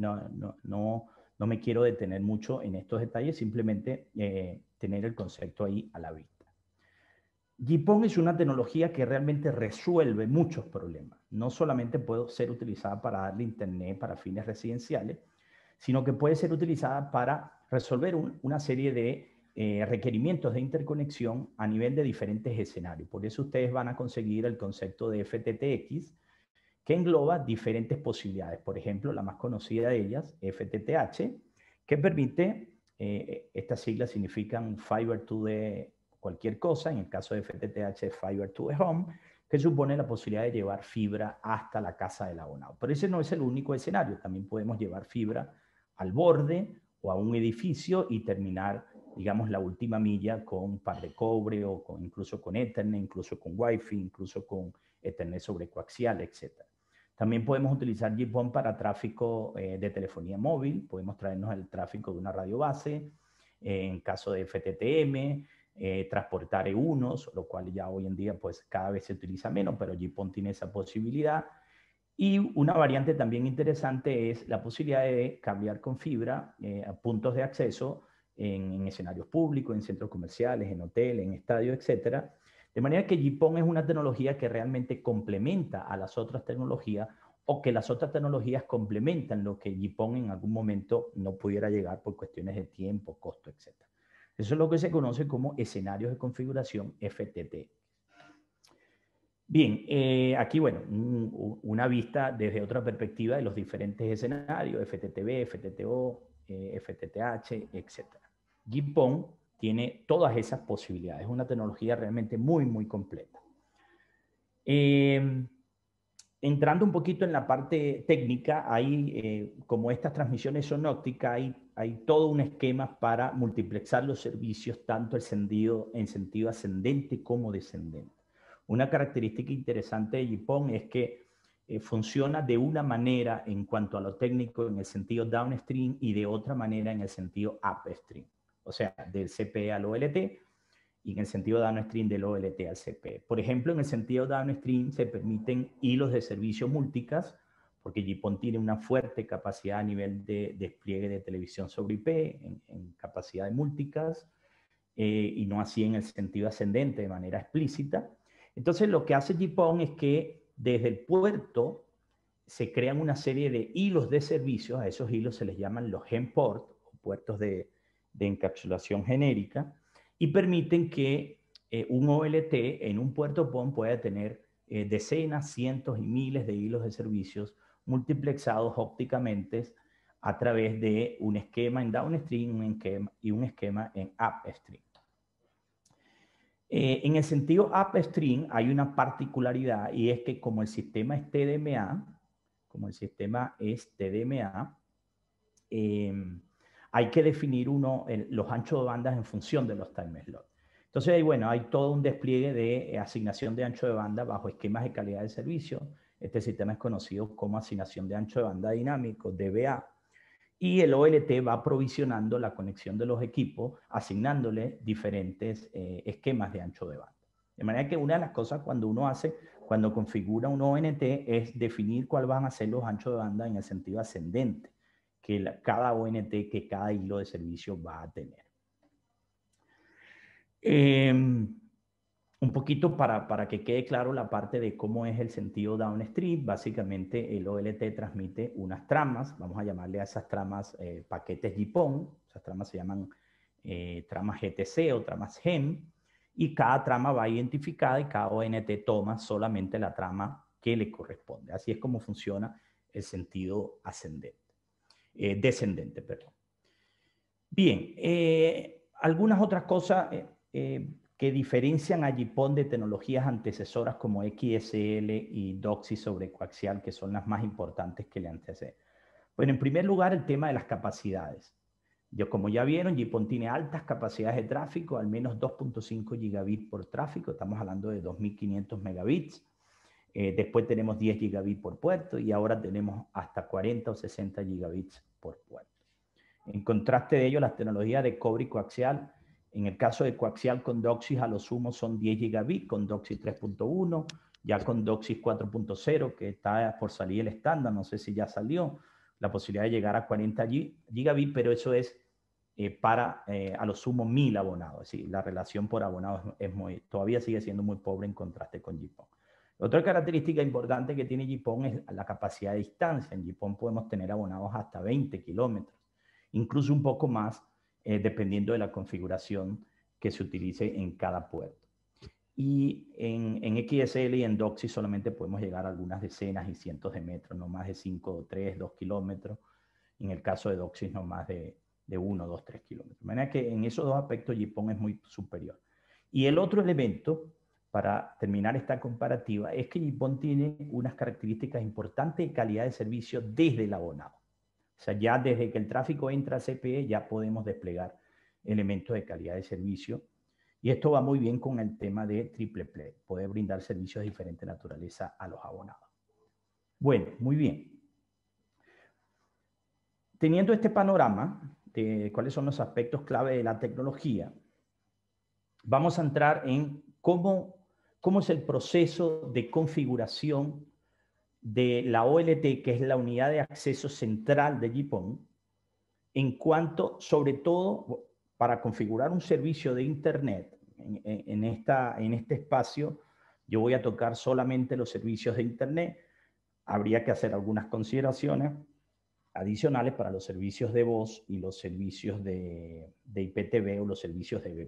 [SPEAKER 2] no me quiero detener mucho en estos detalles, simplemente tener el concepto ahí a la vista. GPON es una tecnología que realmente resuelve muchos problemas. No solamente puede ser utilizada para darle internet para fines residenciales, sino que puede ser utilizada para resolver una serie de requerimientos de interconexión a nivel de diferentes escenarios. Por eso ustedes van a conseguir el concepto de FTTX, que engloba diferentes posibilidades. Por ejemplo, la más conocida de ellas, FTTH, que permite, estas siglas significan Fiber to the cualquier cosa, en el caso de FTTH, Fiber to the Home, que supone la posibilidad de llevar fibra hasta la casa del abonado. Pero ese no es el único escenario, también podemos llevar fibra al borde o a un edificio y terminar, digamos, la última milla con un par de cobre o incluso con Ethernet, incluso con Wi-Fi, incluso con Ethernet sobre coaxial, etc. También podemos utilizar GPON para tráfico de telefonía móvil, podemos traernos el tráfico de una radio base, en caso de FTTM, transportar E1s, lo cual ya hoy en día pues cada vez se utiliza menos, pero GPON tiene esa posibilidad. Y una variante también interesante es la posibilidad de cambiar con fibra a puntos de acceso en escenarios públicos, en centros comerciales, en hoteles, en estadios, etcétera. De manera que GPON es una tecnología que realmente complementa a las otras tecnologías o que las otras tecnologías complementan lo que GPON en algún momento no pudiera llegar por cuestiones de tiempo, costo, etcétera. Eso es lo que se conoce como escenarios de configuración FTT. Bien, aquí, bueno, una vista desde otra perspectiva de los diferentes escenarios, FTTB, FTTO, FTTH, etc. GPON tiene todas esas posibilidades. Es una tecnología realmente muy, muy completa. Entrando un poquito en la parte técnica, hay, como estas transmisiones son ópticas, hay todo un esquema para multiplexar los servicios, tanto en sentido ascendente como descendente. Una característica interesante de GPON es que funciona de una manera en cuanto a lo técnico en el sentido downstream y de otra manera en el sentido upstream. O sea, del CPE al OLT y en el sentido downstream del OLT al CPE. Por ejemplo, en el sentido downstream se permiten hilos de servicio múlticast, porque GPON tiene una fuerte capacidad a nivel de despliegue de televisión sobre IP, en capacidad de multicast, y no así en el sentido ascendente de manera explícita. Entonces, lo que hace GPON es que desde el puerto se crean una serie de hilos de servicios, a esos hilos se les llaman los GENPORT, o puertos de encapsulación genérica, y permiten que un OLT en un puerto PON pueda tener decenas, cientos y miles de hilos de servicios multiplexados ópticamente a través de un esquema en downstream y un esquema en upstream. En el sentido upstream hay una particularidad y es que como el sistema es TDMA, hay que definir los anchos de bandas en función de los time slots. Entonces, bueno, hay todo un despliegue de asignación de ancho de banda bajo esquemas de calidad de servicio. Este sistema es conocido como asignación de ancho de banda dinámico, DBA. Y el OLT va provisionando la conexión de los equipos, asignándole diferentes esquemas de ancho de banda. De manera que una de las cosas cuando configura un ONT es definir cuáles van a ser los anchos de banda en el sentido ascendente, que cada ONT, que cada hilo de servicio va a tener. Un poquito para que quede claro la parte de cómo es el sentido downstream. Básicamente el OLT transmite unas tramas, vamos a llamarle a esas tramas paquetes GPON, esas tramas se llaman tramas GTC o tramas GEM, y cada trama va identificada y cada ONT toma solamente la trama que le corresponde. Así es como funciona el sentido descendente. Perdón. Bien, algunas otras cosas que diferencian a GPON de tecnologías antecesoras como XSL y DOCSIS sobre coaxial, que son las más importantes que le anteceden. Bueno, en primer lugar, el tema de las capacidades. Como ya vieron, GPON tiene altas capacidades de tráfico, al menos 2.5 gigabits por tráfico, estamos hablando de 2.500 megabits. Después tenemos 10 gigabits por puerto y ahora tenemos hasta 40 o 60 gigabits por puerto. En contraste de ello, las tecnologías de cobre y coaxial, en el caso de coaxial con DOCSIS a lo sumo son 10 gigabits, con DOCSIS 3.1, ya con DOCSIS 4.0, que está por salir el estándar, no sé si ya salió, la posibilidad de llegar a 40 gigabits, pero eso es para a lo sumo 1000 abonados. Es decir, la relación por abonados todavía sigue siendo muy pobre en contraste con GPON. Otra característica importante que tiene GPON es la capacidad de distancia. En GPON podemos tener abonados hasta 20 kilómetros, incluso un poco más, dependiendo de la configuración que se utilice en cada puerto. Y en XSL y en DOCSIS solamente podemos llegar a algunas decenas y cientos de metros, no más de 5, 3, 2 kilómetros. En el caso de DOCSIS, no más de 1, 2, 3 kilómetros. De manera que en esos dos aspectos GPON es muy superior. Y el otro elemento, para terminar esta comparativa, es que GPON tiene unas características importantes de calidad de servicio desde el abonado. O sea, ya desde que el tráfico entra a CPE ya podemos desplegar elementos de calidad de servicio. Y esto va muy bien con el tema de triple play, poder brindar servicios de diferente naturaleza a los abonados. Bueno, muy bien. Teniendo este panorama de cuáles son los aspectos clave de la tecnología, vamos a entrar en cómo es el proceso de configuración de la OLT, que es la unidad de acceso central de GPON, en cuanto, sobre todo, para configurar un servicio de Internet. En este espacio yo voy a tocar solamente los servicios de Internet. Habría que hacer algunas consideraciones adicionales para los servicios de voz y los servicios de IPTV o los servicios de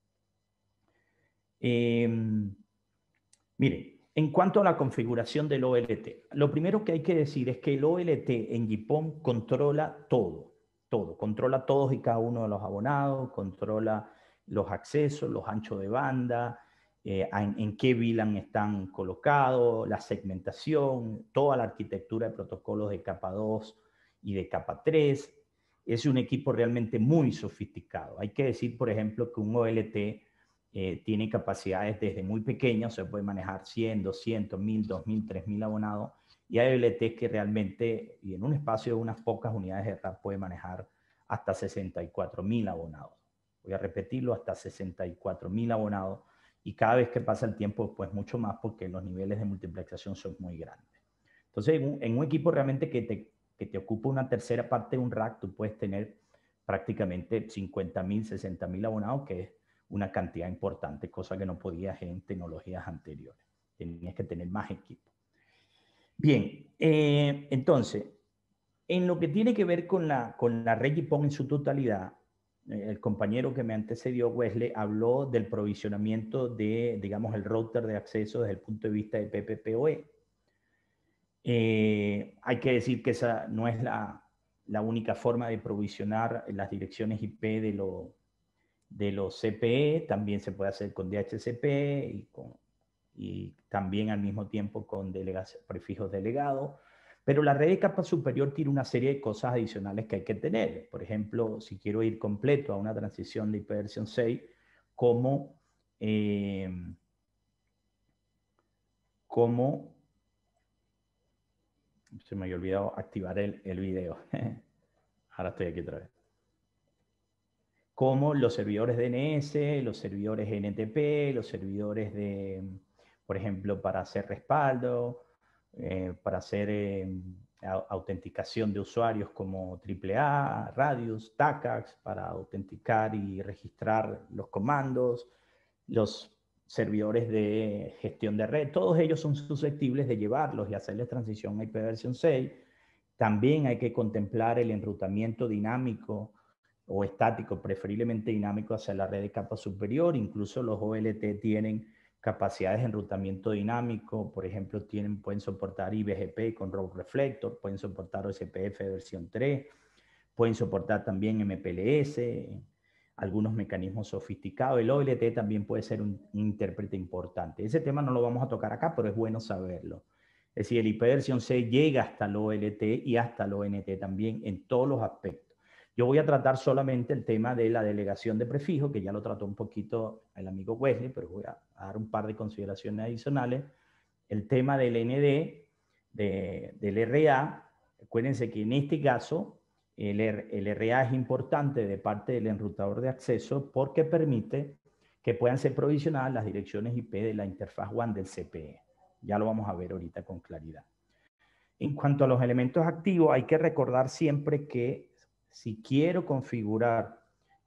[SPEAKER 2] VPN. Miren, en cuanto a la configuración del OLT, lo primero que hay que decir es que el OLT en GPON controla todo. Controla todos y cada uno de los abonados, controla los accesos, los anchos de banda, en qué VLAN están colocados, la segmentación, toda la arquitectura de protocolos de capa 2 y de capa 3. Es un equipo realmente muy sofisticado. Hay que decir, por ejemplo, que un OLT tiene capacidades desde muy pequeñas, se puede manejar 100, 200, 1000, 2000, 3000 abonados, y hay OLTs que realmente, y en un espacio de unas pocas unidades de RAM, puede manejar hasta 64.000 abonados. Voy a repetirlo, hasta 64.000 abonados, y cada vez que pasa el tiempo, pues mucho más, porque los niveles de multiplexación son muy grandes. Entonces, en un equipo realmente que te ocupa una tercera parte de un rack, tú puedes tener prácticamente 50.000, 60.000 abonados, que es una cantidad importante, cosa que no podías en tecnologías anteriores. Tenías que tener más equipo. Bien, entonces, en lo que tiene que ver con la red GPON en su totalidad, el compañero que me antecedió, Wesley, habló del provisionamiento de, digamos, el router de acceso desde el punto de vista de PPPoE. Hay que decir que esa no es la única forma de provisionar las direcciones IP de los CPE, también se puede hacer con DHCP y también al mismo tiempo con prefijos delegados. Pero la red de capa superior tiene una serie de cosas adicionales que hay que tener. Por ejemplo, si quiero ir completo a una transición de IPv 6, como se me había olvidado activar el video. Ahora estoy aquí otra vez. Como los servidores DNS, los servidores NTP, los servidores de, por ejemplo, para hacer respaldo, para hacer autenticación de usuarios como AAA, Radius, TACAX, para autenticar y registrar los comandos, los servidores de gestión de red, todos ellos son susceptibles de llevarlos y hacerles transición a IPv 6. También hay que contemplar el enrutamiento dinámico o estático, preferiblemente dinámico, hacia la red de capa superior. Incluso los OLT tienen capacidades de enrutamiento dinámico. Por ejemplo, pueden soportar IBGP con Route Reflector, pueden soportar OSPF versión 3, pueden soportar también MPLS, algunos mecanismos sofisticados. El OLT también puede ser un intérprete importante. Ese tema no lo vamos a tocar acá, pero es bueno saberlo. Es decir, el IPv 6 llega hasta el OLT y hasta el ONT también en todos los aspectos. Yo voy a tratar solamente el tema de la delegación de prefijo, que ya lo trató un poquito el amigo Wesley, pero voy a dar un par de consideraciones adicionales. El tema del ND, del RA. Acuérdense que en este caso el RA es importante de parte del enrutador de acceso porque permite que puedan ser provisionadas las direcciones IP de la interfaz WAN del CPE. Ya lo vamos a ver ahorita con claridad. En cuanto a los elementos activos, hay que recordar siempre que si quiero configurar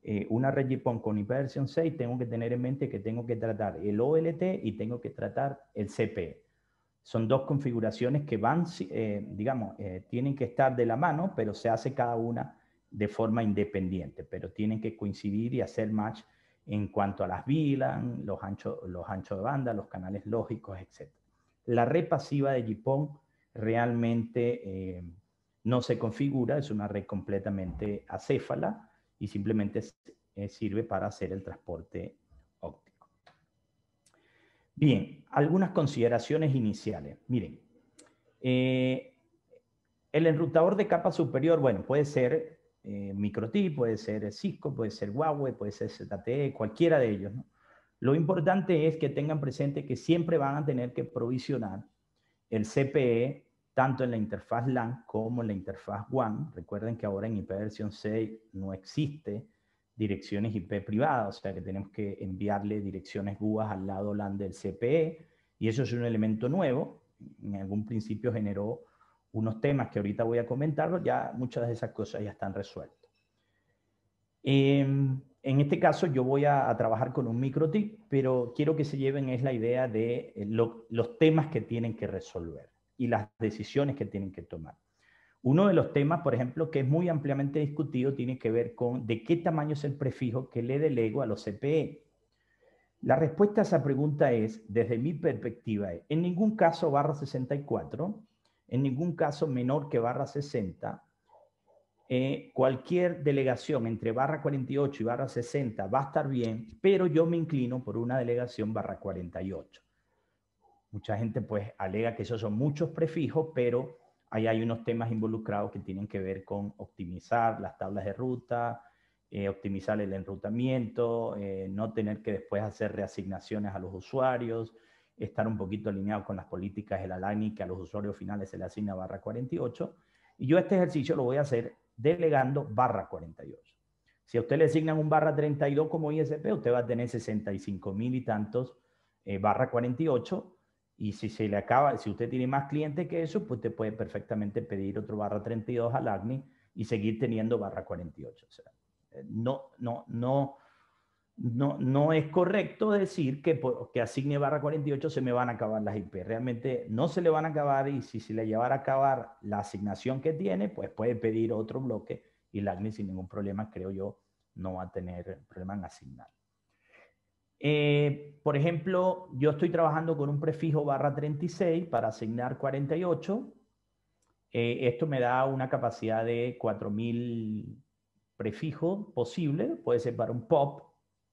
[SPEAKER 2] una red GPON con IP versión 6, tengo que tener en mente que tengo que tratar el OLT y tengo que tratar el CPE. Son dos configuraciones que van, digamos, tienen que estar de la mano, pero se hace cada una de forma independiente, pero tienen que coincidir y hacer match en cuanto a las VLAN, los anchos de banda, los canales lógicos, etc. La red pasiva de GPON realmente no se configura, es una red completamente acéfala y simplemente sirve para hacer el transporte óptico. Bien, algunas consideraciones iniciales. Miren, el enrutador de capa superior, bueno, puede ser MikroTik, puede ser Cisco, puede ser Huawei, puede ser ZTE, cualquiera de ellos, ¿no? Lo importante es que tengan presente que siempre van a tener que provisionar el CPE tanto en la interfaz LAN como en la interfaz WAN. Recuerden que ahora en IP versión 6 no existe direcciones IP privadas, o sea que tenemos que enviarle direcciones GUAS al lado LAN del CPE, y eso es un elemento nuevo. En algún principio generó unos temas que ahorita voy a comentar, pero ya muchas de esas cosas ya están resueltas. En este caso yo voy a trabajar con un MikroTik, pero quiero que se lleven es la idea de los temas que tienen que resolver y las decisiones que tienen que tomar. Uno de los temas, por ejemplo, que es muy ampliamente discutido, tiene que ver con de qué tamaño es el prefijo que le delego a los CPE. La respuesta a esa pregunta es, desde mi perspectiva, en ningún caso barra 64, en ningún caso menor que barra 60, cualquier delegación entre barra 48 y barra 60 va a estar bien, pero yo me inclino por una delegación barra 48. Mucha gente pues alega que esos son muchos prefijos, pero ahí hay unos temas involucrados que tienen que ver con optimizar las tablas de ruta, optimizar el enrutamiento, no tener que después hacer reasignaciones a los usuarios, estar un poquito alineado con las políticas de la LACNI, que a los usuarios finales se le asigna barra 48. Y yo este ejercicio lo voy a hacer delegando barra 48. Si a usted le asignan un barra 32 como ISP, usted va a tener 65,000 y tantos barra 48. Y si se le acaba, si usted tiene más clientes que eso, pues usted puede perfectamente pedir otro barra 32 al ACNI y seguir teniendo barra 48. O sea, no es correcto decir que asigne barra 48 se me van a acabar las IP. Realmente no se le van a acabar, y si se le llevara a acabar la asignación que tiene, pues puede pedir otro bloque y el ACNI sin ningún problema, creo yo, no va a tener problema en asignar. Por ejemplo, yo estoy trabajando con un prefijo barra 36 para asignar 48. Esto me da una capacidad de 4.000 prefijos posible, puede ser para un POP.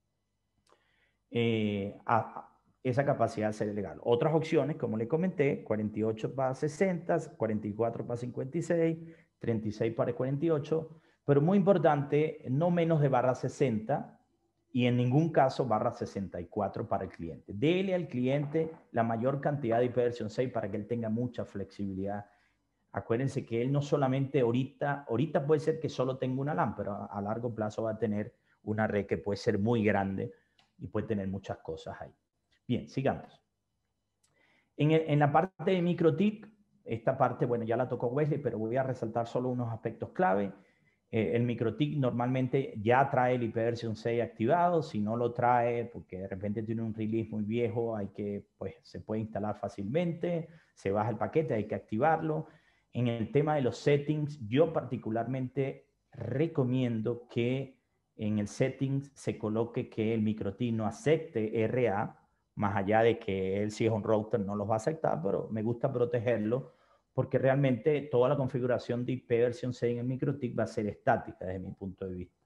[SPEAKER 2] Esa capacidad sería legal. Otras opciones, como le comenté, 48 para 60, 44 para 56, 36 para 48, pero muy importante, no menos de barra 60 y en ningún caso barra 64 para el cliente. Dele al cliente la mayor cantidad de IP versión 6 para que él tenga mucha flexibilidad. Acuérdense que él no solamente ahorita puede ser que solo tenga una LAN, pero a largo plazo va a tener una red que puede ser muy grande y puede tener muchas cosas ahí. Bien, sigamos. En la parte de MikroTik, esta parte, bueno, ya la tocó Wesley, pero voy a resaltar solo unos aspectos clave. El MikroTik normalmente ya trae el IP versión 6 activado. Si no lo trae, porque de repente tiene un release muy viejo, pues se puede instalar fácilmente, se baja el paquete, hay que activarlo. En el tema de los settings, yo particularmente recomiendo que en el settings se coloque que el MikroTik no acepte RA, más allá de que él, si es un router, no los va a aceptar, pero me gusta protegerlo porque realmente toda la configuración de IP versión 6 en el MikroTik va a ser estática desde mi punto de vista.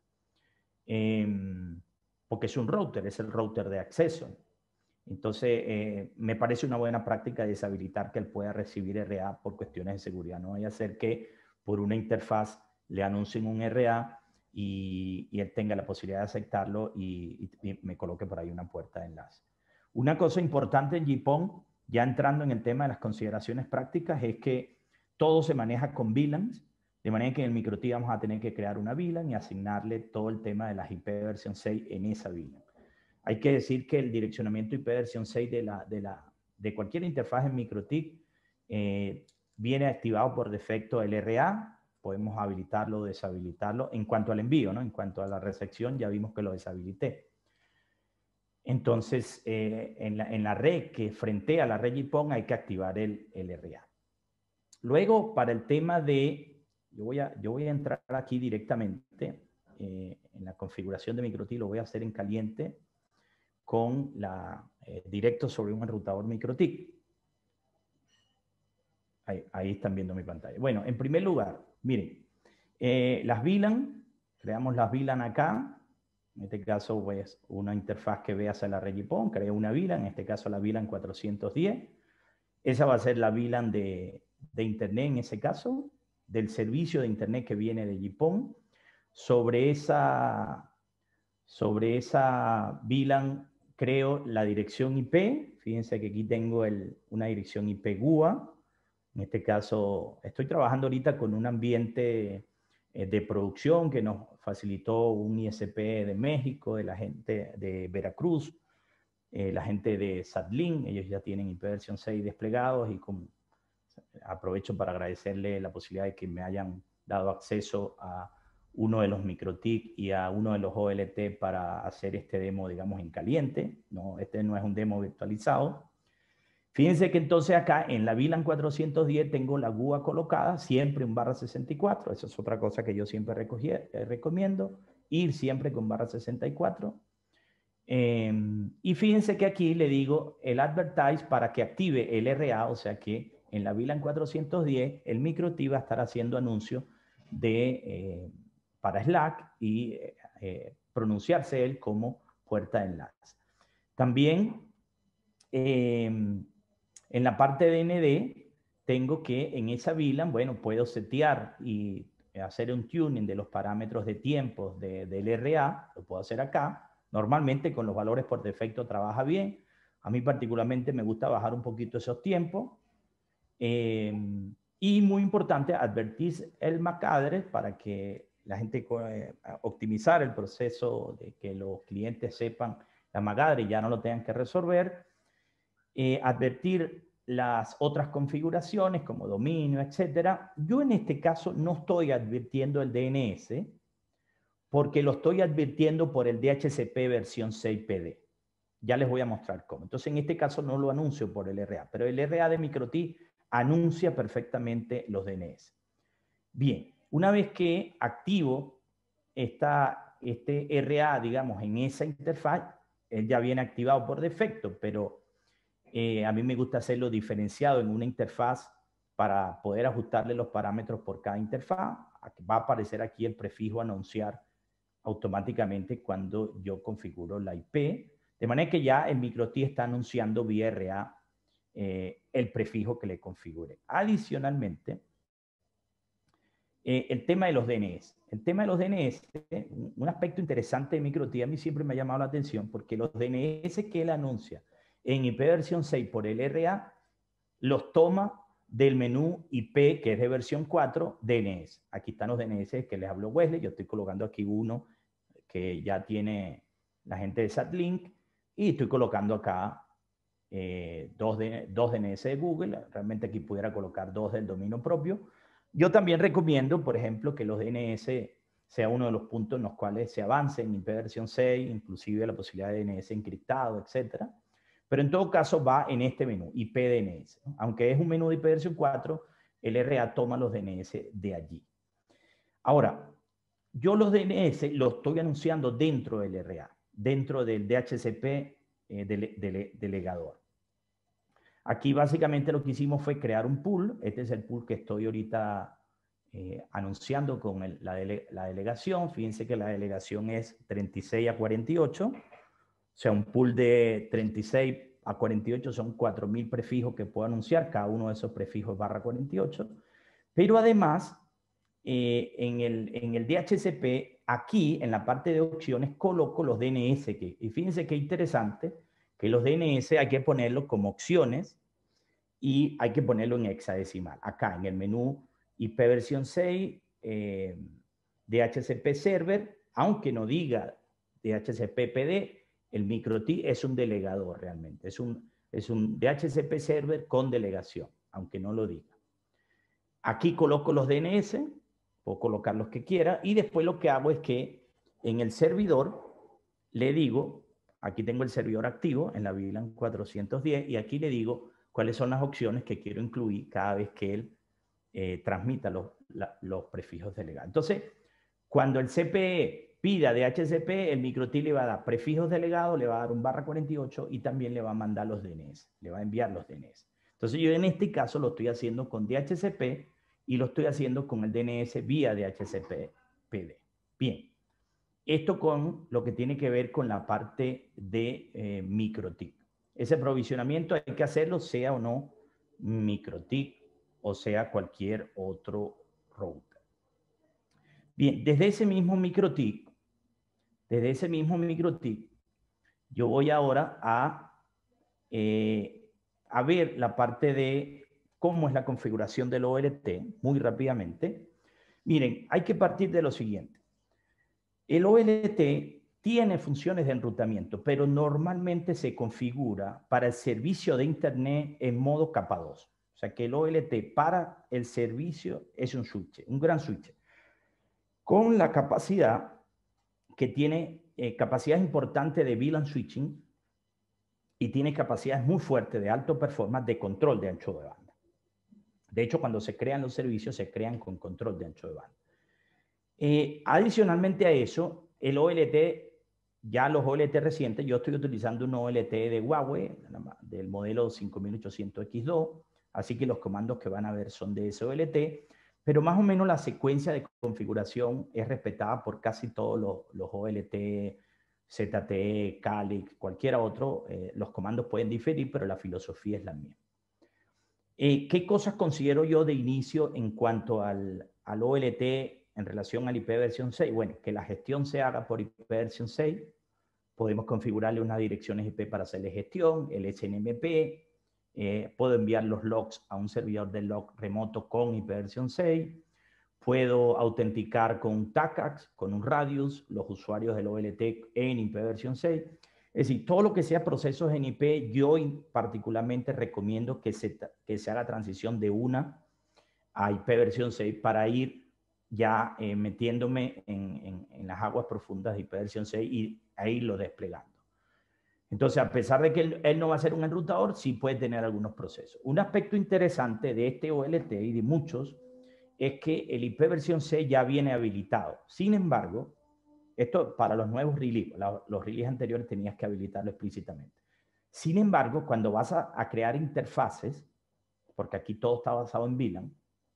[SPEAKER 2] Porque es un router, es el router de acceso. Entonces, me parece una buena práctica deshabilitar que él pueda recibir RA por cuestiones de seguridad. No vaya a ser que por una interfaz le anuncien un RA y él tenga la posibilidad de aceptarlo y me coloque por ahí una puerta de enlace. Una cosa importante en GPON, ya entrando en el tema de las consideraciones prácticas, es que todo se maneja con VLANs, de manera que en el MikroTik vamos a tener que crear una VLAN y asignarle todo el tema de las IP versión 6 en esa VLAN. Hay que decir que el direccionamiento IP versión 6 de cualquier interfaz en MikroTik viene activado por defecto el RA, podemos habilitarlo o deshabilitarlo en cuanto al envío, ¿no? En cuanto a la recepción, ya vimos que lo deshabilité. Entonces, en la red que frentea a la red GPON hay que activar el LRA. Luego, para el tema de, yo voy a entrar aquí directamente en la configuración de MikroTik, lo voy a hacer en caliente con directo sobre un enrutador MikroTik. Ahí están viendo mi pantalla. Bueno, en primer lugar, miren, las VLAN, creamos las VLAN acá. En este caso, pues, una interfaz que ve hacia la red GPON, creo una VLAN, en este caso la VLAN 410. Esa va a ser la VLAN de Internet, en ese caso, del servicio de Internet que viene de GPON. Sobre esa VLAN creo la dirección IP. Fíjense que aquí tengo una dirección IP GUA. En este caso, estoy trabajando ahorita con un ambiente de producción que nos facilitó un ISP de México, de la gente de Veracruz, la gente de Satlink. Ellos ya tienen IPv6 desplegados y aprovecho para agradecerle la posibilidad de que me hayan dado acceso a uno de los MikroTik y a uno de los OLT para hacer este demo, digamos, en caliente. No, este no es un demo virtualizado. Fíjense que entonces acá en la VLAN 410 tengo la GUA colocada, siempre en /64. Esa es otra cosa que yo siempre recomiendo, ir siempre con /64. Y fíjense que aquí le digo el advertise para que active el LRA, o sea que en la VLAN 410 el MikroTik va a estar haciendo anuncio para Slack y pronunciarse él como puerta de enlace. También en la parte de ND tengo que en esa VLAN, bueno, puedo setear y hacer un tuning de los parámetros de tiempos del LRA, lo puedo hacer acá. Normalmente con los valores por defecto trabaja bien. A mí particularmente me gusta bajar un poquito esos tiempos. Y muy importante, advertir el MAC address para que la gente optimizar el proceso de que los clientes sepan la MAC address y ya no lo tengan que resolver. Advertir las otras configuraciones como dominio, etcétera. Yo en este caso no estoy advirtiendo el DNS porque lo estoy advirtiendo por el DHCP versión 6 PD. Ya les voy a mostrar cómo. Entonces en este caso no lo anuncio por el RA, pero el RA de MikroTik anuncia perfectamente los DNS. Bien, una vez que activo este RA, digamos, en esa interfaz, él ya viene activado por defecto, pero a mí me gusta hacerlo diferenciado en una interfaz para poder ajustarle los parámetros por cada interfaz. Va a aparecer aquí el prefijo anunciar automáticamente cuando yo configuro la IP. De manera que ya el MikroTik está anunciando vía RA el prefijo que le configure. Adicionalmente, el tema de los DNS. El tema de los DNS, un aspecto interesante de MikroTik a mí siempre me ha llamado la atención porque los DNS que él anuncia en IPv6 por el RA los toma del menú IP que es de versión 4 DNS. Aquí están los DNS que les habló Wesley. Yo estoy colocando aquí uno que ya tiene la gente de Satlink y estoy colocando acá dos DNS de Google. Realmente aquí pudiera colocar dos del dominio propio. Yo también recomiendo, por ejemplo, que los DNS sea uno de los puntos en los cuales se avance en IPv6, inclusive la posibilidad de DNS encriptado, etcétera. Pero en todo caso va en este menú, IPDNS, ¿no? Aunque es un menú de IPv4, el RA toma los DNS de allí. Ahora, yo los DNS los estoy anunciando dentro del RA, dentro del DHCP delegador. Aquí básicamente lo que hicimos fue crear un pool. Este es el pool que estoy ahorita anunciando con la delegación. Fíjense que la delegación es 36 a 48. O sea, un pool de 36 a 48 son 4.000 prefijos que puedo anunciar. Cada uno de esos prefijos /48. Pero además, en el DHCP, aquí en la parte de opciones, coloco los DNS. Y fíjense qué interesante, que los DNS hay que ponerlos como opciones y hay que ponerlo en hexadecimal. Acá en el menú IPv6, DHCP server, aunque no diga DHCP PD, el MikroTik es un delegador realmente. Es un DHCP server con delegación, aunque no lo diga. Aquí coloco los DNS puedo colocar los que quiera y después lo que hago es que en el servidor le digo, aquí tengo el servidor activo en la VLAN 410 y aquí le digo cuáles son las opciones que quiero incluir cada vez que él transmita los prefijos delegados. Entonces, cuando el CPE pida DHCP, el MikroTik le va a dar prefijos delegados, le va a dar un /48 y también le va a mandar los DNS, le va a enviar los DNS. Entonces yo en este caso lo estoy haciendo con DHCP y lo estoy haciendo con el DNS vía DHCP-PD. Bien, esto con lo que tiene que ver con la parte de MikroTik. Ese provisionamiento hay que hacerlo sea o no MikroTik o sea cualquier otro router. Bien, desde ese mismo MikroTik, yo voy ahora a ver la parte de cómo es la configuración del OLT muy rápidamente. Miren, hay que partir de lo siguiente. El OLT tiene funciones de enrutamiento, pero normalmente se configura para el servicio de Internet en modo capa 2. O sea que el OLT para el servicio es un switch, un gran switch, con la capacidad que tiene capacidades importantes de VLAN switching y tiene capacidades muy fuertes de alto performance de control de ancho de banda. De hecho, cuando se crean los servicios, se crean con control de ancho de banda. Adicionalmente a eso, el OLT, ya los OLT recientes, yo estoy utilizando un OLT de Huawei, del modelo 5800X2, así que los comandos que van a ver son de ese OLT, pero más o menos la secuencia de configuración es respetada por casi todos los OLT, ZTE, Calix, cualquiera otro. Los comandos pueden diferir, pero la filosofía es la misma. ¿Qué cosas considero yo de inicio en cuanto al OLT en relación al IP versión 6? Bueno, que la gestión se haga por IP versión 6. Podemos configurarle unas direcciones IP para hacerle gestión, el SNMP. Puedo enviar los logs a un servidor de log remoto con IP versión 6. Puedo autenticar con un TACAX, con un Radius, los usuarios del OLT en IP versión 6. Es decir, todo lo que sea procesos en IP, yo particularmente recomiendo que se haga transición de una a IP versión 6 para ir ya metiéndome en las aguas profundas de IP versión 6 y a irlo desplegando. Entonces, a pesar de que él no va a ser un enrutador, sí puede tener algunos procesos. Un aspecto interesante de este OLT y de muchos es que el IP versión 6 ya viene habilitado. Sin embargo, esto para los nuevos releases, los releases anteriores tenías que habilitarlo explícitamente. Sin embargo, cuando vas a crear interfaces, porque aquí todo está basado en VLAN,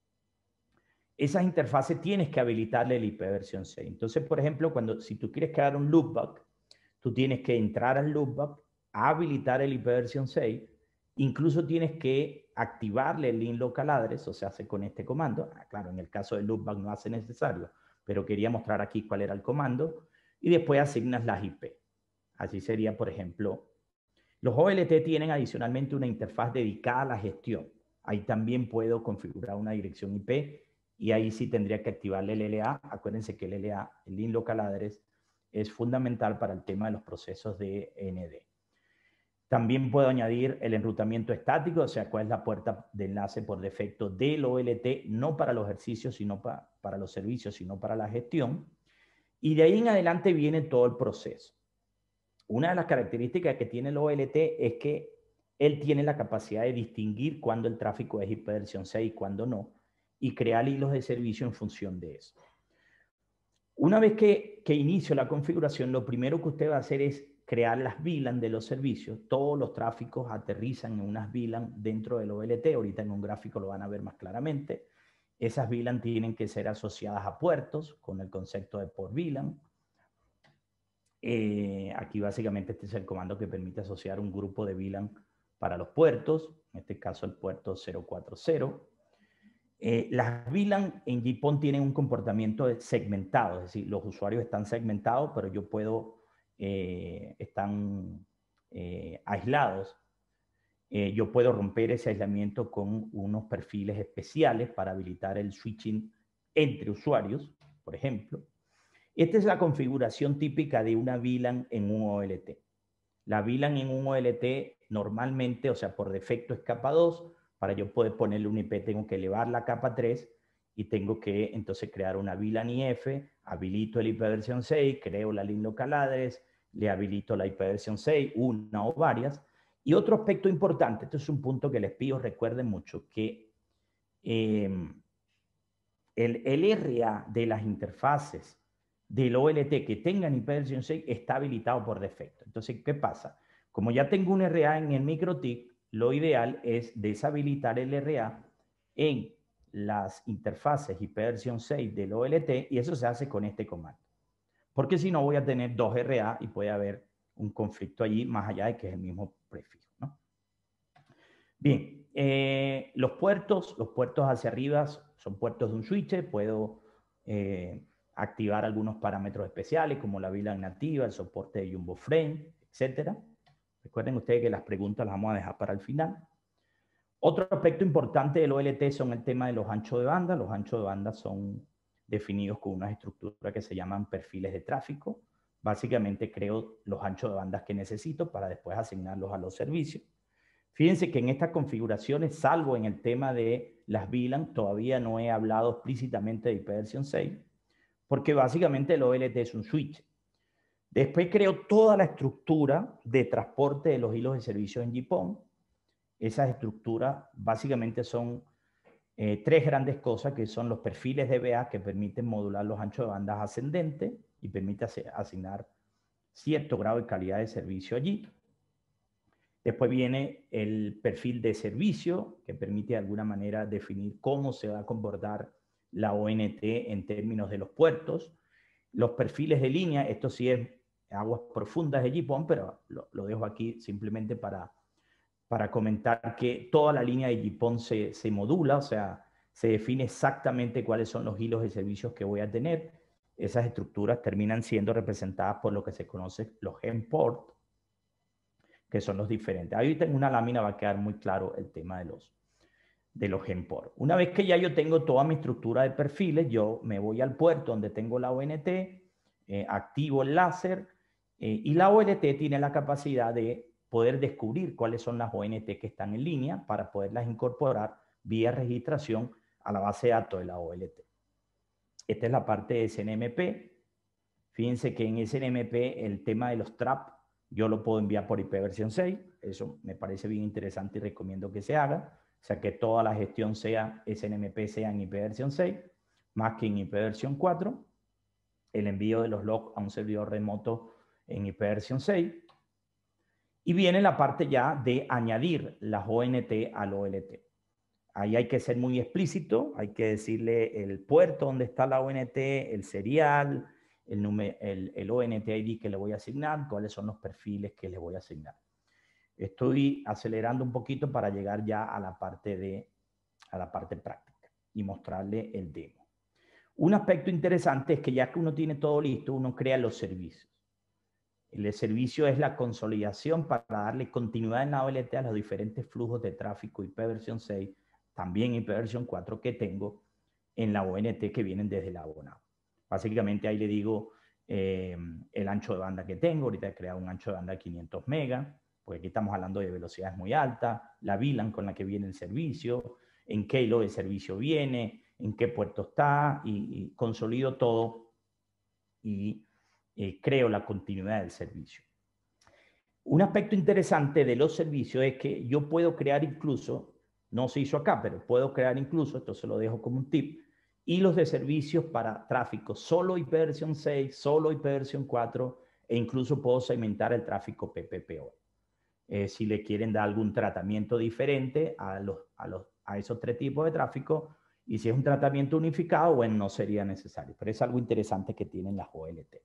[SPEAKER 2] esas interfaces tienes que habilitarle el IP versión 6. Entonces, por ejemplo, si tú quieres crear un loopback, tú tienes que entrar al loopback, habilitar el IP versión 6, incluso tienes que activarle el link local address, o sea, hace con este comando. Claro, en el caso del loopback no hace necesario, pero quería mostrar aquí cuál era el comando, y después asignas las IP. Así sería, por ejemplo, los OLT tienen adicionalmente una interfaz dedicada a la gestión. Ahí también puedo configurar una dirección IP y ahí sí tendría que activarle el LA. Acuérdense que el LA, el link local address, es fundamental para el tema de los procesos de ND. También puedo añadir el enrutamiento estático, o sea, cuál es la puerta de enlace por defecto del OLT, no para los ejercicios, sino para los servicios, sino para la gestión. Y de ahí en adelante viene todo el proceso. Una de las características que tiene el OLT es que él tiene la capacidad de distinguir cuándo el tráfico es IP versión 6 y cuándo no, y crear hilos de servicio en función de eso. Una vez que inicio la configuración, lo primero que usted va a hacer es crear las VLAN de los servicios. Todos los tráficos aterrizan en unas VLAN dentro del OLT. Ahorita en un gráfico lo van a ver más claramente. Esas VLAN tienen que ser asociadas a puertos con el concepto de port VLAN. Aquí básicamente este es el comando que permite asociar un grupo de VLAN para los puertos. En este caso el puerto 040. Las VLAN en GPON tienen un comportamiento segmentado, es decir, los usuarios están segmentados, pero yo puedo, están aislados. Yo puedo romper ese aislamiento con unos perfiles especiales para habilitar el switching entre usuarios, por ejemplo. Esta es la configuración típica de una VLAN en un OLT. La VLAN en un OLT normalmente, o sea, por defecto es capa 2. Para yo poder ponerle un IP tengo que elevar la capa 3 y tengo que entonces crear una VLAN IF, habilito el IPv6, creo la link local address, le habilito la IPv6, una o varias. Y otro aspecto importante, esto es un punto que les pido recuerden mucho, que el LRA de las interfaces del OLT que tengan IPv6 está habilitado por defecto. Entonces, ¿qué pasa? Como ya tengo un RA en el MikroTik, lo ideal es deshabilitar el RA en las interfaces IPv6 del OLT y eso se hace con este comando. Porque si no voy a tener dos RA y puede haber un conflicto allí más allá de que es el mismo prefijo, ¿no? Bien, los puertos hacia arriba son puertos de un switch. Puedo activar algunos parámetros especiales como la VLAN nativa, el soporte de Jumbo Frame, etc. Recuerden ustedes que las preguntas las vamos a dejar para el final. Otro aspecto importante del OLT son el tema de los anchos de banda. Los anchos de banda son definidos con unas estructuras que se llaman perfiles de tráfico. Básicamente creo los anchos de banda que necesito para después asignarlos a los servicios. Fíjense que en estas configuraciones, salvo en el tema de las VLAN, todavía no he hablado explícitamente de IPv6, porque básicamente el OLT es un switch. Después creo toda la estructura de transporte de los hilos de servicio en GPON. Esas estructuras básicamente son tres grandes cosas, que son los perfiles DBA que permiten modular los anchos de bandas ascendentes y permite asignar cierto grado de calidad de servicio allí. Después viene el perfil de servicio, que permite de alguna manera definir cómo se va a comportar la ONT en términos de los puertos. Los perfiles de línea, esto sí es aguas profundas de GPON, pero lo dejo aquí simplemente para comentar que toda la línea de GPON se modula, o sea, se define exactamente cuáles son los hilos de servicios que voy a tener. Esas estructuras terminan siendo representadas por lo que se conoce los endpoints, que son los diferentes. Ahorita en una lámina va a quedar muy claro el tema de los endpoints. Una vez que ya yo tengo toda mi estructura de perfiles, yo me voy al puerto donde tengo la ONT, activo el láser, y la ONT tiene la capacidad de poder descubrir cuáles son las ONT que están en línea para poderlas incorporar vía registración a la base de datos de la OLT. Esta es la parte de SNMP. Fíjense que en SNMP el tema de los TRAP yo lo puedo enviar por IPv6. Eso me parece bien interesante y recomiendo que se haga. O sea, que toda la gestión sea SNMP sea en IPv6, más que en IPv4. El envío de los logs a un servidor remoto en IPv6. Y viene la parte ya de añadir las ONT al OLT. Ahí hay que ser muy explícito, hay que decirle el puerto donde está la ONT, el serial, el ONT ID que le voy a asignar, cuáles son los perfiles que le voy a asignar. Estoy acelerando un poquito para llegar ya a la parte práctica y mostrarle el demo. Un aspecto interesante es que ya que uno tiene todo listo, uno crea los servicios. El servicio es la consolidación para darle continuidad en la OLT a los diferentes flujos de tráfico IPv6, también IPv4 que tengo en la ONT que vienen desde la ONAV. Básicamente ahí le digo el ancho de banda que tengo. Ahorita he creado un ancho de banda de 500 megas, porque aquí estamos hablando de velocidades muy altas, la VLAN con la que viene el servicio, en qué hilo de servicio viene, en qué puerto está, y consolido todo y creo la continuidad del servicio. Un aspecto interesante de los servicios es que yo puedo crear incluso, no se hizo acá, pero puedo crear incluso, esto se lo dejo como un tip, hilos de servicios para tráfico solo IPv6, solo IPv4, e incluso puedo segmentar el tráfico PPPO. Si le quieren dar algún tratamiento diferente a esos tres tipos de tráfico, y si es un tratamiento unificado, bueno, no sería necesario, pero es algo interesante que tienen las OLT.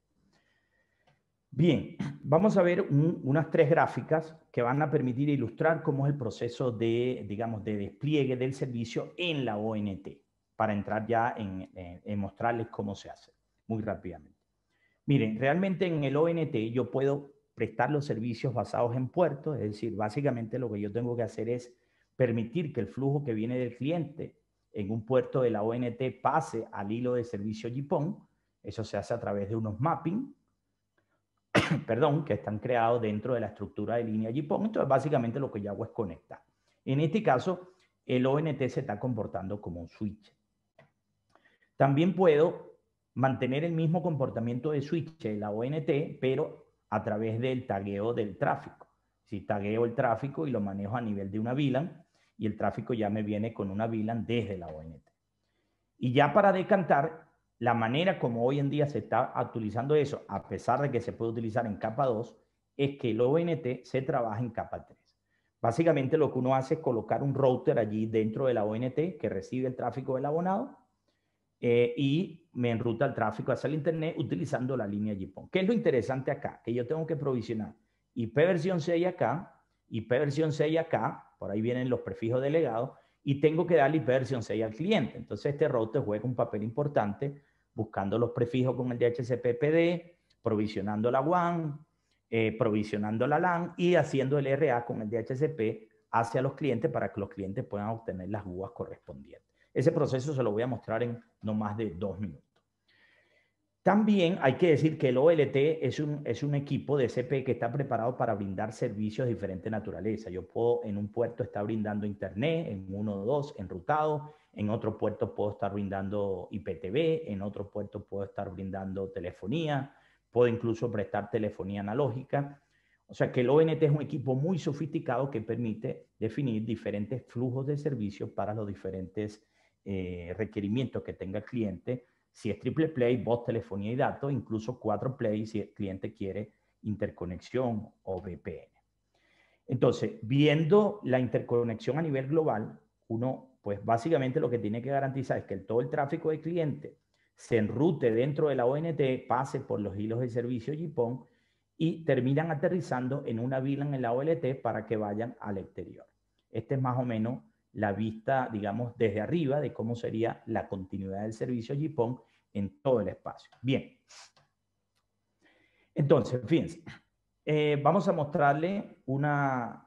[SPEAKER 2] Bien, vamos a ver unas tres gráficas que van a permitir ilustrar cómo es el proceso de, digamos, de despliegue del servicio en la ONT, para entrar ya en mostrarles cómo se hace muy rápidamente. Miren, realmente en el ONT yo puedo prestar los servicios basados en puertos, es decir, básicamente lo que yo tengo que hacer es permitir que el flujo que viene del cliente en un puerto de la ONT pase al hilo de servicio GPON. Eso se hace a través de unos mapping, perdón, que están creados dentro de la estructura de línea GPON. Entonces, básicamente lo que yo hago es conectar. En este caso, el ONT se está comportando como un switch. También puedo mantener el mismo comportamiento de switch de la ONT, pero a través del tagueo del tráfico. Si tagueo el tráfico y lo manejo a nivel de una VLAN, y el tráfico ya me viene con una VLAN desde la ONT. Y ya para decantar, la manera como hoy en día se está utilizando eso, a pesar de que se puede utilizar en capa 2, es que el ONT se trabaja en capa 3. Básicamente lo que uno hace es colocar un router allí dentro de la ONT que recibe el tráfico del abonado y me enruta el tráfico hacia el internet utilizando la línea GPON. ¿Qué es lo interesante acá? Que yo tengo que provisionar IP versión 6 acá, IP versión 6 acá, por ahí vienen los prefijos delegados, y tengo que darle IP versión 6 al cliente. Entonces este router juega un papel importante buscando los prefijos con el DHCP-PD, provisionando la WAN, provisionando la LAN y haciendo el RA con el DHCP hacia los clientes para que los clientes puedan obtener las UAs correspondientes. Ese proceso se lo voy a mostrar en no más de 2 minutos. También hay que decir que el OLT es un equipo de CPE que está preparado para brindar servicios de diferente naturaleza. Yo puedo en un puerto estar brindando internet, en uno o dos enrutado, en otro puerto puedo estar brindando IPTV, en otro puerto puedo estar brindando telefonía, puedo incluso prestar telefonía analógica. O sea que el ONT es un equipo muy sofisticado que permite definir diferentes flujos de servicios para los diferentes requerimientos que tenga el cliente. Si es triple play, voz, telefonía y datos, incluso 4 play si el cliente quiere interconexión o VPN. Entonces, viendo la interconexión a nivel global, uno, pues básicamente lo que tiene que garantizar es que todo el tráfico del cliente se enrute dentro de la ONT, pase por los hilos de servicio GPON y terminan aterrizando en una VLAN en la OLT para que vayan al exterior. Este es más o menos la vista, digamos, desde arriba de cómo sería la continuidad del servicio GPON en todo el espacio. Bien. Entonces, fíjense, vamos a mostrarle una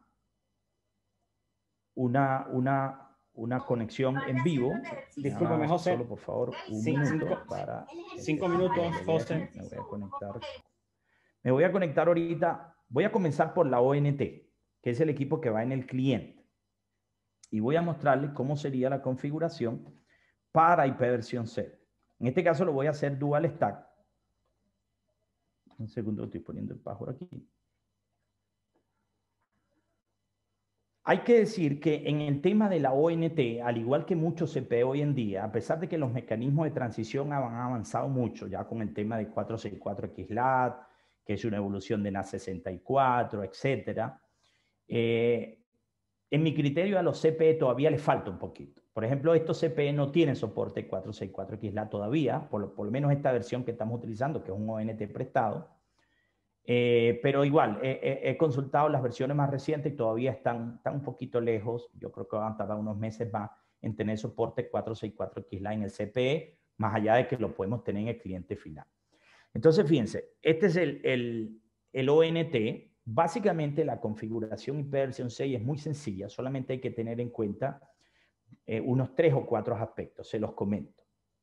[SPEAKER 2] conexión en vivo.
[SPEAKER 1] Discúlpame, José.
[SPEAKER 2] Solo, por favor, un minuto para...
[SPEAKER 1] 5 minutos, José.
[SPEAKER 2] Me voy a conectar. Me voy a conectar ahorita. Voy a comenzar por la ONT, que es el equipo que va en el cliente. Y voy a mostrarles cómo sería la configuración para IP versión 0. En este caso lo voy a hacer dual stack. Un segundo, estoy poniendo el password aquí. Hay que decir que en el tema de la ONT, al igual que muchos CPE hoy en día, a pesar de que los mecanismos de transición han avanzado mucho, ya con el tema de 464XLAT, que es una evolución de NAT64, etcétera, en mi criterio a los CPE todavía les falta un poquito. Por ejemplo, estos CPE no tienen soporte 464XLAT todavía, por lo menos esta versión que estamos utilizando, que es un ONT prestado. Pero igual, he consultado las versiones más recientes y todavía están un poquito lejos. Yo creo que van a tardar unos meses más en tener soporte 464XLAT en el CPE, más allá de que lo podemos tener en el cliente final. Entonces, fíjense, este es el ONT. Básicamente la configuración IP versión 6 es muy sencilla, solamente hay que tener en cuenta unos 3 o 4 aspectos, se los comento.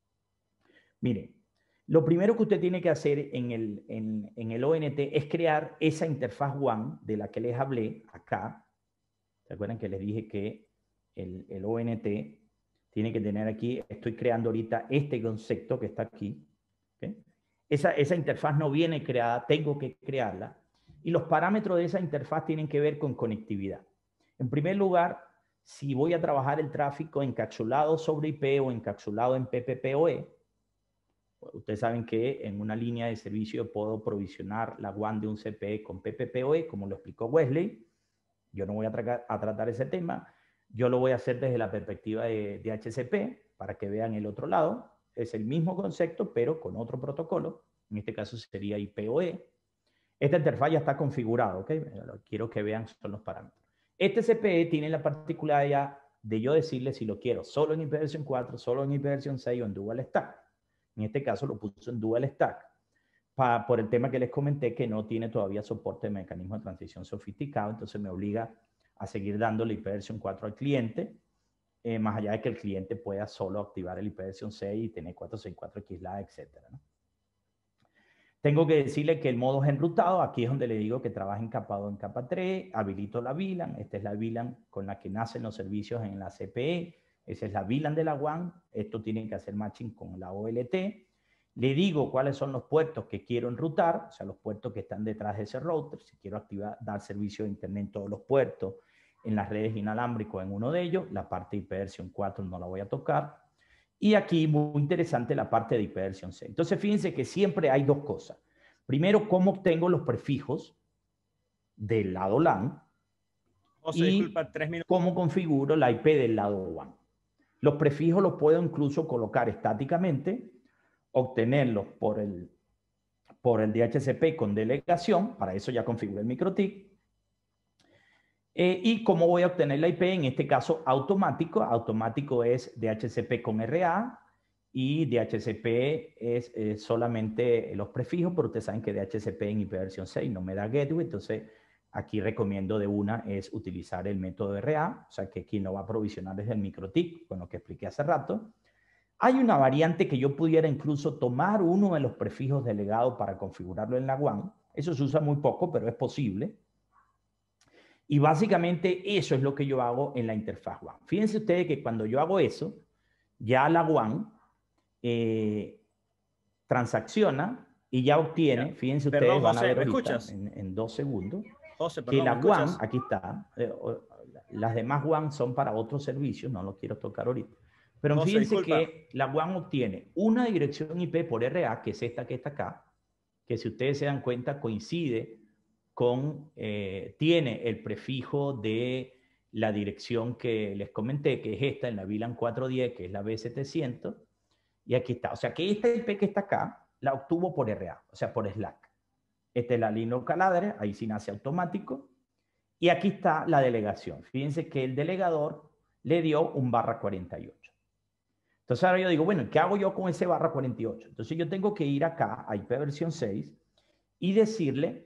[SPEAKER 2] Miren, lo primero que usted tiene que hacer en el ONT es crear esa interfaz WAN de la que les hablé acá. ¿Se acuerdan que les dije que el ONT tiene que tener aquí? Estoy creando ahorita este concepto que está aquí. ¿Okay? Esa interfaz no viene creada, tengo que crearla. Y los parámetros de esa interfaz tienen que ver con conectividad. En primer lugar, si voy a trabajar el tráfico encapsulado sobre IP o encapsulado en PPPoE, ustedes saben que en una línea de servicio puedo provisionar la WAN de un CPE con PPPoE, como lo explicó Wesley. Yo no voy a tratar ese tema. Yo lo voy a hacer desde la perspectiva de DHCP para que vean el otro lado. Es el mismo concepto, pero con otro protocolo. En este caso sería IPoE. Esta interfaz ya está configurada, ¿ok? Quiero que vean son los parámetros. Este CPE tiene la particularidad de yo decirle si lo quiero solo en IP versión 4, solo en IP versión 6 o en Dual Stack. En este caso lo puso en Dual Stack por el tema que les comenté que no tiene todavía soporte de mecanismo de transición sofisticado, entonces me obliga a seguir dándole IP versión 4 al cliente, más allá de que el cliente pueda solo activar el IP versión 6 y tener 464XLAT, etcétera, ¿no? Tengo que decirle que el modo es enrutado, aquí es donde le digo que trabaja en capa 2, en capa 3, habilito la VLAN, esta es la VLAN con la que nacen los servicios en la CPE, Esa es la VLAN de la WAN. Esto tiene que hacer matching con la OLT. Le digo cuáles son los puertos que quiero enrutar, o sea, los puertos que están detrás de ese router. Si quiero activar, dar servicio de internet en todos los puertos, en las redes inalámbricas en uno de ellos, la parte de IPv4 4 no la voy a tocar. Y aquí, muy interesante, la parte de IPv6. Entonces, fíjense que siempre hay dos cosas. Primero, cómo obtengo los prefijos del lado LAN.
[SPEAKER 1] José,
[SPEAKER 2] y
[SPEAKER 1] disculpa, 3 minutos.
[SPEAKER 2] Cómo configuro la IP del lado WAN. Los prefijos los puedo incluso colocar estáticamente, obtenerlos por el DHCP con delegación. Para eso ya configuré el MikroTik. Y cómo voy a obtener la IP, en este caso automático. Automático es DHCP con RA y DHCP es solamente los prefijos, pero ustedes saben que DHCP en IPv6 no me da gateway, entonces aquí recomiendo de una es utilizar el método RA, o sea que quien lo va a provisionar es el MikroTik, con lo que expliqué hace rato. Hay una variante que yo pudiera incluso tomar uno de los prefijos delegados para configurarlo en la WAN. Eso se usa muy poco, pero es posible. Y básicamente eso es lo que yo hago en la interfaz WAN. Fíjense ustedes que cuando yo hago eso, ya la WAN transacciona y ya obtiene, fíjense ustedes,
[SPEAKER 1] Perdón,
[SPEAKER 2] van a
[SPEAKER 1] José,
[SPEAKER 2] ver
[SPEAKER 1] ¿me
[SPEAKER 2] ahorita
[SPEAKER 1] escuchas?
[SPEAKER 2] en 2 segundos,
[SPEAKER 1] José,
[SPEAKER 2] que
[SPEAKER 1] perdón,
[SPEAKER 2] la
[SPEAKER 1] ¿me
[SPEAKER 2] WAN,
[SPEAKER 1] escuchas?
[SPEAKER 2] aquí está, las demás WAN son para otros servicios, no los quiero tocar ahorita. Pero
[SPEAKER 1] José,
[SPEAKER 2] fíjense
[SPEAKER 1] disculpa.
[SPEAKER 2] que la WAN obtiene una dirección IP por RA, que es esta que está acá, que si ustedes se dan cuenta coincide con, tiene el prefijo de la dirección que les comenté, que es esta en la VLAN 410, que es la B700, y aquí está. O sea que esta IP que está acá, la obtuvo por RA, o sea, por Slack. Esta es la línea local address, ahí sí nace automático. Y aquí está la delegación. Fíjense que el delegador le dio un /48. Entonces ahora yo digo, bueno, ¿qué hago yo con ese /48? Entonces yo tengo que ir acá a IPv6 y decirle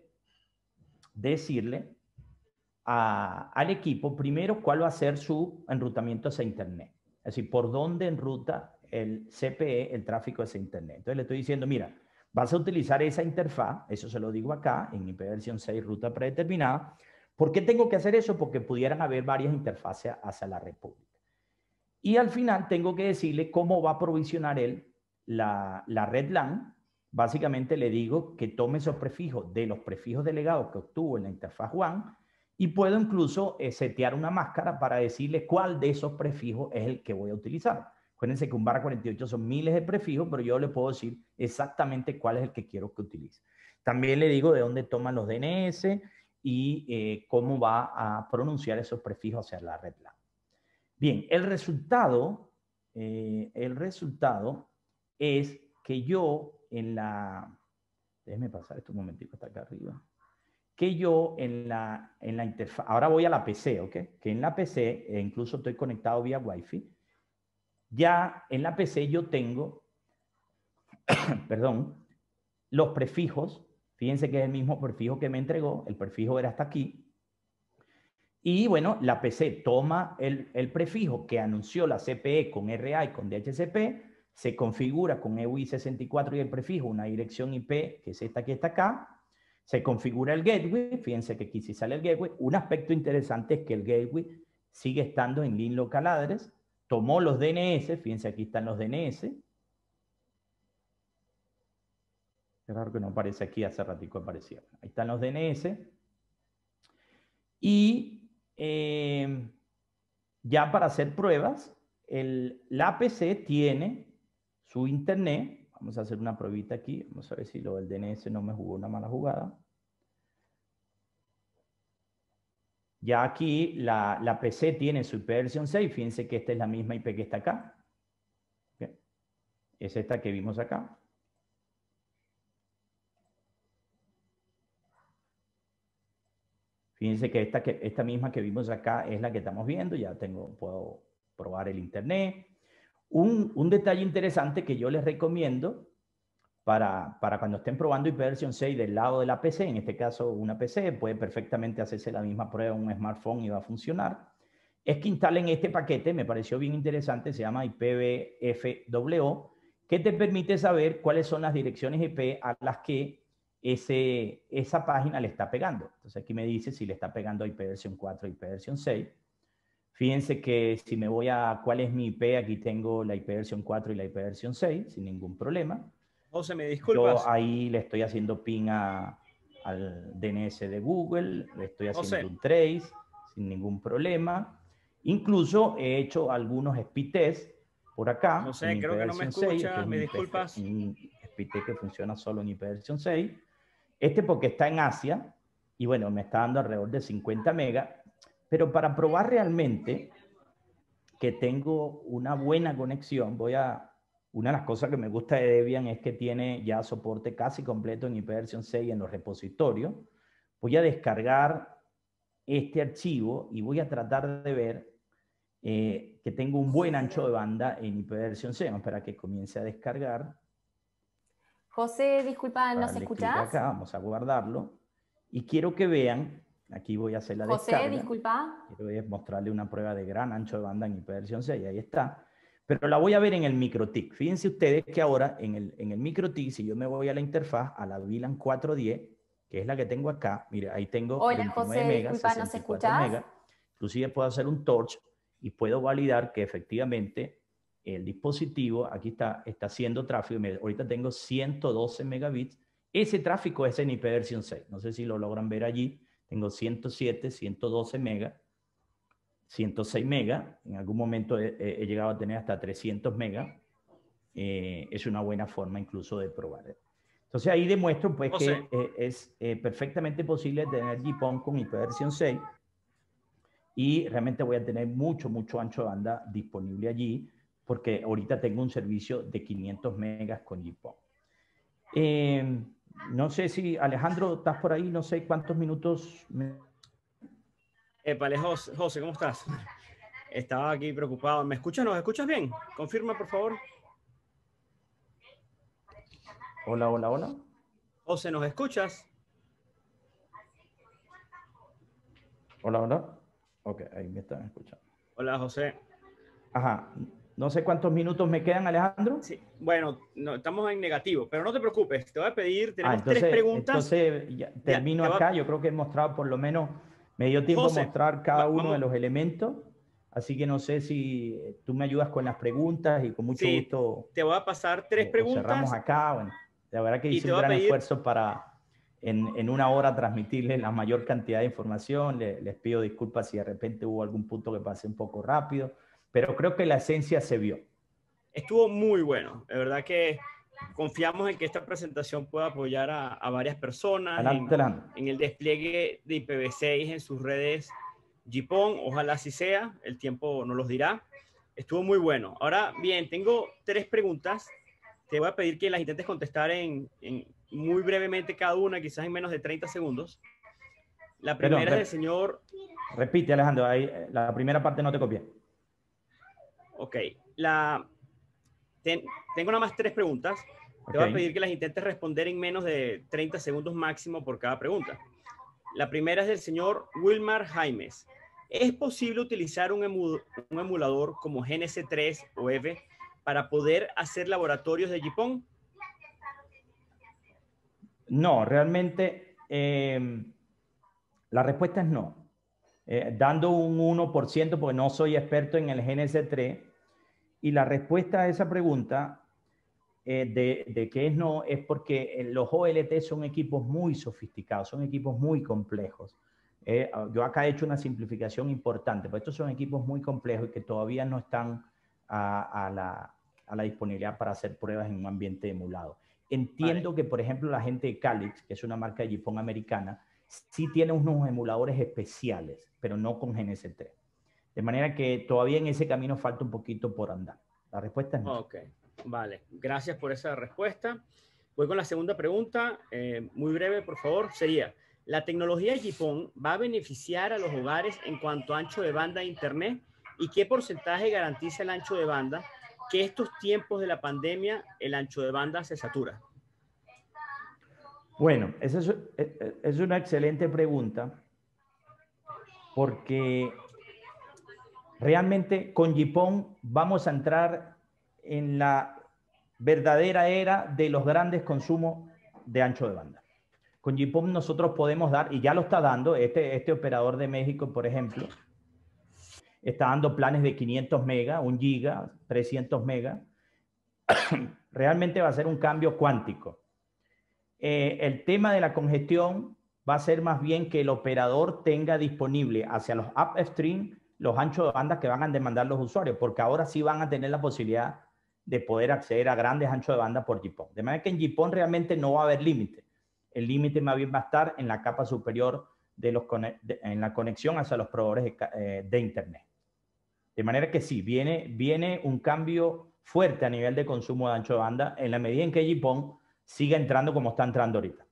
[SPEAKER 2] al equipo primero cuál va a ser su enrutamiento hacia Internet. Es decir, por dónde enruta el CPE el tráfico hacia Internet. Entonces le estoy diciendo, mira, vas a utilizar esa interfaz, eso se lo digo acá, en IPv6 ruta predeterminada. ¿Por qué tengo que hacer eso? Porque pudieran haber varias interfaces hacia la red pública. Y al final tengo que decirle cómo va a provisionar él la red LAN. Básicamente le digo que tome esos prefijos de los prefijos delegados que obtuvo en la interfaz WAN y puedo incluso setear una máscara para decirle cuál de esos prefijos es el que voy a utilizar. Acuérdense que un /48 son miles de prefijos, pero yo le puedo decir exactamente cuál es el que quiero que utilice. También le digo de dónde toman los DNS y cómo va a pronunciar esos prefijos hacia la red LAN. Bien, el resultado es que yo en la... Déjenme pasar esto un momentito hasta acá arriba. Que yo en la interfaz... Ahora voy a la PC, ¿ok? Que en la PC, incluso estoy conectado vía Wi-Fi. Ya en la PC yo tengo, perdón, los prefijos. Fíjense que es el mismo prefijo que me entregó. El prefijo era hasta aquí. Y bueno, la PC toma el prefijo que anunció la CPE con RA y con DHCP, se configura con EUI64 y el prefijo una dirección IP, que es esta que está acá, se configura el gateway, fíjense que aquí sí sale el gateway. Un aspecto interesante es que el gateway sigue estando en link local address, tomó los DNS, fíjense aquí están los DNS. Claro que no aparece aquí, hace ratico aparecía. Ahí están los DNS. Y ya para hacer pruebas, la PC tiene su internet. Vamos a hacer una pruebita aquí. Vamos a ver si lo del DNS no me jugó una mala jugada. Ya aquí la PC tiene su IPv6. Fíjense que esta es la misma IP que está acá. Bien. Es esta que vimos acá. Fíjense que esta misma que vimos acá es la que estamos viendo. Ya puedo probar el internet. Un detalle interesante que yo les recomiendo para cuando estén probando IPv6 del lado de la PC, en este caso una PC, puede perfectamente hacerse la misma prueba en un smartphone y va a funcionar, es que instalen este paquete, me pareció bien interesante, se llama IPVFW, que te permite saber cuáles son las direcciones IP a las que esa página le está pegando. Entonces aquí me dice si le está pegando a IPv4 o IPv6. Fíjense que si me voy a cuál es mi IP, aquí tengo la IP versión 4 y la IP versión 6, sin ningún problema.
[SPEAKER 1] José, me
[SPEAKER 2] Yo
[SPEAKER 1] disculpas.
[SPEAKER 2] ahí le estoy haciendo ping al DNS de Google, le estoy haciendo
[SPEAKER 1] José.
[SPEAKER 2] un trace sin ningún problema. Incluso he hecho algunos speed tests por acá
[SPEAKER 1] José,
[SPEAKER 2] en IP
[SPEAKER 1] creo que no me
[SPEAKER 2] versión 6. Este
[SPEAKER 1] escuchas,
[SPEAKER 2] es
[SPEAKER 1] me disculpas.
[SPEAKER 2] un speed test que funciona solo en IP versión 6. Este porque está en Asia y bueno, me está dando alrededor de 50 megas. Pero para probar realmente que tengo una buena conexión, una de las cosas que me gusta de Debian es que tiene ya soporte casi completo en IP versión 6 en los repositorios. Voy a descargar este archivo y voy a tratar de ver que tengo un buen ancho de banda en IP versión 6. Vamos a esperar que comience a descargar.
[SPEAKER 4] José, disculpa, ¿nos
[SPEAKER 2] Darle clic
[SPEAKER 4] escuchás?
[SPEAKER 2] acá, vamos a guardarlo. Y quiero que vean, aquí voy a hacer la
[SPEAKER 4] José,
[SPEAKER 2] descarga.
[SPEAKER 4] disculpa.
[SPEAKER 2] Quiero mostrarle una prueba de gran ancho de banda en IP versión 6, ahí está. Pero la voy a ver en el MikroTik. Fíjense ustedes que ahora en el MikroTik, si yo me voy a la interfaz, a la VLAN 410, que es la que tengo acá, mire, ahí tengo
[SPEAKER 4] Hola,
[SPEAKER 2] 29
[SPEAKER 4] José,
[SPEAKER 2] megas,
[SPEAKER 4] disculpa, ¿nos
[SPEAKER 2] 64
[SPEAKER 4] escuchás?
[SPEAKER 2] megas. Inclusive puedo hacer un torch y puedo validar que efectivamente el dispositivo, aquí está haciendo tráfico. Mire, ahorita tengo 112 megabits. Ese tráfico es en IP versión 6. No sé si lo logran ver allí. Tengo 107, 112 megas. 106 megas, en algún momento he llegado a tener hasta 300 megas, es una buena forma incluso de probar. Entonces ahí demuestro pues
[SPEAKER 1] José.
[SPEAKER 2] que es perfectamente posible tener GPON con IP versión 6 y realmente voy a tener mucho ancho de banda disponible allí porque ahorita tengo un servicio de 500 megas con GPON. No sé si Alejandro, ¿estás por ahí? No sé cuántos minutos...
[SPEAKER 1] Vale, José, ¿cómo estás? Estaba aquí preocupado. ¿Me escuchas? ¿Nos escuchas bien? Confirma, por favor.
[SPEAKER 2] Hola, hola, hola.
[SPEAKER 1] José, ¿nos escuchas?
[SPEAKER 2] Hola, hola. Ok, ahí me están escuchando.
[SPEAKER 1] Hola, José.
[SPEAKER 2] Ajá. No sé cuántos minutos me quedan, Alejandro.
[SPEAKER 1] Sí, bueno, no, estamos en negativo, pero no te preocupes. Te voy a pedir, tenemos tres
[SPEAKER 2] Entonces,
[SPEAKER 1] preguntas.
[SPEAKER 2] ya, termino acá. Yo creo que he mostrado por lo menos, me dio tiempo
[SPEAKER 1] José,
[SPEAKER 2] mostrar cada uno de
[SPEAKER 1] vamos.
[SPEAKER 2] los elementos. Así que no sé si tú me ayudas con las preguntas y con mucho
[SPEAKER 1] Sí,
[SPEAKER 2] gusto
[SPEAKER 1] te voy a pasar tres
[SPEAKER 2] o cerramos
[SPEAKER 1] preguntas.
[SPEAKER 2] acá. Bueno, la verdad que
[SPEAKER 1] Y
[SPEAKER 2] hice
[SPEAKER 1] te
[SPEAKER 2] un
[SPEAKER 1] voy a
[SPEAKER 2] gran
[SPEAKER 1] pedir,
[SPEAKER 2] esfuerzo para en una hora transmitirles la mayor cantidad de información. Les pido disculpas si de repente hubo algún punto que pasé un poco rápido, pero creo que la esencia se vio.
[SPEAKER 1] estuvo muy bueno. De verdad que confiamos en que esta presentación pueda apoyar a varias personas en el despliegue de IPv6 en sus redes GPON. Ojalá así sea, el tiempo nos los dirá. Estuvo muy bueno. Ahora bien, tengo tres preguntas. Te voy a pedir que las intentes contestar muy brevemente cada una, quizás en menos de 30 segundos. La primera es del señor...
[SPEAKER 2] Repite, Alejandro, ahí, la primera parte no te copié.
[SPEAKER 1] Ok, tengo nada más tres preguntas. Te voy a pedir que las intentes responder en menos de 30 segundos máximo por cada pregunta. La primera es del señor Wilmar Jaimes. ¿Es posible utilizar un emulador como GNS3 o EVE para poder hacer laboratorios de GPON?
[SPEAKER 2] No, realmente la respuesta es no. Dando un 1%, porque no soy experto en el GNS3, y la respuesta a esa pregunta de que es no, es porque los OLT son equipos muy sofisticados, son equipos muy complejos. Yo acá he hecho una simplificación importante, pero estos son equipos muy complejos y que todavía no están a la disponibilidad para hacer pruebas en un ambiente emulado. Entiendo que, por ejemplo, la gente de Calix, que es una marca de GPON americana, sí tiene unos emuladores especiales, pero no con GNS3. De manera que todavía en ese camino falta un poquito por andar. La respuesta es no.
[SPEAKER 1] Ok, vale. Gracias por esa respuesta. Voy con la segunda pregunta. Muy breve, por favor. Sería, ¿la tecnología GPON va a beneficiar a los hogares en cuanto a ancho de banda de Internet? ¿Y qué porcentaje garantiza el ancho de banda que estos tiempos de la pandemia el ancho de banda se satura?
[SPEAKER 2] Bueno, esa es una excelente pregunta porque realmente con GPON vamos a entrar en la verdadera era de los grandes consumos de ancho de banda. Con GPON nosotros podemos dar, y ya lo está dando, este operador de México, por ejemplo, está dando planes de 500 megas, 1 giga, 300 megas. Realmente va a ser un cambio cuántico. El tema de la congestión va a ser más bien que el operador tenga disponible hacia los upstream los anchos de banda que van a demandar los usuarios, porque ahora sí van a tener la posibilidad de poder acceder a grandes anchos de banda por GPON. De manera que en GPON realmente no va a haber límite. El límite más bien va a estar en la capa superior en la conexión hacia los proveedores de Internet. De manera que sí, viene un cambio fuerte a nivel de consumo de ancho de banda en la medida en que GPON siga entrando como está entrando ahorita.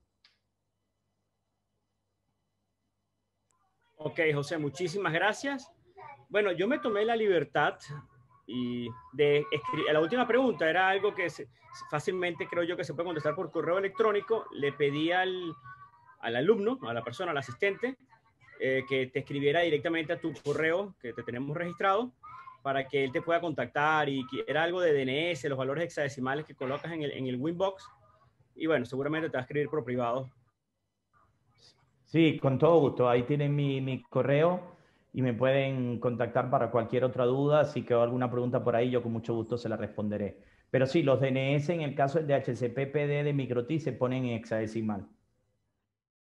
[SPEAKER 1] Ok, José, muchísimas gracias. Bueno, yo me tomé la libertad de escribir. La última pregunta era algo que fácilmente creo yo que se puede contestar por correo electrónico. Le pedí al alumno, a la persona, al asistente, que te escribiera directamente a tu correo que te tenemos registrado para que él te pueda contactar, y que era algo de DNS, los valores hexadecimales que colocas en el Winbox. Y bueno, seguramente te va a escribir por privado.
[SPEAKER 2] Sí, con todo gusto. Ahí tienen mi correo y me pueden contactar para cualquier otra duda. Si quedó alguna pregunta por ahí, yo con mucho gusto se la responderé. Pero sí, los DNS en el caso del DHCP PD de MikroTik se ponen en hexadecimal.